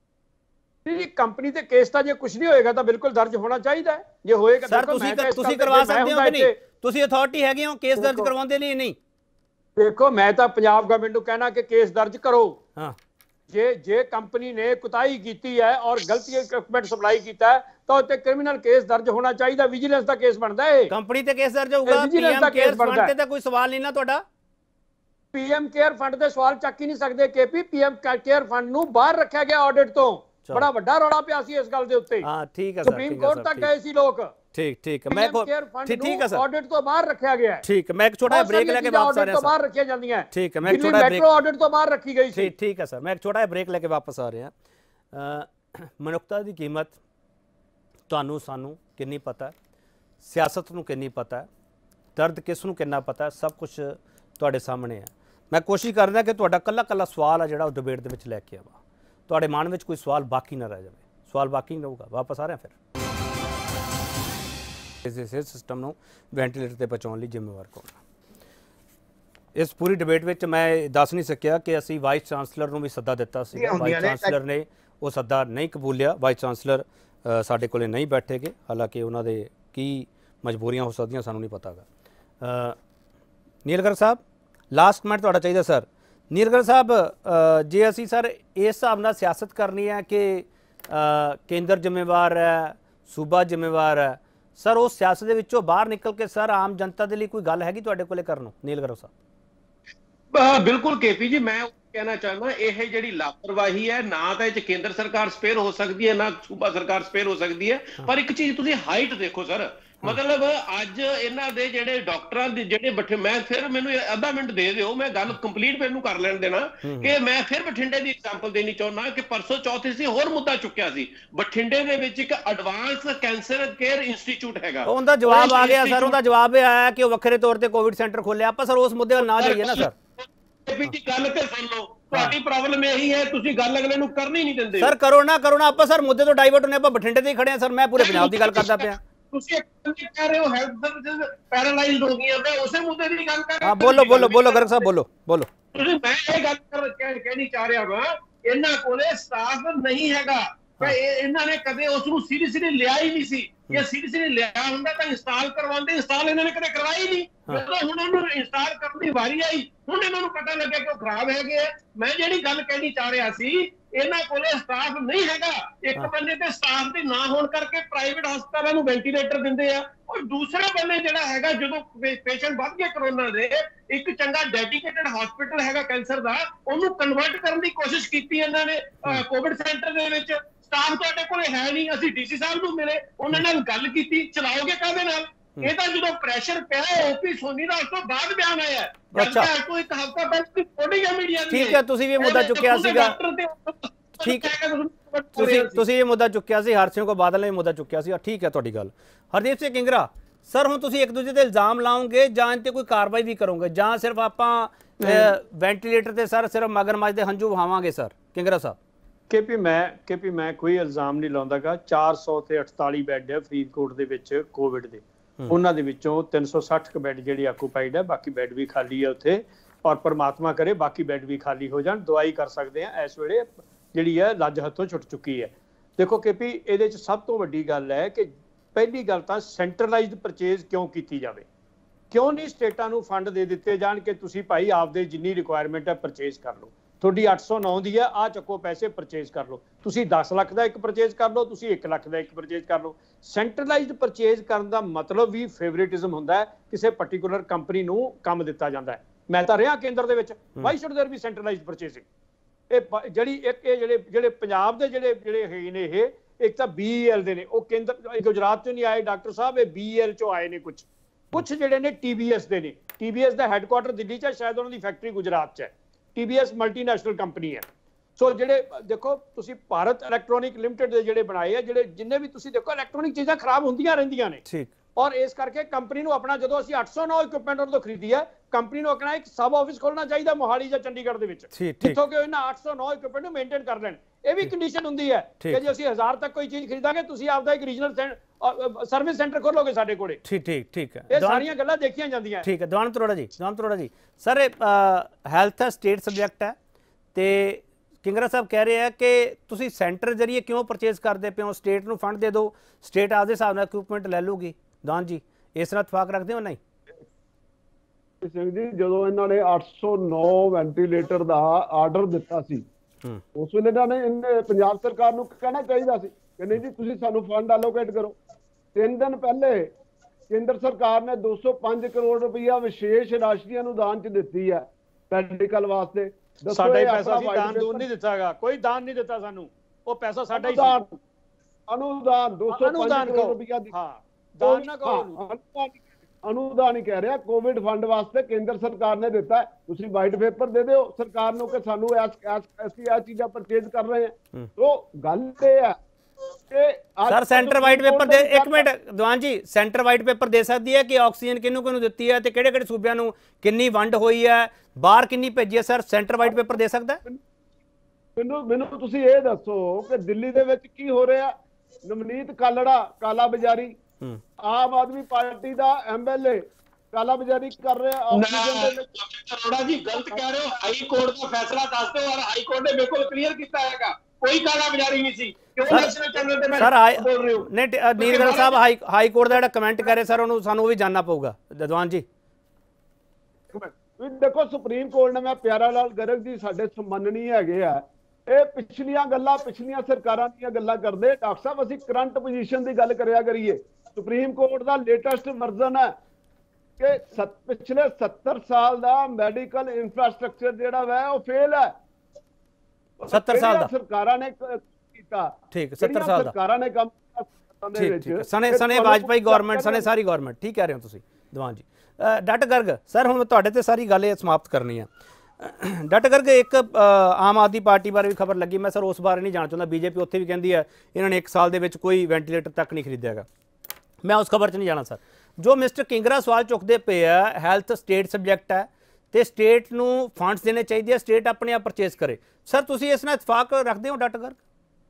F: ਜੀ ਕੰਪਨੀ ਤੇ ਕੇਸ ਤਾਂ ਜੇ ਕੁਝ ਨਹੀਂ ਹੋਏਗਾ ਤਾਂ ਬਿਲਕੁਲ ਦਰਜ ਹੋਣਾ ਚਾਹੀਦਾ ਹੈ। ਜੇ ਹੋਏਗਾ
A: ਸਰ ਤੁਸੀਂ ਤੁਸੀਂ ਕਰਵਾ ਸਕਦੇ ਹੋ ਕਿ ਨਹੀਂ? ਤੁਸੀਂ ਅਥਾਰਟੀ ਹੈਗੇ ਹੋ ਕੇਸ ਦਰਜ ਕਰਵਾਉਣ ਦੇ ਲਈ? ਨਹੀਂ
F: ਦੇਖੋ, ਮੈਂ ਤਾਂ ਪੰਜਾਬ ਗਵਰਨਮੈਂਟ ਨੂੰ ਕਹਿਣਾ ਕਿ ਕੇਸ ਦਰਜ ਕਰੋ।
A: ਹਾਂ,
F: ਜੇ ਜੇ ਕੰਪਨੀ ਨੇ ਕੁਤਾਹੀ ਕੀਤੀ ਹੈ ਔਰ ਗਲਤੀ ਇਕਵਿਪਮੈਂਟ ਸਪਲਾਈ ਕੀਤਾ ਹੈ ਤਾਂ ਉੱਤੇ ਕ੍ਰਿਮੀਨਲ ਕੇਸ ਦਰਜ ਹੋਣਾ ਚਾਹੀਦਾ, ਵਿਜੀਲੈਂਸ ਦਾ ਕੇਸ ਬਣਦਾ ਹੈ।
A: ਕੰਪਨੀ ਤੇ ਕੇਸ ਦਰਜ ਹੋਊਗਾ, ਪੀਐਮ ਕੇਅਰ ਫੰਡ ਤੇ ਤਾਂ ਕੋਈ ਸਵਾਲ ਨਹੀਂ ਨਾ ਤੁਹਾਡਾ?
F: ਪੀਐਮ ਕੇਅਰ ਫੰਡ ਦੇ ਸਵਾਲ ਚੱਕ ਹੀ ਨਹੀਂ ਸਕਦੇ ਕੇਪੀ। ਪੀਐਮ ਕੇਅਰ ਫੰਡ ਨੂੰ ਬਾਹਰ ਰੱਖਿਆ ਗਿਆ ਆਡਿਟ ਤੋਂ, ਬੜਾ ਵੱਡਾ ਰੌਲਾ ਪਿਆ ਸੀ ਇਸ ਗੱਲ ਦੇ ਉੱਤੇ।
A: ਹਾਂ ਠੀਕ ਹੈ ਸਰ,
F: ਸੁਪਰੀਮ ਕੋਰਟ ਤੱਕ ਗਏ ਸੀ ਲੋਕ।
A: ਠੀਕ ਠੀਕ ਮੈਂ
F: ਠੀਕ ਹੈ ਸਰ, ਆਡਿਟ ਤੋਂ ਬਾਹਰ ਰੱਖਿਆ ਗਿਆ ਹੈ।
A: ਠੀਕ ਹੈ, ਮੈਂ ਇੱਕ ਛੋਟਾ ਜਿਹਾ ਬ੍ਰੇਕ ਲੈ ਕੇ ਵਾਪਸ ਆ ਰਿਹਾ
F: ਸਰ। ਬਾਹਰ ਰੱਖੀਆਂ ਜਾਂਦੀਆਂ।
A: ਠੀਕ ਹੈ, ਮੈਂ ਇੱਕ ਛੋਟਾ ਜਿਹਾ
F: ਮੈਟਰੋ ਆਡਿਟ ਤੋਂ ਬਾਹਰ ਰੱਖੀ ਗਈ ਸੀ।
A: ਠੀਕ ਹੈ ਸਰ, ਮੈਂ ਇੱਕ ਛੋਟਾ ਜਿਹਾ ਬ੍ਰੇਕ ਲੈ ਕੇ ਵਾਪਸ ਆ ਰਿਹਾ। ਮਨੁੱਖਤਾ ਦੀ ਕੀਮਤ ਤੁਹਾਨੂੰ ਸਾਨੂੰ ਕਿੰਨੀ ਪਤਾ, ਸਿਆਸਤ ਨੂੰ ਕਿੰਨੀ ਪਤਾ, ਦਰਦ ਕਿਸ ਨੂੰ ਕਿੰਨਾ ਪਤਾ, ਸਭ ਕੁਝ ਤੁਹਾਡੇ ਸਾਹਮਣੇ ਹੈ। ਮੈਂ ਕੋਸ਼ਿਸ਼ ਕਰਦਾ ਕਿ ਤੁਹਾਡਾ ਕੱਲਾ ਕੱਲਾ ਸਵਾਲ ਆ ਜਿਹੜਾ ਉਹ ਡਿਬੇਟ ਦੇ ਵਿੱਚ ਲੈ ਕੇ ਆਵਾਂ, ਤੁਹਾਡੇ ਮਨ ਵਿੱਚ ਕੋਈ ਸਵਾਲ ਬਾਕੀ ਨਾ ਰਹਿ ਜਾਵੇ। ਸਵਾਲ ਬਾਕੀ ਨਹੀਂ ਰਹੂਗਾ। ਵਾਪਸ ਆ ਰਿਹਾ ਫਿਰ। ਇਸ ਸਿਸਟਮ ਨੂੰ ਵੈਂਟੀਲੇਟਰ ਤੇ ਪਹੁੰਚਾਉਣ ਲਈ ਜ਼ਿੰਮੇਵਾਰ ਕੌਣ? ਇਸ ਪੂਰੀ ਡਿਬੇਟ ਵਿੱਚ ਮੈਂ ਦੱਸ ਨਹੀਂ ਸਕਿਆ ਕਿ ਅਸੀਂ ਵਾਈਸ ਚਾਂਸਲਰ ਨੂੰ ਵੀ ਸੱਦਾ ਦਿੱਤਾ ਸੀ, ਵਾਈਸ ਚਾਂਸਲਰ ਨੇ ਉਹ ਸੱਦਾ ਨਹੀਂ ਕਬੂਲਿਆ। ਵਾਈਸ ਚਾਂਸਲਰ ਸਾਡੇ ਕੋਲੇ ਨਹੀਂ ਬੈਠੇਗੇ, ਹਾਲਾਂਕਿ ਉਹਨਾਂ ਦੇ ਕੀ ਮਜਬੂਰੀਆਂ ਹੋ ਸਕਦੀਆਂ ਸਾਨੂੰ ਨਹੀਂ ਪਤਾਗਾ। ਨੀਲ ਗਰਗ ਸਾਹਿਬ ਲਾਸਟ ਕਮੈਂਟ ਤੁਹਾਡਾ ਚਾਹੀਦਾ ਸਰ। ਨੀਲ ਗਰਗ ਸਾਹਿਬ, ਜੇ ਅਸੀਂ ਸਰ ਇਸ ਹਿਸਾਬ ਨਾਲ ਸਿਆਸਤ ਕਰਨੀ ਹੈ ਕਿ ਕੇਂਦਰ ਜ਼ਿੰਮੇਵਾਰ ਹੈ, ਸੂਬਾ ਜ਼ਿੰਮੇਵਾਰ ਹੈ, ਸਰ ਉਸ ਸਿਆਸਤ ਦੇ ਵਿੱਚੋਂ ਬਾਹਰ ਨਿਕਲ ਕੇ ਸਰ ਆਮ ਜਨਤਾ ਦੇ ਲਈ ਕੋਈ ਗੱਲ ਹੈਗੀ ਤੁਹਾਡੇ ਕੋਲੇ ਕਰਨ ਨੂੰ? ਨੀਲ ਗਰਗ ਸਾਹਿਬ।
G: ਬਿਲਕੁਲ ਕੇਪੀ ਜੀ, ਮੈਂ ਕਹਿਣਾ ਚਾਹੁੰਦਾ ਇਹ ਜਿਹੜੀ ਲਾਪਰਵਾਹੀ ਹੈ, ਨਾ ਤਾਂ ਇਹ ਚ ਕੇਂਦਰ ਸਰਕਾਰ ਸਪੇਅਰ ਹੋ ਸਕਦੀ ਹੈ, ਨਾ ਸੂਬਾ ਸਰਕਾਰ ਸਪੇਅਰ ਹੋ ਸਕਦੀ ਹੈ। ਪਰ ਇੱਕ ਚੀਜ਼ ਤੁਸੀਂ ਹਾਈਟ ਦੇਖੋ ਸਰ, ਮਤਲਬ ਅੱਜ ਇਹਨਾਂ ਦੇ ਜਿਹੜੇ ਡਾਕਟਰਾਂ ਦੇ ਜਿਹੜੇ ਬਠੇ ਮੈਂ ਫਿਰ ਮੈਨੂੰ ਅੱਧਾ ਮਿੰਟ ਦੇ ਦਿਓ, ਮੈਂ ਗੱਲ ਕੰਪਲੀਟ ਮੈਨੂੰ ਕਰ ਲੈਣ ਦੇਣਾ ਕਿ ਮੈਂ ਫਿਰ ਬਠਿੰਡੇ ਦੀ ਐਗਜ਼ਾਮਪਲ ਦੇਣੀ ਚਾਹੁੰਦਾ ਕਿ ਪਰਸੋਂ ਚੌਥੇ ਸੀ ਹੋਰ ਮੁੱਦਾ ਚੁੱਕਿਆ ਸੀ। ਬਠਿੰਡੇ ਦੇ ਵਿੱਚ ਇੱਕ ਐਡਵਾਂਸ ਕੈਂਸਰ ਕੇਅਰ ਇੰਸਟੀਚਿਊਟ ਹੈਗਾ,
A: ਉਹਦਾ ਜਵਾਬ ਆ ਗਿਆ ਸਰ, ਉਹਦਾ ਜਵਾਬ ਇਹ ਆਇਆ ਕਿ ਉਹ ਵੱਖਰੇ ਤੌਰ ਤੇ ਕੋਵਿਡ ਸੈਂਟਰ ਖੋਲਿਆ। ਆਪਾਂ ਸਰ ਉਸ ਮੁੱਦੇ ਵੱਲ ਨਾ ਜਾਈਏ ਨਾ ਸਰ।
G: ਗੱਲ ਤੇ ਸੁਣ ਲਓ, ਤੁਹਾਡੀ ਪ੍ਰੋਬਲਮ ਇਹੀ ਹੈ, ਤੁਸੀਂ ਗੱਲ ਅਗਲੇ ਨੂੰ ਕਰਨੀ ਨਹੀਂ ਦਿੰਦੇ
A: ਸਰ। ਕਰੋ ਨਾ ਕਰੋ ਨਾ, ਆਪਾਂ ਸਰ ਮੁੱਦੇ ਤੋਂ ਡਾਈਵਰਟ ਹੋਣੇ, ਆਪਾਂ ਬਠਿੰਡੇ ਤੇ ਹੀ ਖੜੇ ਆ ਸਰ। ਮੈਂ ਪੂਰੇ ਪੰਜਾਬ ਦੀ ਗੱਲ ਕਰਦਾ ਪਿਆ।
G: ਤੁਸੀਂ ਕਹਿ ਰਹੇ ਹੋ ਹੈਲਥ ਸਰਵਿਸਿਜ਼ ਪੈਰਾਲਾਈਜ਼ਡ ਹੋ ਗਈਆਂ, ਮੈਂ ਉਸੇ ਮੁੱਦੇ ਦੀ ਗੱਲ ਕਰ ਰਿਹਾ।
A: ਹਾਂ ਬੋਲੋ ਬੋਲੋ ਬੋਲੋ ਗਰਗ ਸਾਹਿਬ, ਬੋਲੋ ਬੋਲੋ।
G: ਤੁਸੀਂ ਮੈਂ ਇਹ ਗੱਲ ਕਰ ਕਹਿਣੀ ਚਾਹ ਰਿਹਾ ਵਾਂ, ਇਹਨਾਂ ਕੋਲੇ ਸਟਾਫ ਨਹੀਂ ਹੈਗਾ। ਇਹਨਾਂ ਨੇ ਕਦੇ ਉਸ ਨੂੰ ਸੀਰੀਅਸਲੀ ਲਿਆ ਹੀ ਨਹੀਂ ਸੀ। ਜੇ ਸੀਰੀਅਸਲੀ ਲਿਆ ਹੁੰਦਾ ਤਾਂ ਇੰਸਟਾਲ ਕਰਵਾਉਂਦੇ, ਇੰਸਟਾਲ ਇਹਨਾਂ ਨੇ ਕਦੇ ਕਰਵਾਈ ਨਹੀਂ। ਜਦੋਂ ਹੁਣ ਉਹਨੂੰ ਇੰਸਟਾਲ ਕਰਨ ਦੀ ਵਾਰੀ ਆਈ, ਹੁਣ ਇਹਨਾਂ ਨੂੰ ਪਤਾ ਲੱਗਿਆ ਕਿ ਉਹ ਖਰਾਬ ਹੈਗੇ ਆ। ਮੈਂ ਜਿਹੜੀ ਗੱਲ ਕਹਿਣੀ ਚਾਹ ਰਿਹਾ ਸੀ, ਇਹਨਾਂ ਕੋਲੇ ਸਟਾਫ ਨਹੀਂ ਹੈਗਾ। ਇੱਕ ਬੰਦੇ ਤੇ ਸਟਾਫ ਦੇ ਨਾ ਹੋਣ ਕਰਕੇ ਪ੍ਰਾਈਵੇਟ ਹਸਪਤਾਲਾਂ ਨੂੰ ਵੈਂਟੀਲੇਟਰ ਦਿੰਦੇ ਆ, ਔਰ ਦੂਸਰਾ ਬੰਦੇ ਜਿਹੜਾ ਹੈਗਾ ਜਦੋਂ ਪੇਸ਼ੈਂਟ ਵੱਧ ਗਏ ਕਰੋਨਾ ਦੇ, ਇੱਕ ਚੰਗਾ ਡੈਡੀਕੇਟਡ ਹਸਪੀਟਲ ਹੈਗਾ ਕੈਂਸਰ ਦਾ, ਉਹਨੂੰ ਕਨਵਰਟ ਕਰਨ ਦੀ ਕੋਸ਼ਿਸ਼ ਕੀਤੀ ਇਹਨਾਂ ਨੇ ਕੋਵਿਡ ਸੈਂਟਰ ਦੇ ਵਿੱਚ। ਸਟਾਫ ਤੁਹਾਡੇ ਕੋਲੇ ਹੈ ਨਹੀਂ। ਅਸੀਂ ਡੀਸੀ ਸਾਹਿਬ ਨੂੰ ਮਿਲੇ, ਉਹਨਾਂ ਨਾਲ ਗੱਲ ਕੀਤੀ, ਚਲਾਓਗੇ ਕਾਹਦੇ ਨਾਲ? ਇਹ ਤਾਂ ਜਦੋਂ ਪ੍ਰੈਸ਼ਰ ਪਿਆ ਓਪੀ ਸੋਨੀ ਦਾ ਉਸ ਤੋਂ ਬਾਅਦ ਬਿਆਨ ਆਇਆ।
A: ਅੱਛਾ
G: ਕੋਈ ਇੱਕ ਹਫ਼ਤਾ ਪਹਿਲਾਂ ਥੋੜੀ ਜਿਹੀ ਮੀਡੀਆ ਦੀ।
A: ਠੀਕ ਹੈ, ਤੁਸੀਂ ਵੀ ਇਹ ਮੁੱਦਾ ਚੁੱਕਿਆ ਸੀਗਾ। ਠੀਕ ਹੈ, ਤੁਸੀਂ ਤੁਸੀਂ ਇਹ ਮੁੱਦਾ ਚੁੱਕਿਆ ਸੀ, ਹਰਸਿੰਘ ਕੋ ਬਾਦਲ ਨੇ ਮੁੱਦਾ ਚੁੱਕਿਆ ਸੀ। ਠੀਕ ਹੈ ਤੁਹਾਡੀ ਗੱਲ। ਹਰਦੀਪ ਸਿੰਘ ਕਿੰਗਰਾ ਸਰ, ਹੁਣ ਤੁਸੀਂ ਇੱਕ ਦੂਜੇ ਤੇ ਇਲਜ਼ਾਮ ਲਾਓਗੇ ਜਾਂ ਇਹ ਤੇ ਕੋਈ ਕਾਰਵਾਈ ਵੀ ਕਰੋਗੇ, ਜਾਂ ਸਿਰਫ ਆਪਾਂ ਵੈਂਟੀਲੇਟਰ ਤੇ ਸਰ ਸਿਰਫ ਮਗਰਮੱਛ ਦੇ ਹੰਝੂ ਵਹਾਵਾਂਗੇ? ਸਰ ਕਿੰਗਰਾ ਸਾਹਿਬ।
F: केपी मैं केपी मैं कोई इल्जाम नहीं लाਉਂਦਾਗਾ। चार सौ ਤੇ अड़ताली ਬੈੱਡ ਹੈ ਫਰੀਦਕੋਟ ਦੇ ਵਿੱਚ ਕੋਵਿਡ ਦੇ, ਉਹਨਾਂ ਦੇ ਵਿੱਚੋਂ तीन सौ साठ ਕ ਬੈੱਡ ਜਿਹੜੀ ਆਕੂਪਾਈਡ ਹੈ, ਬਾਕੀ ਬੈੱਡ ਵੀ ਖਾਲੀ ਹੈ ਉੱਥੇ। ਔਰ ਪਰਮਾਤਮਾ ਕਰੇ ਬਾਕੀ ਬੈੱਡ ਵੀ ਖਾਲੀ ਹੋ ਜਾਣ। ਦਵਾਈ ਕਰ ਸਕਦੇ ਆ ਇਸ ਵੇਲੇ ਜਿਹੜੀ ਹੈ ਲੱਜ ਹੱਥੋਂ ਛੁੱਟ ਚੁੱਕੀ ਹੈ। ਦੇਖੋ केपी, ਇਹਦੇ 'ਚ ਸਭ ਤੋਂ ਵੱਡੀ ਗੱਲ ਹੈ ਕਿ ਪਹਿਲੀ ਗੱਲ ਤਾਂ ਸੈਂਟਰਲਾਈਜ਼ਡ ਪਰਚੇਜ਼ ਕਿਉਂ ਕੀਤੀ ਜਾਵੇ? ਕਿਉਂ ਨਹੀਂ ਸਟੇਟਾਂ ਨੂੰ ਫੰਡ ਦੇ ਦਿੱਤੇ ਜਾਣ ਕਿ ਤੁਸੀਂ ਭਾਈ ਆਪਦੇ ਜਿੰਨੀ ਰਿਕੁਆਇਰਮੈਂਟ ਹੈ ਪਰਚੇਜ਼ ਕਰ ਲਓ। ਤੁਹਾਡੀ ਅੱਠ ਸੌ ਨੌ ਦੀ ਹੈ, ਆ ਚੱਕੋ ਪੈਸੇ ਪਰਚੇਜ਼ ਕਰ ਲਓ। ਤੁਸੀਂ दस ਲੱਖ ਦਾ ਇੱਕ ਪਰਚੇਜ਼ ਕਰ ਲਓ, ਤੁਸੀਂ ਇੱਕ ਲੱਖ ਦਾ ਇੱਕ ਪਰਚੇਜ਼ ਕਰ ਲਓ। ਸੈਂਟਰਲਾਈਜ਼ਡ ਪਰਚੇਜ਼ ਕਰਨ ਦਾ ਮਤਲਬ ਵੀ ਫੇਵਰੇਟਿਜ਼ਮ ਹੁੰਦਾ ਹੈ, ਕਿਸੇ ਪਾਰਟਿਕੂਲਰ ਕੰਪਨੀ ਨੂੰ ਕੰਮ ਦਿੱਤਾ ਜਾਂਦਾ ਹੈ। ਮੈਂ ਤਾਂ ਰਿਹਾ ਕੇਂਦਰ ਦੇ ਵਿੱਚ, why should there be centralised purchasing? ਇਹ ਜਿਹੜੀ ਇੱਕ ਇਹ ਜਿਹੜੇ ਜਿਹੜੇ ਪੰਜਾਬ ਦੇ ਜਿਹੜੇ ਜਿਹੜੇ ਹੈਗੇ ਨੇ, ਇਹ ਇੱਕ ਤਾਂ ਬੀ ਈ ਐਲ ਦੇ ਨੇ, ਉਹ ਕੇਂਦਰ ਗੁਜਰਾਤ ਚੋਂ ਨਹੀਂ ਆਏ ਡਾਕਟਰ ਸਾਹਿਬ, ਇਹ ਬੀ ਈ ਐਲ ਚੋਂ ਆਏ ਨੇ। ਕੁਝ ਕੁਝ ਜਿਹੜੇ ਨੇ ਟੀ ਬੀ ਐਸ ਦੇ ਨੇ। ਟੀ ਬੀ ਐਸ ਦਾ ਹੈੱਡਕੁਆਟਰ ਦਿੱਲੀ 'ਚ ਹੈ, ਸ਼ਾਇਦ ਉਹਨਾਂ ਦੀ ਫੈਕਟਰੀ ਗੁਜਰਾਤ 'ਚ ਹੈ। T B S multinational company ਹੈ। ਸੋ ਜਿਹੜੇ ਦੇਖੋ ਤੁਸੀਂ ਭਾਰਤ ਇਲੈਕਟ੍ਰੋਨਿਕ ਲਿਮਟਿਡ ਦੇ ਜਿਹੜੇ ਬਣਾਏ ਆ, ਜਿਹੜੇ ਜਿੰਨੇ ਵੀ ਤੁਸੀਂ ਦੇਖੋ ਇਲੈਕਟ੍ਰੋਨਿਕ ਚੀਜ਼ਾਂ ਖਰਾਬ ਹੁੰਦੀਆਂ ਰਹਿੰਦੀਆਂ ਨੇ। ਠੀਕ। ਔਰ ਇਸ ਕਰਕੇ ਕੰਪਨੀ ਨੂੰ ਆਪਣਾ, ਜਦੋਂ ਅਸੀਂ ਅੱਠ ਸੌ ਨੌ ਇਕਵਿਪਮੈਂਟ ਉਹਨਾਂ ਤੋਂ ਖਰੀਦੀ ਹੈ, ਕੰਪਨੀ ਨੂੰ ਆਪਣਾ ਇੱਕ ਸਬ ਆਫਿਸ ਖੋਲਣਾ ਚਾਹੀਦਾ ਮੋਹਾਲੀ ਜਾਂ ਚੰਡੀਗੜ੍ਹ ਦੇ ਵਿੱਚ, ਜਿੱਥੋਂ ਕਿ ਇਹਨਾਂ ਅੱਠ ਸੌ ਨੌ ਇਕਵਿਪਮੈਂਟ ਨੂੰ ਮੇਨਟੇਨ ਕਰ ਲੈਣ। ਇਹ ਵੀ ਕੰਡੀਸ਼ਨ ਹੁੰਦੀ ਹੈ ਕਿ ਜੇ ਅਸੀਂ ਹਜ਼ਾਰ ਤੱਕ ਕੋਈ ਚੀਜ਼ ਖਰੀਦਾਂਗੇ, ਤੁਸੀਂ ਆਪਦਾ ਇੱਕ ਰੀਜਨਲ ਸਰਵਿਸ ਸੈਂਟਰ ਖੋਲੋਗੇ ਸਾਡੇ ਕੋਲੇ। ਠੀਕ ਠੀਕ ਠੀਕ ਹੈ, ਇਹ ਸਾਰੀਆਂ ਗੱਲਾਂ ਦੇਖੀਆਂ ਜਾਂਦੀਆਂ। ਠੀਕ ਹੈ, ਦੀਵਾਨ ਤਰੋੜਾ ਜੀ, ਦੀਵਾਨ ਤਰੋੜਾ ਜੀ। ਸਰ ਹੈਲਥ ਹੈ, ਸਟੇਟ ਸਬਜੈਕਟ ਹੈ, ਤੇ ਕਿੰਗਰਾ ਸਾਹਿਬ ਕਹਿ ਰਹੇ ਆ ਕਿ ਤੁਸੀਂ ਸੈਂਟਰ ਜਰੀਏ ਕਿਉਂ ਪਰਚੇਜ਼ ਕਰਦੇ ਪਏ ਹੋ? ਸਟੇਟ ਨੂੰ ਫੰਡ ਦੇ ਦਿਓ, ਸਟੇਟ ਆਪਦੇ ਹਿਸਾਬ ਨਾਲ ਇਕਵਿਪਮੈਂਟ ਲੈ ਲੂਗੀ। ਦੀਵਾਨ ਜੀ, ਇਸ ਨਾਲ ਇਤਫਾਕ ਰੱਖਦੇ ਹੋ ਨਹੀਂ?
H: ਸਿੰਘ ਜੀ, ਜਦੋਂ ਇਹਨਾਂ ਨੇ ਅੱਠ ਸੌ ਨੌ ਵੈਂਟੀਲੇਟਰ ਦਾ ਆਰਡਰ ਦਿੱਤਾ ਸੀ, ਉਸ ਵੇਲੇ ਇਹਨਾਂ ਨੇ ਪੰਜਾਬ ਸਰਕਾਰ ਨੂੰ ਕਹਿਣਾ ਚਾਹੀਦਾ ਸੀ ਕਿ ਨਹੀਂ ਜੀ ਤੁਸੀਂ ਸਾਨੂੰ ਫੰਡ ਐਲੋਕੇਟ ਕਰੋ। ਤਿੰਨ ਦਿਨ ਪਹਿਲੇ ਕੇਂਦਰ ਸਰਕਾਰ ਨੇ ਦੋ ਸੌ ਪੰਜ ਕਰੋੜ ਰੁਪਈਆ ਵਿਸ਼ੇਸ਼ ਰਾਸ਼ੀ ਅਨੁਦਾਨ ਚ ਦਿੱਤੀ ਹੈ ਮੈਡੀਕਲ ਵਾਸਤੇ।
F: ਸਾਡਾ ਹੀ ਪੈਸਾ ਸੀ, ਦਾਨ ਦੂਨ ਨਹੀਂ ਦਿੱਤਾਗਾ, ਕੋਈ ਦਾਨ ਨਹੀਂ ਦਿੱਤਾ ਸਾਨੂੰ, ਉਹ ਪੈਸਾ ਸਾਡਾ ਹੀ ਸੀ।
H: ਅਨੁਦਾਨ ਦੋ ਸੌ ਪੰਜ ਕਰੋੜ ਰੁਪਈਆ ਦੀ,
F: ਹਾਂ ਦਾਨ ਨਾ ਕਹੋ,
H: ਅਨੁਦਾਨ ਹੀ ਕਹਿ ਰਿਹਾ। ਕੋਵਿਡ ਫੰਡ ਵਾਸਤੇ ਕੇਂਦਰ ਸਰਕਾਰ ਨੇ ਦਿੱਤਾ। ਤੁਸੀਂ ਵਾਈਟ ਪੇਪਰ ਦੇ ਦਿਓ ਸਰਕਾਰ ਨੂੰ ਕਿ ਸਾਨੂੰ ਅਸੀਂ ਇਹ ਚੀਜ਼ਾਂ ਪਰਚੇਜ਼ ਕਰ ਰਹੇ ਹਾਂ। ਉਹ ਗੱਲ ਇਹ ਹੈ ਕਿ
A: ਸਰ ਸੈਂਟਰ ਵਾਈਟ ਪੇਪਰ ਦੇ, ਇੱਕ ਮਿੰਟ ਦੀਵਾਨ ਜੀ, ਸੈਂਟਰ ਵਾਈਟ ਪੇਪਰ ਦੇ ਸਕਦੀ ਹੈ ਕਿ ਆਕਸੀਜਨ ਕਿਹਨੂੰ ਕਿਹਨੂੰ ਦਿੱਤੀ ਹੈ ਤੇ ਕਿਹੜੇ ਕਿਹੜੇ ਸੂਬਿਆਂ ਨੂੰ ਕਿੰਨੀ ਵੰਡ ਹੋਈ ਹੈ, ਬਾਹਰ ਕਿੰਨੀ ਭੇਜੀ ਹੈ? ਸਰ ਸੈਂਟਰ ਵਾਈਟ ਪੇਪਰ ਦੇ ਸਕਦਾ?
H: ਮੈਨੂੰ ਮੈਨੂੰ ਤੁਸੀਂ ਇਹ ਦੱਸੋ ਕਿ ਦਿੱਲੀ ਦੇ ਵਿੱਚ ਕੀ ਹੋ ਰਿਹਾ? ਨਵਨੀਤ ਕਾਲੜਾ ਕਾਲਾ ਬਾਜ਼ਾਰੀ, ਆਮ ਆਦਮੀ ਪਾਰਟੀ ਦਾ ਐਮ ਐਲ ਏ ਕਾਲਾ ਬਾਜ਼ਾਰੀ ਕਰ ਰਿਹਾ ਆਕਸੀਜਨ ਦੇ ਵਿੱਚ।
G: ਅਰੋੜਾ ਜੀ ਗਲਤ ਕਹਿ ਰਹੇ ਹੋ, ਹਾਈ ਕੋਰਟ ਦਾ ਫੈਸਲਾ ਦੱਸ ਦਿਓ। ਔਰ ਹਾਈ ਕੋਰਟ ਨੇ ਬਿਲਕੁਲ ਕਲੀਅਰ ਕੀਤਾ ਹੈਗਾ, ਕੋਈ ਕਾਲਾ ਬਾਜ਼ਾਰੀ ਨਹੀਂ ਸੀ। ਕਿਉਂ ਨੈਸ਼ਨਲ ਚੈਨਲ ਤੇ ਮੈਂ ਬੋਲ ਰਹੇ ਹੋ?
A: ਨਹੀਂ, ਨੀਰਗਲ ਸਾਹਿਬ ਹਾਈ ਹਾਈ ਕੋਰਟ ਦਾ ਜਿਹੜਾ ਕਮੈਂਟ ਕਰੇ ਸਰ, ਉਹਨੂੰ ਸਾਨੂੰ ਉਹ ਵੀ ਜਾਨਣਾ ਪਊਗਾ। ਦੀਵਾਨ ਜੀ
H: ਦੇਖੋ, ਸੁਪਰੀਮ ਕੋਰਟ ਨੇ, ਮੈਂ ਪਿਆਰਾ ਲਾਲ ਗਰਗ ਜੀ ਸਾਡੇ ਸੰਮਾਨਣੀ ਹੈਗੇ ਆ, ਇਹ ਪਿਛਲੀਆਂ ਗੱਲਾਂ ਪਿਛਲੀਆਂ ਸਰਕਾਰਾਂ ਦੀਆਂ ਗੱਲਾਂ ਕਰਦੇ। ਡਾਕਟਰ ਸਾਹਿਬ, ਅਸੀਂ ਕਰੰਟ ਪੋਜੀਸ਼ਨ ਦੀ ਗੱਲ ਕਰਿਆ ਕਰੀਏ। ਸੁਪਰੀਮ ਕੋਰਟ ਦਾ ਲੇਟੈਸਟ ਵਰਜ਼ਨ ਹੈ ਕਿ ਪਿਛਲੇ सत्तर ਸਾਲ ਦਾ ਮੈਡੀਕਲ ਇਨਫਰਾਸਟ੍ਰਕਚਰ ਜਿਹੜਾ ਵਾ ਉਹ ਫੇਲ ਹੈ।
A: सत्तर ਸਾਲ ਦਾ
H: ਸਰਕਾਰਾਂ ਨੇ ਕੀਤਾ।
A: ਠੀਕ, सत्तर ਸਾਲ ਦਾ
H: ਸਰਕਾਰਾਂ ਨੇ ਕੰਮ ਦੇ
A: ਠੀਕ
H: ਵਿੱਚ
A: ਠੀਕ ਸਣੇ
H: ਇਹ
A: ਸਣੇ
H: ਤੁਹਾਨੂੰ
A: ਵਾਜਪਾਈ
H: ਚੱਕ
A: ਗਵਰਨਮੈਂਟ
H: ਕਰਨਾ-
A: ਸਣੇ ਸਾਰੀ ਗਵਰਨਮੈਂਟ ਠੀਕ ਕਹਿ ਰਹੇ ਹੋ ਤੁਸੀਂ ਦੀਵਾਨ ਜੀ। ਅ, ਡਾਕਟਰ ਗਰਗ ਸਰ ਹੁਣ ਮੈਂ ਤੁਹਾਡੇ ਤੇ ਸਾਰੀ ਗੱਲ ਇਹ ਸਮਾਪਤ ਕਰਨੀ ਹੈ। ਡਾਕਟਰ ਗਰਗ ਇੱਕ ਅ, ਆਮ ਆਦਮੀ ਪਾਰਟੀ ਬਾਰੇ ਵੀ ਖਬਰ ਲੱਗੀ, ਮੈਂ ਸਰ ਉਸ ਬਾਰੇ ਨਹੀਂ ਜਾਣਨਾ ਚਾਹੁੰਦਾ। ਬੀਜੇਪੀ ਉੱਥੇ ਵੀ ਕਹਿੰਦੀ ਹੈ ਇਹਨਾਂ ਨੇ ਇੱਕ ਸਾਲ ਦੇ ਵਿੱਚ ਕੋਈ ਵੈਂਟੀਲੇਟਰ ਤੱਕ ਨਹੀਂ ਖਰੀਦਿਆ ਹੈਗਾ, ਮੈਂ ਉਸ ਖਬਰ 'ਚ ਨਹੀਂ ਜਾਣਾ। ਸਰ ਜੋ ਮਿਸਟਰ ਕਿੰਗਰਾ ਸਵਾਲ ਚੁੱਕਦੇ ਪਏ ਆ, ਹੈਲਥ ਸਟੇਟ ਸਬਜੈਕਟ ਹੈ ਤੇ ਸਟੇਟ ਨੂੰ ਫੰਡਸ ਦੇਣੇ ਚਾਹੀਦੇ ਆ, ਸਟੇਟ ਆਪਣੇ ਆਪ ਪਰਚੇਸ ਕਰੇ। ਸਰ ਤੁਸੀਂ ਇਸ ਨਾਲ ਇਤਫਾਕ ਰੱਖਦੇ ਹੋ ਡਾਕਟਰ ਗਰਗ?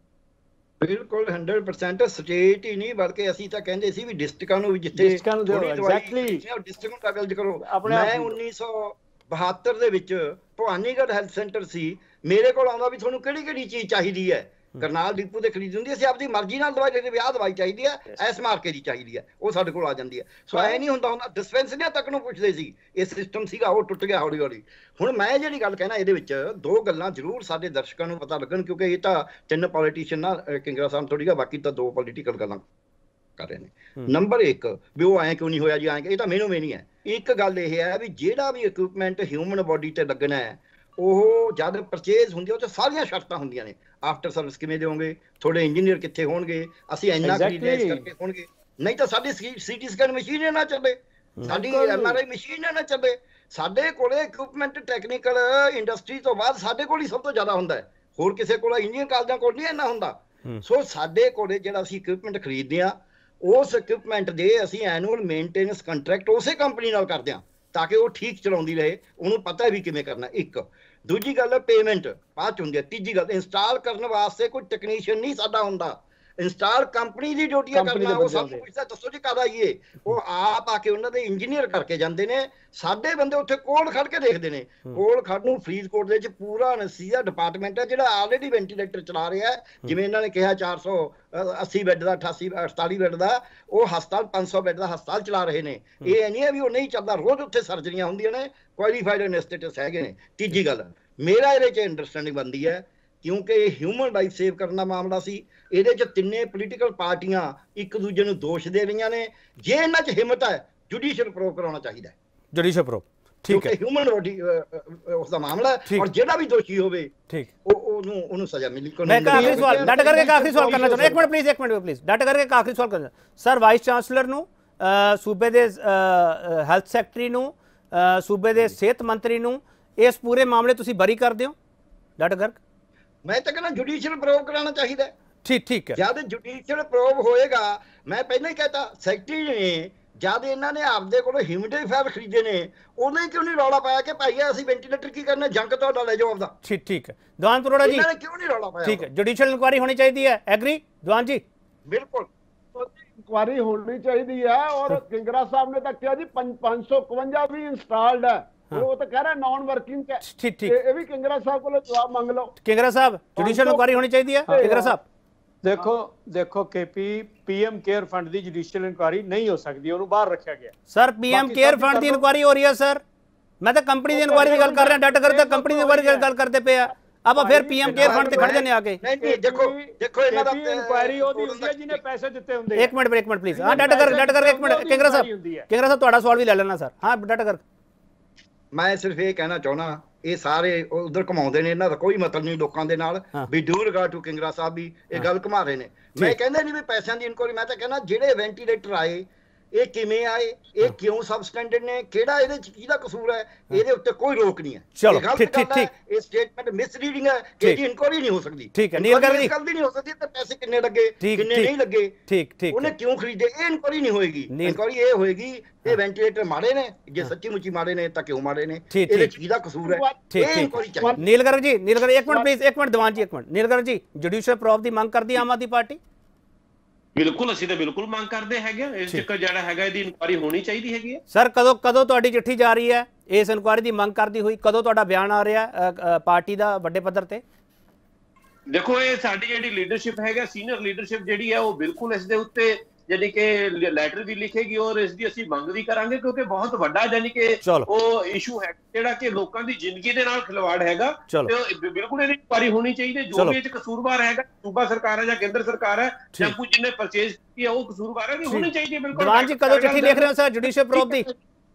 E: ਬਿਲਕੁਲ ਸੌ ਪਰਸੈਂਟ ਸਟੇਟ ਹੀ ਨਹੀਂ ਬਲਕਿ ਅਸੀਂ ਤਾਂ ਕਹਿੰਦੇ ਸੀ ਵੀ ਡਿਸਟ੍ਰਿਕਾਂ ਨੂੰ ਵੀ ਜਿੱਥੇ
F: ਡਿਸਟ੍ਰਿਕਾਂ ਨੂੰ ਦਿਓ,
E: ਥੋੜ੍ਹੀ ਦਵਾਈ
F: exactly।
E: ਖਰੀਦਣੀ ਆ, ਉਹ ਡਿਸਟ੍ਰਿਕਟ ਨੂੰ ਕਾਬਿਲ ਕਰੋ।
F: ਆਪਣੇ ਆਪ
E: ਮੈਂ
F: ਦਿਓ।
E: ਉੱਨੀ ਸੌ ਬਹੱਤਰ ਦੇ ਵਿੱਚ ਭਵਾਨੀਗੜ੍ਹ ਹੈਲਥ ਸੈਂਟਰ ਸੀ, ਮੇਰੇ ਕੋਲ ਆਉਂਦਾ ਵੀ ਤੁਹਾਨੂੰ ਕਿਹੜੀ ਕਿਹੜੀ ਚੀਜ਼ ਚਾਹੀਦੀ ਹੈ, ਕਰਨਾਲ ਡਿਪੂ ਤੇ ਖਰੀਦ ਹੁੰਦੀ, ਅਸੀਂ ਆਪਦੀ ਮਰਜ਼ੀ ਨਾਲ ਦਵਾਈ ਲੈਂਦੇ, ਵਿਆਹ ਦਵਾਈ ਚਾਹੀਦੀ ਹੈ, ਇਸ ਮਾਰਕੇ ਦੀ ਚਾਹੀਦੀ ਹੈ, ਉਹ ਸਾਡੇ ਕੋਲ ਆ ਜਾਂਦੀ ਹੈ। ਸੋ ਐ ਨਹੀਂ ਹੁੰਦਾ ਹੁੰਦਾ ਡਿਸਪੈਂਸਰੀਆਂ ਤੱਕ ਨੂੰ ਪੁੱਛਦੇ ਸੀ, ਇਹ ਸਿਸਟਮ ਸੀਗਾ, ਉਹ ਟੁੱਟ ਗਿਆ ਹੌਲੀ ਹੌਲੀ। ਹੁਣ ਮੈਂ ਜਿਹੜੀ ਗੱਲ ਕਹਿਣਾ ਇਹਦੇ ਵਿੱਚ ਦੋ ਗੱਲਾਂ ਜ਼ਰੂਰ ਸਾਡੇ ਦਰਸ਼ਕਾਂ ਨੂੰ ਪਤਾ ਲੱਗਣ, ਕਿਉਂਕਿ ਇਹ ਤਾਂ ਤਿੰਨ ਪੋਲੀਟੀਸ਼ੀਅਨ ਨਾ ਕਿੰਗਰਾ ਸਾਹਿਬ ਥੋੜੀ ਗਾ, ਬਾਕੀ ਤਾਂ ਦੋ ਪੋਲੀਟੀਕਲ ਗੱਲਾਂ ਕਰ ਰਹੇ ਨੇ। ਨੰਬਰ ਇੱਕ ਵੀ ਉਹ ਐਂ ਕਿਉਂ ਨਹੀਂ ਹੋਇਆ ਜੀ, ਐਂ ਇਹ ਤਾਂ ਮੈਨੂੰ ਵੀ ਨਹੀਂ ਹੈ। ਇੱਕ ਗੱਲ ਇਹ ਹੈ ਵੀ ਜਿਹੜਾ ਵੀ ਇਕਵਿਪਮੈਂਟ ਹਿਊਮਨ ਬੋਡੀ ਤੇ ਲੱਗਣਾ ਹੈ, ਉਹ ਜਦ ਪਰਚੇਜ਼ ਹੁੰਦੀ ਉਹ 'ਚ ਸਾਰੀਆਂ ਸ਼ਰਤਾਂ ਹੁੰਦੀਆਂ ਨੇ। ਆਫਟਰ ਸਰਵਿਸ ਕਿਵੇਂ ਦੇਵੋਗੇ, ਤੁਹਾਡੇ ਇੰਜੀਨੀਅਰ ਕਿੱਥੇ ਹੋਣਗੇ, ਅਸੀਂ ਇੰਨਾ ਖਰੀਦਿਆ ਇਸ ਕਰਕੇ ਹੋਣਗੇ, ਨਹੀਂ ਤਾਂ ਸਾਡੀ ਸੀਟੀ ਸਕੈਨ ਮਸ਼ੀਨ ਨਾ ਚੱਲੇ, ਸਾਡੀ ਐਮ ਆਰ ਆਈ ਮਸ਼ੀਨ ਨਾ ਚੱਲੇ। ਸਾਡੇ ਕੋਲੇ ਇਕਵਿਪਮੈਂਟ ਟੈਕਨੀਕਲ ਇੰਡਸਟਰੀ ਤੋਂ ਬਾਅਦ ਸਾਡੇ ਕੋਲ ਹੀ ਸਭ ਤੋਂ ਜ਼ਿਆਦਾ ਹੁੰਦਾ ਹੈ, ਹੋਰ ਕਿਸੇ ਕੋਲ ਇੰਜੀਨੀਅਰ ਕਾਲਜਾਂ ਕੋਲ ਨਹੀਂ ਇੰਨਾ ਹੁੰਦਾ। ਸੋ ਸਾਡੇ ਕੋਲੇ ਜਿਹੜਾ ਅਸੀਂ ਇਕਵਿਪਮੈਂਟ ਖਰੀਦਦੇ ਹਾਂ, ਉਸ ਇਕਵਿਪਮੈਂਟ ਦੇ ਅਸੀਂ ਐਨੂਅਲ ਮੇਨਟੇਨੈਂਸ ਕੰਟਰੈਕਟ ਉਸੇ ਕੰਪਨੀ ਨਾਲ ਕਰਦੇ ਹਾਂ ਤਾਂ ਕਿ ਉਹ ਠੀਕ ਚਲਾਉਂਦੀ ਰਹੇ, ਉਹਨੂੰ ਪਤਾ ਵੀ ਕਿਵੇਂ ਕਰਨਾ। ਇੱਕ ਦੂਜੀ ਗੱਲ ਪੇਮੈਂਟ ਬਾਅਦ ਚ ਹੁੰਦੀ ਹੈ। ਤੀਜੀ ਗੱਲ ਇੰਸਟਾਲ ਕਰਨ ਵਾਸਤੇ ਕੋਈ ਟੈਕਨੀਸ਼ੀਅਨ ਨਹੀਂ ਸਾਡਾ ਹੁੰਦਾ, ਇੰਸਟਾਲ ਕੰਪਨੀ ਦੀ ਡਿਊਟੀ ਕਰਨਾ। ਉਹ ਸਭ ਪੁੱਛਦਾ ਦੱਸੋ ਜੀ ਕਦ ਆਈਏ, ਉਹ ਆਪ ਆ ਕੇ ਉਹਨਾਂ ਦੇ ਇੰਜੀਨੀਅਰ ਕਰਕੇ ਜਾਂਦੇ ਨੇ, ਸਾਡੇ ਬੰਦੇ ਉੱਥੇ ਕੋਲ ਖੜ ਕੇ ਦੇਖਦੇ ਨੇ। ਕੋਲ ਖੜ ਨੂੰ ਫਰੀਦਕੋਟ ਦੇ ਵਿੱਚ ਪੂਰਾ ਅਨਸਥੀਸੀਆ ਡਿਪਾਰਟਮੈਂਟ ਹੈ ਜਿਹੜਾ ਆਲਰੇਡੀ ਵੈਂਟੀਲੇਟਰ ਚਲਾ ਰਿਹਾ ਹੈ, ਜਿਵੇਂ ਇਹਨਾਂ ਨੇ ਕਿਹਾ ਚਾਰ ਸੌ ਅੱਸੀ ਬੈੱਡ ਦਾ, ਅਠਾਸੀ ਅਠਤਾਲੀ ਬੈੱਡ ਦਾ, ਉਹ ਹਸਪਤਾਲ ਪੰਜ ਸੌ ਬੈੱਡ ਦਾ ਹਸਪਤਾਲ ਚਲਾ ਰਹੇ ਨੇ। ਇਹ ਨਹੀਂ ਹੈ ਵੀ ਉਹ ਨਹੀਂ ਚੱਲਦਾ, ਰੋਜ਼ ਉੱਥੇ ਸਰਜਰੀਆਂ ਹੁੰਦੀਆਂ ਨੇ, ਕੁਆਲੀਫਾਈਡ ਐਨਸਥੈਟਿਸਟ ਹੈਗੇ ਨੇ। ਤੀਜੀ ਗੱਲ ਮੇਰਾ ਇਹਦੇ 'ਚ ਅੰਡਰਸਟੈਂਡਿੰਗ ਬਣਦੀ ਹੈ, ਕਿਉਂਕਿ ਇਹ ਹਿਊਮਨ ਲਾਈਫ ਸੇਵ ਕਰਨ ਦਾ ਮਾਮਲਾ ਸੀ, ਇਹਦੇ 'ਚ ਤਿੰਨੇ ਪੋਲੀਟੀਕਲ ਪਾਰਟੀਆਂ ਇੱਕ ਦੂਜੇ ਨੂੰ ਦੋਸ਼ ਦੇ ਰਹੀਆਂ ਨੇ। ਜੇ ਇਹਨਾਂ 'ਚ ਹਿੰਮਤ ਹੈ, ਜੁਡੀਸ਼ੀਅਲ ਪ੍ਰੂਵ ਕਰਾਉਣਾ ਚਾਹੀਦਾ ਹੈ,
A: ਜੁਡੀਸ਼ੀਅਲ ਪ੍ਰੂਵ ਠੀਕ ਹੈ,
E: ਹਿਊਮਨ ਬੋਡੀ ਉਸ ਦਾ ਮਾਮਲਾ ਹੈ, ਔਰ ਜਿਹੜਾ ਵੀ ਦੋਸ਼ੀ ਹੋਵੇ ਠੀਕ ਉਹ ਉਹਨੂੰ ਉਹਨੂੰ ਸਜ਼ਾ ਮਿਲੀ।
A: ਮੈਂ ਇੱਕ ਆਖਰੀ ਸਵਾਲ ਡਟ ਕਰਕੇ ਆਖਰੀ ਸਵਾਲ ਕਰਨਾ ਚਾਹੁੰਦਾ, ਇੱਕ ਮਿੰਟ ਪਲੀਜ਼, ਇੱਕ ਮਿੰਟ ਪਲੀਜ਼ ਡਟ ਕਰਕੇ ਇੱਕ ਆਖਰੀ ਸਵਾਲ ਕਰਨਾ। ਸਰ ਵਾਈਸ ਚਾਂਸਲਰ ਨੂੰ, ਸੂਬੇ ਦੇ ਹੈਲਥ ਸੈਕਟਰੀ ਨੂੰ, ਸੂਬੇ ਦੇ ਸਿਹਤ ਮੰਤਰੀ ਨੂੰ ਇਸ ਪੂਰੇ ਮਾਮਲੇ ਤੁਸੀਂ ਬਰੀ ਕਰਦੇ ਹੋ ਡਟ ਕਰਕੇ?
E: ਮੈਂ ਤਾਂ ਕਹਿੰਦਾ ਜੁਡੀਸ਼ੀਅਲ ਪ੍ਰੂਵ ਕਰਾਉਣਾ ਚਾਹੀਦਾ।
A: ਠੀਕ ਠੀਕ ਹੈ,
E: ਜਦ ਜੁਡੀਸ਼ੀਅਲ ਪ੍ਰੂਵ ਹੋਏਗਾ, ਮੈਂ ਪਹਿਲਾਂ ਹੀ ਕਹਤਾ ਸੈਕਟਰੀ ਨੇ ਜਦ ਇਹਨਾਂ ਨੇ ਆਪਦੇ ਕੋਲੋਂ ਹਿਊਮਿਡੀਫਾਇਰ ਖਰੀਦੇ ਨੇ, ਉਹਨੇ ਕਿਉਂ ਨਹੀਂ ਰੌਲਾ ਪਾਇਆ ਕਿ ਭਾਈ ਅਸੀਂ ਵੈਂਟੀਲੇਟਰ ਕੀ ਕਰਨਾ, ਜੰਕ ਤੁਹਾਡਾ ਲੈ ਜਾਓ ਆਪਦਾ।
A: ਠੀਕ ਠੀਕ ਹੈ ਦੀਵਾਨ ਪਰੋੜਾ ਜੀ,
E: ਇਹਨਾਂ ਨੇ ਕਿਉਂ ਨਹੀਂ ਰੌਲਾ ਪਾਇਆ?
A: ਠੀਕ ਹੈ, ਜੁਡੀਸ਼ੀਅਲ ਇਨਕੁਆਇਰੀ ਹੋਣੀ ਚਾਹੀਦੀ ਹੈ, ਐਗਰੀ ਦੀਵਾਨ ਜੀ?
E: ਬਿਲਕੁਲ
H: ਇਨਕੁਆਇਰੀ ਹੋਣੀ ਚਾਹੀਦੀ ਹੈ। ਔਰ ਕਿੰਗਰਾ ਸਾਹਿਬ ਨੇ ਤਾਂ ਕਿਹਾ ਜੀ ਪੰਜ ਸੌ ਇਕਵੰਜਾ ਵੀ ਇੰਸਟਾਲਡ ਹੈ, ਉਹ ਤਾਂ ਕਹਿ ਰਿਹਾ ਨਾਨ ਵਰਕਿੰਗ ਹੈ।
A: ਠੀਕ ਠੀਕ,
H: ਇਹ ਵੀ ਕਿੰਗਰਾ ਸਾਹਿਬ ਕੋਲੋਂ ਜਵਾਬ ਮੰਗ ਲਓ।
A: ਕਿੰਗਰਾ ਸਾਹਿਬ ਜੁਡੀਸ਼ੀਅਲ ਇਨਕੁਆਇਰੀ ਹੋਣੀ ਚਾਹੀਦੀ ਹੈ ਕਿੰਗਰਾ ਸਾਹਿਬ?
F: ਦੇਖੋ ਦੇਖੋ ਕੇਪੀ ਪੀਐਮ ਕੇਅਰ ਫੰਡ ਦੀ ਜੁਡੀਸ਼ੀਅਲ ਇਨਕੁਆਇਰੀ ਨਹੀਂ ਹੋ ਸਕਦੀ, ਉਹਨੂੰ ਬਾਹਰ ਰੱਖਿਆ ਗਿਆ।
A: ਸਰ ਪੀਐਮ ਕੇਅਰ ਫੰਡ ਦੀ ਇਨਕੁਆਇਰੀ ਹੋ ਰਹੀ ਹੈ ਸਰ, ਮੈਂ ਤਾਂ ਕੰਪਨੀ ਦੀ ਇਨਕੁਆਇਰੀ ਦੀ ਗੱਲ ਕਰ ਰਿਹਾ, ਡਟ ਕਰਦੇ ਕੰਪਨੀ ਦੀ ਇਨਕੁਆਇਰੀ ਦੀ ਗੱਲ ਕਰਦੇ ਪਏ ਆ, ਆਪਾਂ ਫਿਰ ਪੀਐਮ ਕੇਅਰ ਫੰਡ ਤੇ ਖੜ ਜਾਂਦੇ ਆ ਕੇ।
E: ਨਹੀਂ ਨਹੀਂ ਦੇਖੋ ਦੇਖੋ ਇਹਨਾਂ ਦਾ
F: ਇਨਕੁਆਇਰੀ ਉਹਦੀ ਹੁੰਦੀ ਹੈ ਜਿਹਨੇ ਪੈਸੇ ਦਿੱਤੇ ਹੁੰਦੇ।
A: ਇੱਕ ਮਿੰਟ ਇੱਕ ਮਿੰਟ ਪਲੀਜ਼, ਹਾਂ ਡਟ ਕਰ ਡਟ ਕਰਕੇ ਇੱਕ ਮਿੰਟ ਕਿੰਗਰਾ ਸਾਹਿਬ, ਕਿੰਗਰਾ ਸਾਹਿਬ ਤੁਹਾਡਾ ਸਵਾਲ ਵੀ ਲੈ ਲੈਣਾ ਸਰ। ਹਾਂ ਡਟ ਕਰ,
E: ਮੈਂ ਸਿਰਫ ਇਹ ਕਹਿਣਾ ਚਾਹੁੰਦਾ, ਇਹ ਸਾਰੇ ਉਧਰ ਘਮਾਉਂਦੇ ਨੇ, ਇਹਨਾਂ ਦਾ ਕੋਈ ਮਤਲਬ ਨਹੀਂ ਲੋਕਾਂ ਦੇ ਨਾਲ ਵੀ ਡੂ ਰਿਗਾਰਡ ਟੂ ਕਿੰਗਰਾ ਸਾਹਿਬ ਵੀ ਇਹ ਗੱਲ ਘਮਾ ਰਹੇ ਨੇ। ਮੈਂ ਕਹਿੰਦਾ ਨਹੀਂ ਵੀ ਪੈਸਿਆਂ ਦੀ ਇਨਕੁਆਇਰੀ, ਮੈਂ ਤਾਂ ਕਹਿੰਦਾ ਜਿਹੜੇ ਵੈਂਟੀਲੇਟਰ ਆਏ ਇਹ ਕਿਵੇਂ ਆਏ, ਇਹ ਕਿਉਂ ਸਬਸਟੈਂਡਰਡ ਨੇ, ਕਿਹੜਾ ਇਹਦੇ ਚ ਕਿਹਦਾ ਕਸੂਰ ਹੈ, ਇਹਦੇ ਉੱਤੇ ਕੋਈ ਰੋਕ ਨਹੀਂ ਹੈ।
A: ਚਲੋ ਠੀਕ ਠੀਕ ਠੀਕ,
E: ਇਹ ਸਟੇਟਮੈਂਟ ਮਿਸਰੀਡਿੰਗ ਹੈ, ਇਹਦੀ ਇਨਕੁਆਇਰੀ ਨਹੀਂ ਹੋ ਸਕਦੀ।
A: ਠੀਕ ਹੈ ਨੀਲ ਕਰ ਜੀ,
E: ਕੱਲ ਦੀ ਨਹੀਂ ਹੋ ਸਕਦੀ ਤੇ ਪੈਸੇ ਕਿੰਨੇ ਲੱਗੇ ਕਿੰਨੇ ਨਹੀਂ ਲੱਗੇ,
A: ਠੀਕ ਠੀਕ,
E: ਉਹਨੇ ਕਿਉਂ ਖਰੀਦੇ, ਇਹ ਇਨਕੁਆਇਰੀ ਨਹੀਂ ਹੋਏਗੀ। ਇਨਕੁਆਇਰੀ ਇਹ ਹੋਏਗੀ ਇਹ ਵੈਂਟੀਲੇਟਰ ਮਾੜੇ ਨੇ, ਜੇ ਸੱਚੀ ਮੁੱਚੀ ਮਾੜੇ ਨੇ ਤਾਂ ਕਿਉਂ ਮਾੜੇ ਨੇ, ਇਹਦੇ ਚ ਕਿਹਦਾ ਕਸੂਰ ਹੈ, ਇਹ ਇਨਕੁਆਇਰੀ ਚਾਹੀਦੀ।
A: ਨੀਲ ਕਰ ਜੀ, ਨੀਲ ਕਰ ਇੱਕ ਮਿੰਟ ਪਲੀਜ਼, ਇੱਕ ਮਿੰਟ ਦੀਵਾਨ ਜੀ ਇੱਕ ਮਿੰਟ, ਨੀਲ ਕਰ ਜੀ ਜੁਡੀਸ਼ੀਅਲ ਪ੍ਰੂਵ ਦੀ ਮੰਗ ਕਰਦੀ ਆਮ ਆਦਮੀ ਪਾਰਟੀ?
G: ਬਿਲਕੁਲ ਅਸੀਂ ਤਾਂ ਬਿਲਕੁਲ ਮੰਗ ਕਰਦੇ ਹੈਗੇ, ਇਸ ਚੱਕਰ ਜਿਹੜਾ ਹੈਗਾ ਇਹਦੀ ਇਨਕੁਆਇਰੀ ਹੋਣੀ ਚਾਹੀਦੀ ਹੈਗੀ ਹੈ।
A: ਸਰ ਕਦੋਂ ਕਦੋਂ ਤੁਹਾਡੀ ਚਿੱਠੀ ਜਾ ਰਹੀ ਹੈ ਇਸ ਇਨਕੁਆਇਰੀ ਦੀ ਮੰਗ ਕਰਦੀ ਹੋਈ, ਕਦੋਂ ਤੁਹਾਡਾ ਬਿਆਨ ਆ ਰਿਹਾ ਪਾਰਟੀ ਦਾ ਵੱਡੇ ਪੱਧਰ ਤੇ?
G: ਦੇਖੋ ਇਹ ਸਾਡੀ ਜਿਹੜੀ ਲੀਡਰਸ਼ਿਪ ਹੈਗਾ, ਸੀਨੀਅਰ ਲੀਡਰਸ਼ਿਪ ਜਿਹੜੀ ਹੈ, ਉਹ ਬਿਲਕੁਲ ਇਸ ਦੇ ਉੱਤੇ ਜਾਨੀ ਕਿ ਲੈਟਰ ਵੀ ਲਿਖੇਗੀ ਔਰ ਇਸ ਦੀ ਅਸੀਂ ਮੰਗ ਵੀ ਕਰਾਂਗੇ, ਕਿਉਂਕਿ ਬਹੁਤ ਵੱਡਾ ਜਾਨੀ ਕਿ ਉਹ ਇਸ਼ੂ ਹੈ ਜਿਹੜਾ ਕਿ ਲੋਕਾਂ ਦੀ ਜ਼ਿੰਦਗੀ ਦੇ ਨਾਲ ਖਿਲਵਾੜ ਹੈਗਾ, ਤੇ ਬਿਲਕੁਲ ਇਹਦੀ ਇਨਕੁਆਇਰੀ ਹੋਣੀ ਚਾਹੀਦੀ। ਜੋ ਵੀ ਇਹ ਚ ਕਸੂਰਵਾਰ ਹੈਗਾ, ਸੂਬਾ ਸਰਕਾਰ ਹੈ ਜਾਂ ਕੇਂਦਰ ਸਰਕਾਰ ਹੈ ਜਾਂ ਕੋਈ ਜਿਹਨੇ ਪਰਚੇਜ਼ ਕੀਤੀ ਹੈ ਉਹ ਕਸੂਰਵਾਰ ਹੈ, ਹੋਣੀ ਚਾਹੀਦੀ ਹੈ ਬਿਲਕੁਲ।
A: ਦੀਵਾਨ ਜੀ ਕਦੋਂ ਚਿੱਠੀ ਲਿਖ ਰਹੇ ਹੋ ਸਰ ਜੁਡੀਸ਼ੀਅਲ ਪ੍ਰੂਵ ਦੀ?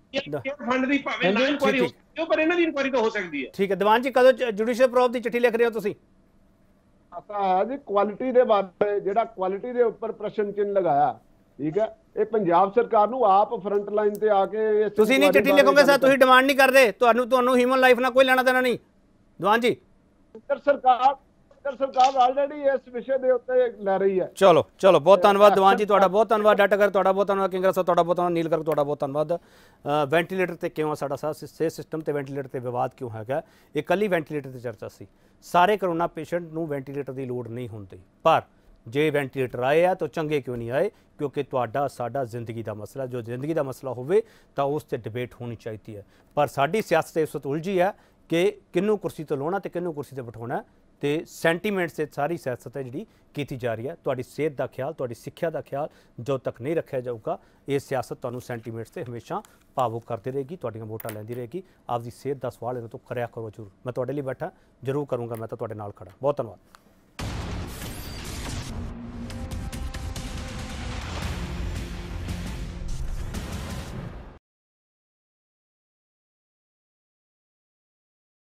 G: ਫੰਡ ਦੀ ਭਾਵੇਂ ਨਾ ਇਨਕੁਆਇਰੀ ਹੋ, ਪਰ ਇਹਨਾਂ ਦੀ ਇਨਕੁਆਇਰੀ ਤਾਂ ਹੋ ਸਕਦੀ ਹੈ।
A: ਠੀਕ ਹੈ ਦੀਵਾਨ ਜੀ ਕਦੋਂ ਜੁਡੀਸ਼ੀਅਲ ਪ੍ਰੂਵ ਦੀ ਚਿੱਠੀ ਲਿਖ ਰਹੇ ਹੋ ਤੁਸੀਂ?
H: ਆਸਾ ਹੈ ਜੀ ਕੁਆਲਿਟੀ ਦੇ ਬਾਰੇ, ਜਿਹੜਾ ਕੁਆਲਿਟੀ ਦੇ ਉੱਪਰ ਪ੍ਰਸ਼ਨ ਚਿੰਨ੍ਹ ਲਗਾਇਆ, ਠੀਕ ਹੈ, ਇਹ ਪੰਜਾਬ ਸਰਕਾਰ ਨੂੰ ਆਪ ਫਰੰਟ ਲਾਈਨ ਤੇ ਆ ਕੇ ਇਸ
A: ਤੁਸੀਂ ਨਹੀਂ ਚਿੱਠੀ ਲਿਖੋਗੇ ਸਰ, ਤੁਸੀਂ ਡਿਮਾਂਡ ਨਹੀਂ ਕਰਦੇ, ਤੁਹਾਨੂੰ ਤੁਹਾਨੂੰ ਹਿਊਮਨ ਲਾਈਫ ਨਾਲ ਕੋਈ ਲੈਣਾ ਦੇਣਾ ਨਹੀਂ ਦੀਵਾਨ ਜੀ।
H: ਸਰਕਾਰ ਸਰਕਾਰ ਆਲਰੇਡੀ ਇਸ ਵਿਸ਼ੇ ਦੇ ਉੱਤੇ ਲੈ ਰਹੀ ਹੈ।
A: ਚਲੋ ਚਲੋ ਬਹੁਤ ਧੰਨਵਾਦ ਦੀਵਾਨ ਜੀ, ਤੁਹਾਡਾ ਬਹੁਤ ਧੰਨਵਾਦ। ਡਾਟਾ ਕਰ ਤੁਹਾਡਾ ਬਹੁਤ ਧੰਨਵਾਦ। ਕਿੰਗਰਾ ਸਾਹਿਬ ਤੁਹਾਡਾ ਬਹੁਤ ਧੰਨਵਾਦ। ਨੀਲ ਕਰ ਤੁਹਾਡਾ ਬਹੁਤ ਧੰਨਵਾਦ। ਵੈਂਟੀਲੇਟਰ ਤੇ ਕਿਉਂ ਸਾਡਾ ਸਿਹਤ ਸਿਸਟਮ ਤੇ ਵੈਂਟੀਲੇਟਰ ਤੇ ਵਿਵਾਦ ਕਿਉਂ ਹੈਗਾ, ਇਹ ਇਕੱਲੀ ਵੈਂਟੀਲੇਟਰ ਤੇ ਚਰਚਾ ਸੀ। ਸਾਰੇ ਕਰੋਨਾ ਪੇਸ਼ੈਂਟ ਨੂੰ ਵੈਂਟੀਲੇਟਰ ਦੀ ਲੋੜ ਨਹੀਂ ਹੁੰਦੀ, ਪਰ ਜੇ ਵੈਂਟੀਲੇਟਰ ਆਏ ਆ ਤਾਂ ਚੰਗੇ ਕਿਉਂ ਨਹੀਂ ਆਏ, ਕਿਉਂਕਿ ਤੁਹਾਡਾ ਸਾਡਾ ਜ਼ਿੰਦਗੀ ਦਾ ਮਸਲਾ, ਜੋ ਜ਼ਿੰਦਗੀ ਦਾ ਮਸਲਾ ਹੋਵੇ ਤਾਂ ਉਸ ਤੇ ਡਿਬੇਟ ਹੋਣੀ ਚਾਹੀਦੀ ਹੈ। ਪਰ ਸਾਡੀ ਸਿਆਸਤ ਇਸ ਵਕਤ ਉਲਝੀ ਹੈ ਕਿ ਕਿਹਨੂੰ ਕੁਰਸੀ ਤੋਂ ਲਾਉਣਾ ਤੇ ਕਿਹਨੂੰ ਕੁਰਸੀ ਤੇ ਬਿਠਾਉਣਾ, ਤੇ ਸੈਂਟੀਮੈਂਟ से सारी सियासत है जी की जा रही है। तुहाडी सेहत का ख्याल, तुहाडी सिक्ख्या का ख्याल जो तक नहीं रखा जाऊगा, ये सियासत तुहानू सैंटीमेंट से हमेशा भावुक करती रहेगी, तुहाडियां वोटां लैंदी रहेगी। आपकी सेहत का सवाल इन्हां तों करिया करो जरूर, मैं तुहाडे लई बैठा जरूर करूँगा, मैं तो तुहाडे नाल खड़ा। बहुत धन्यवाद।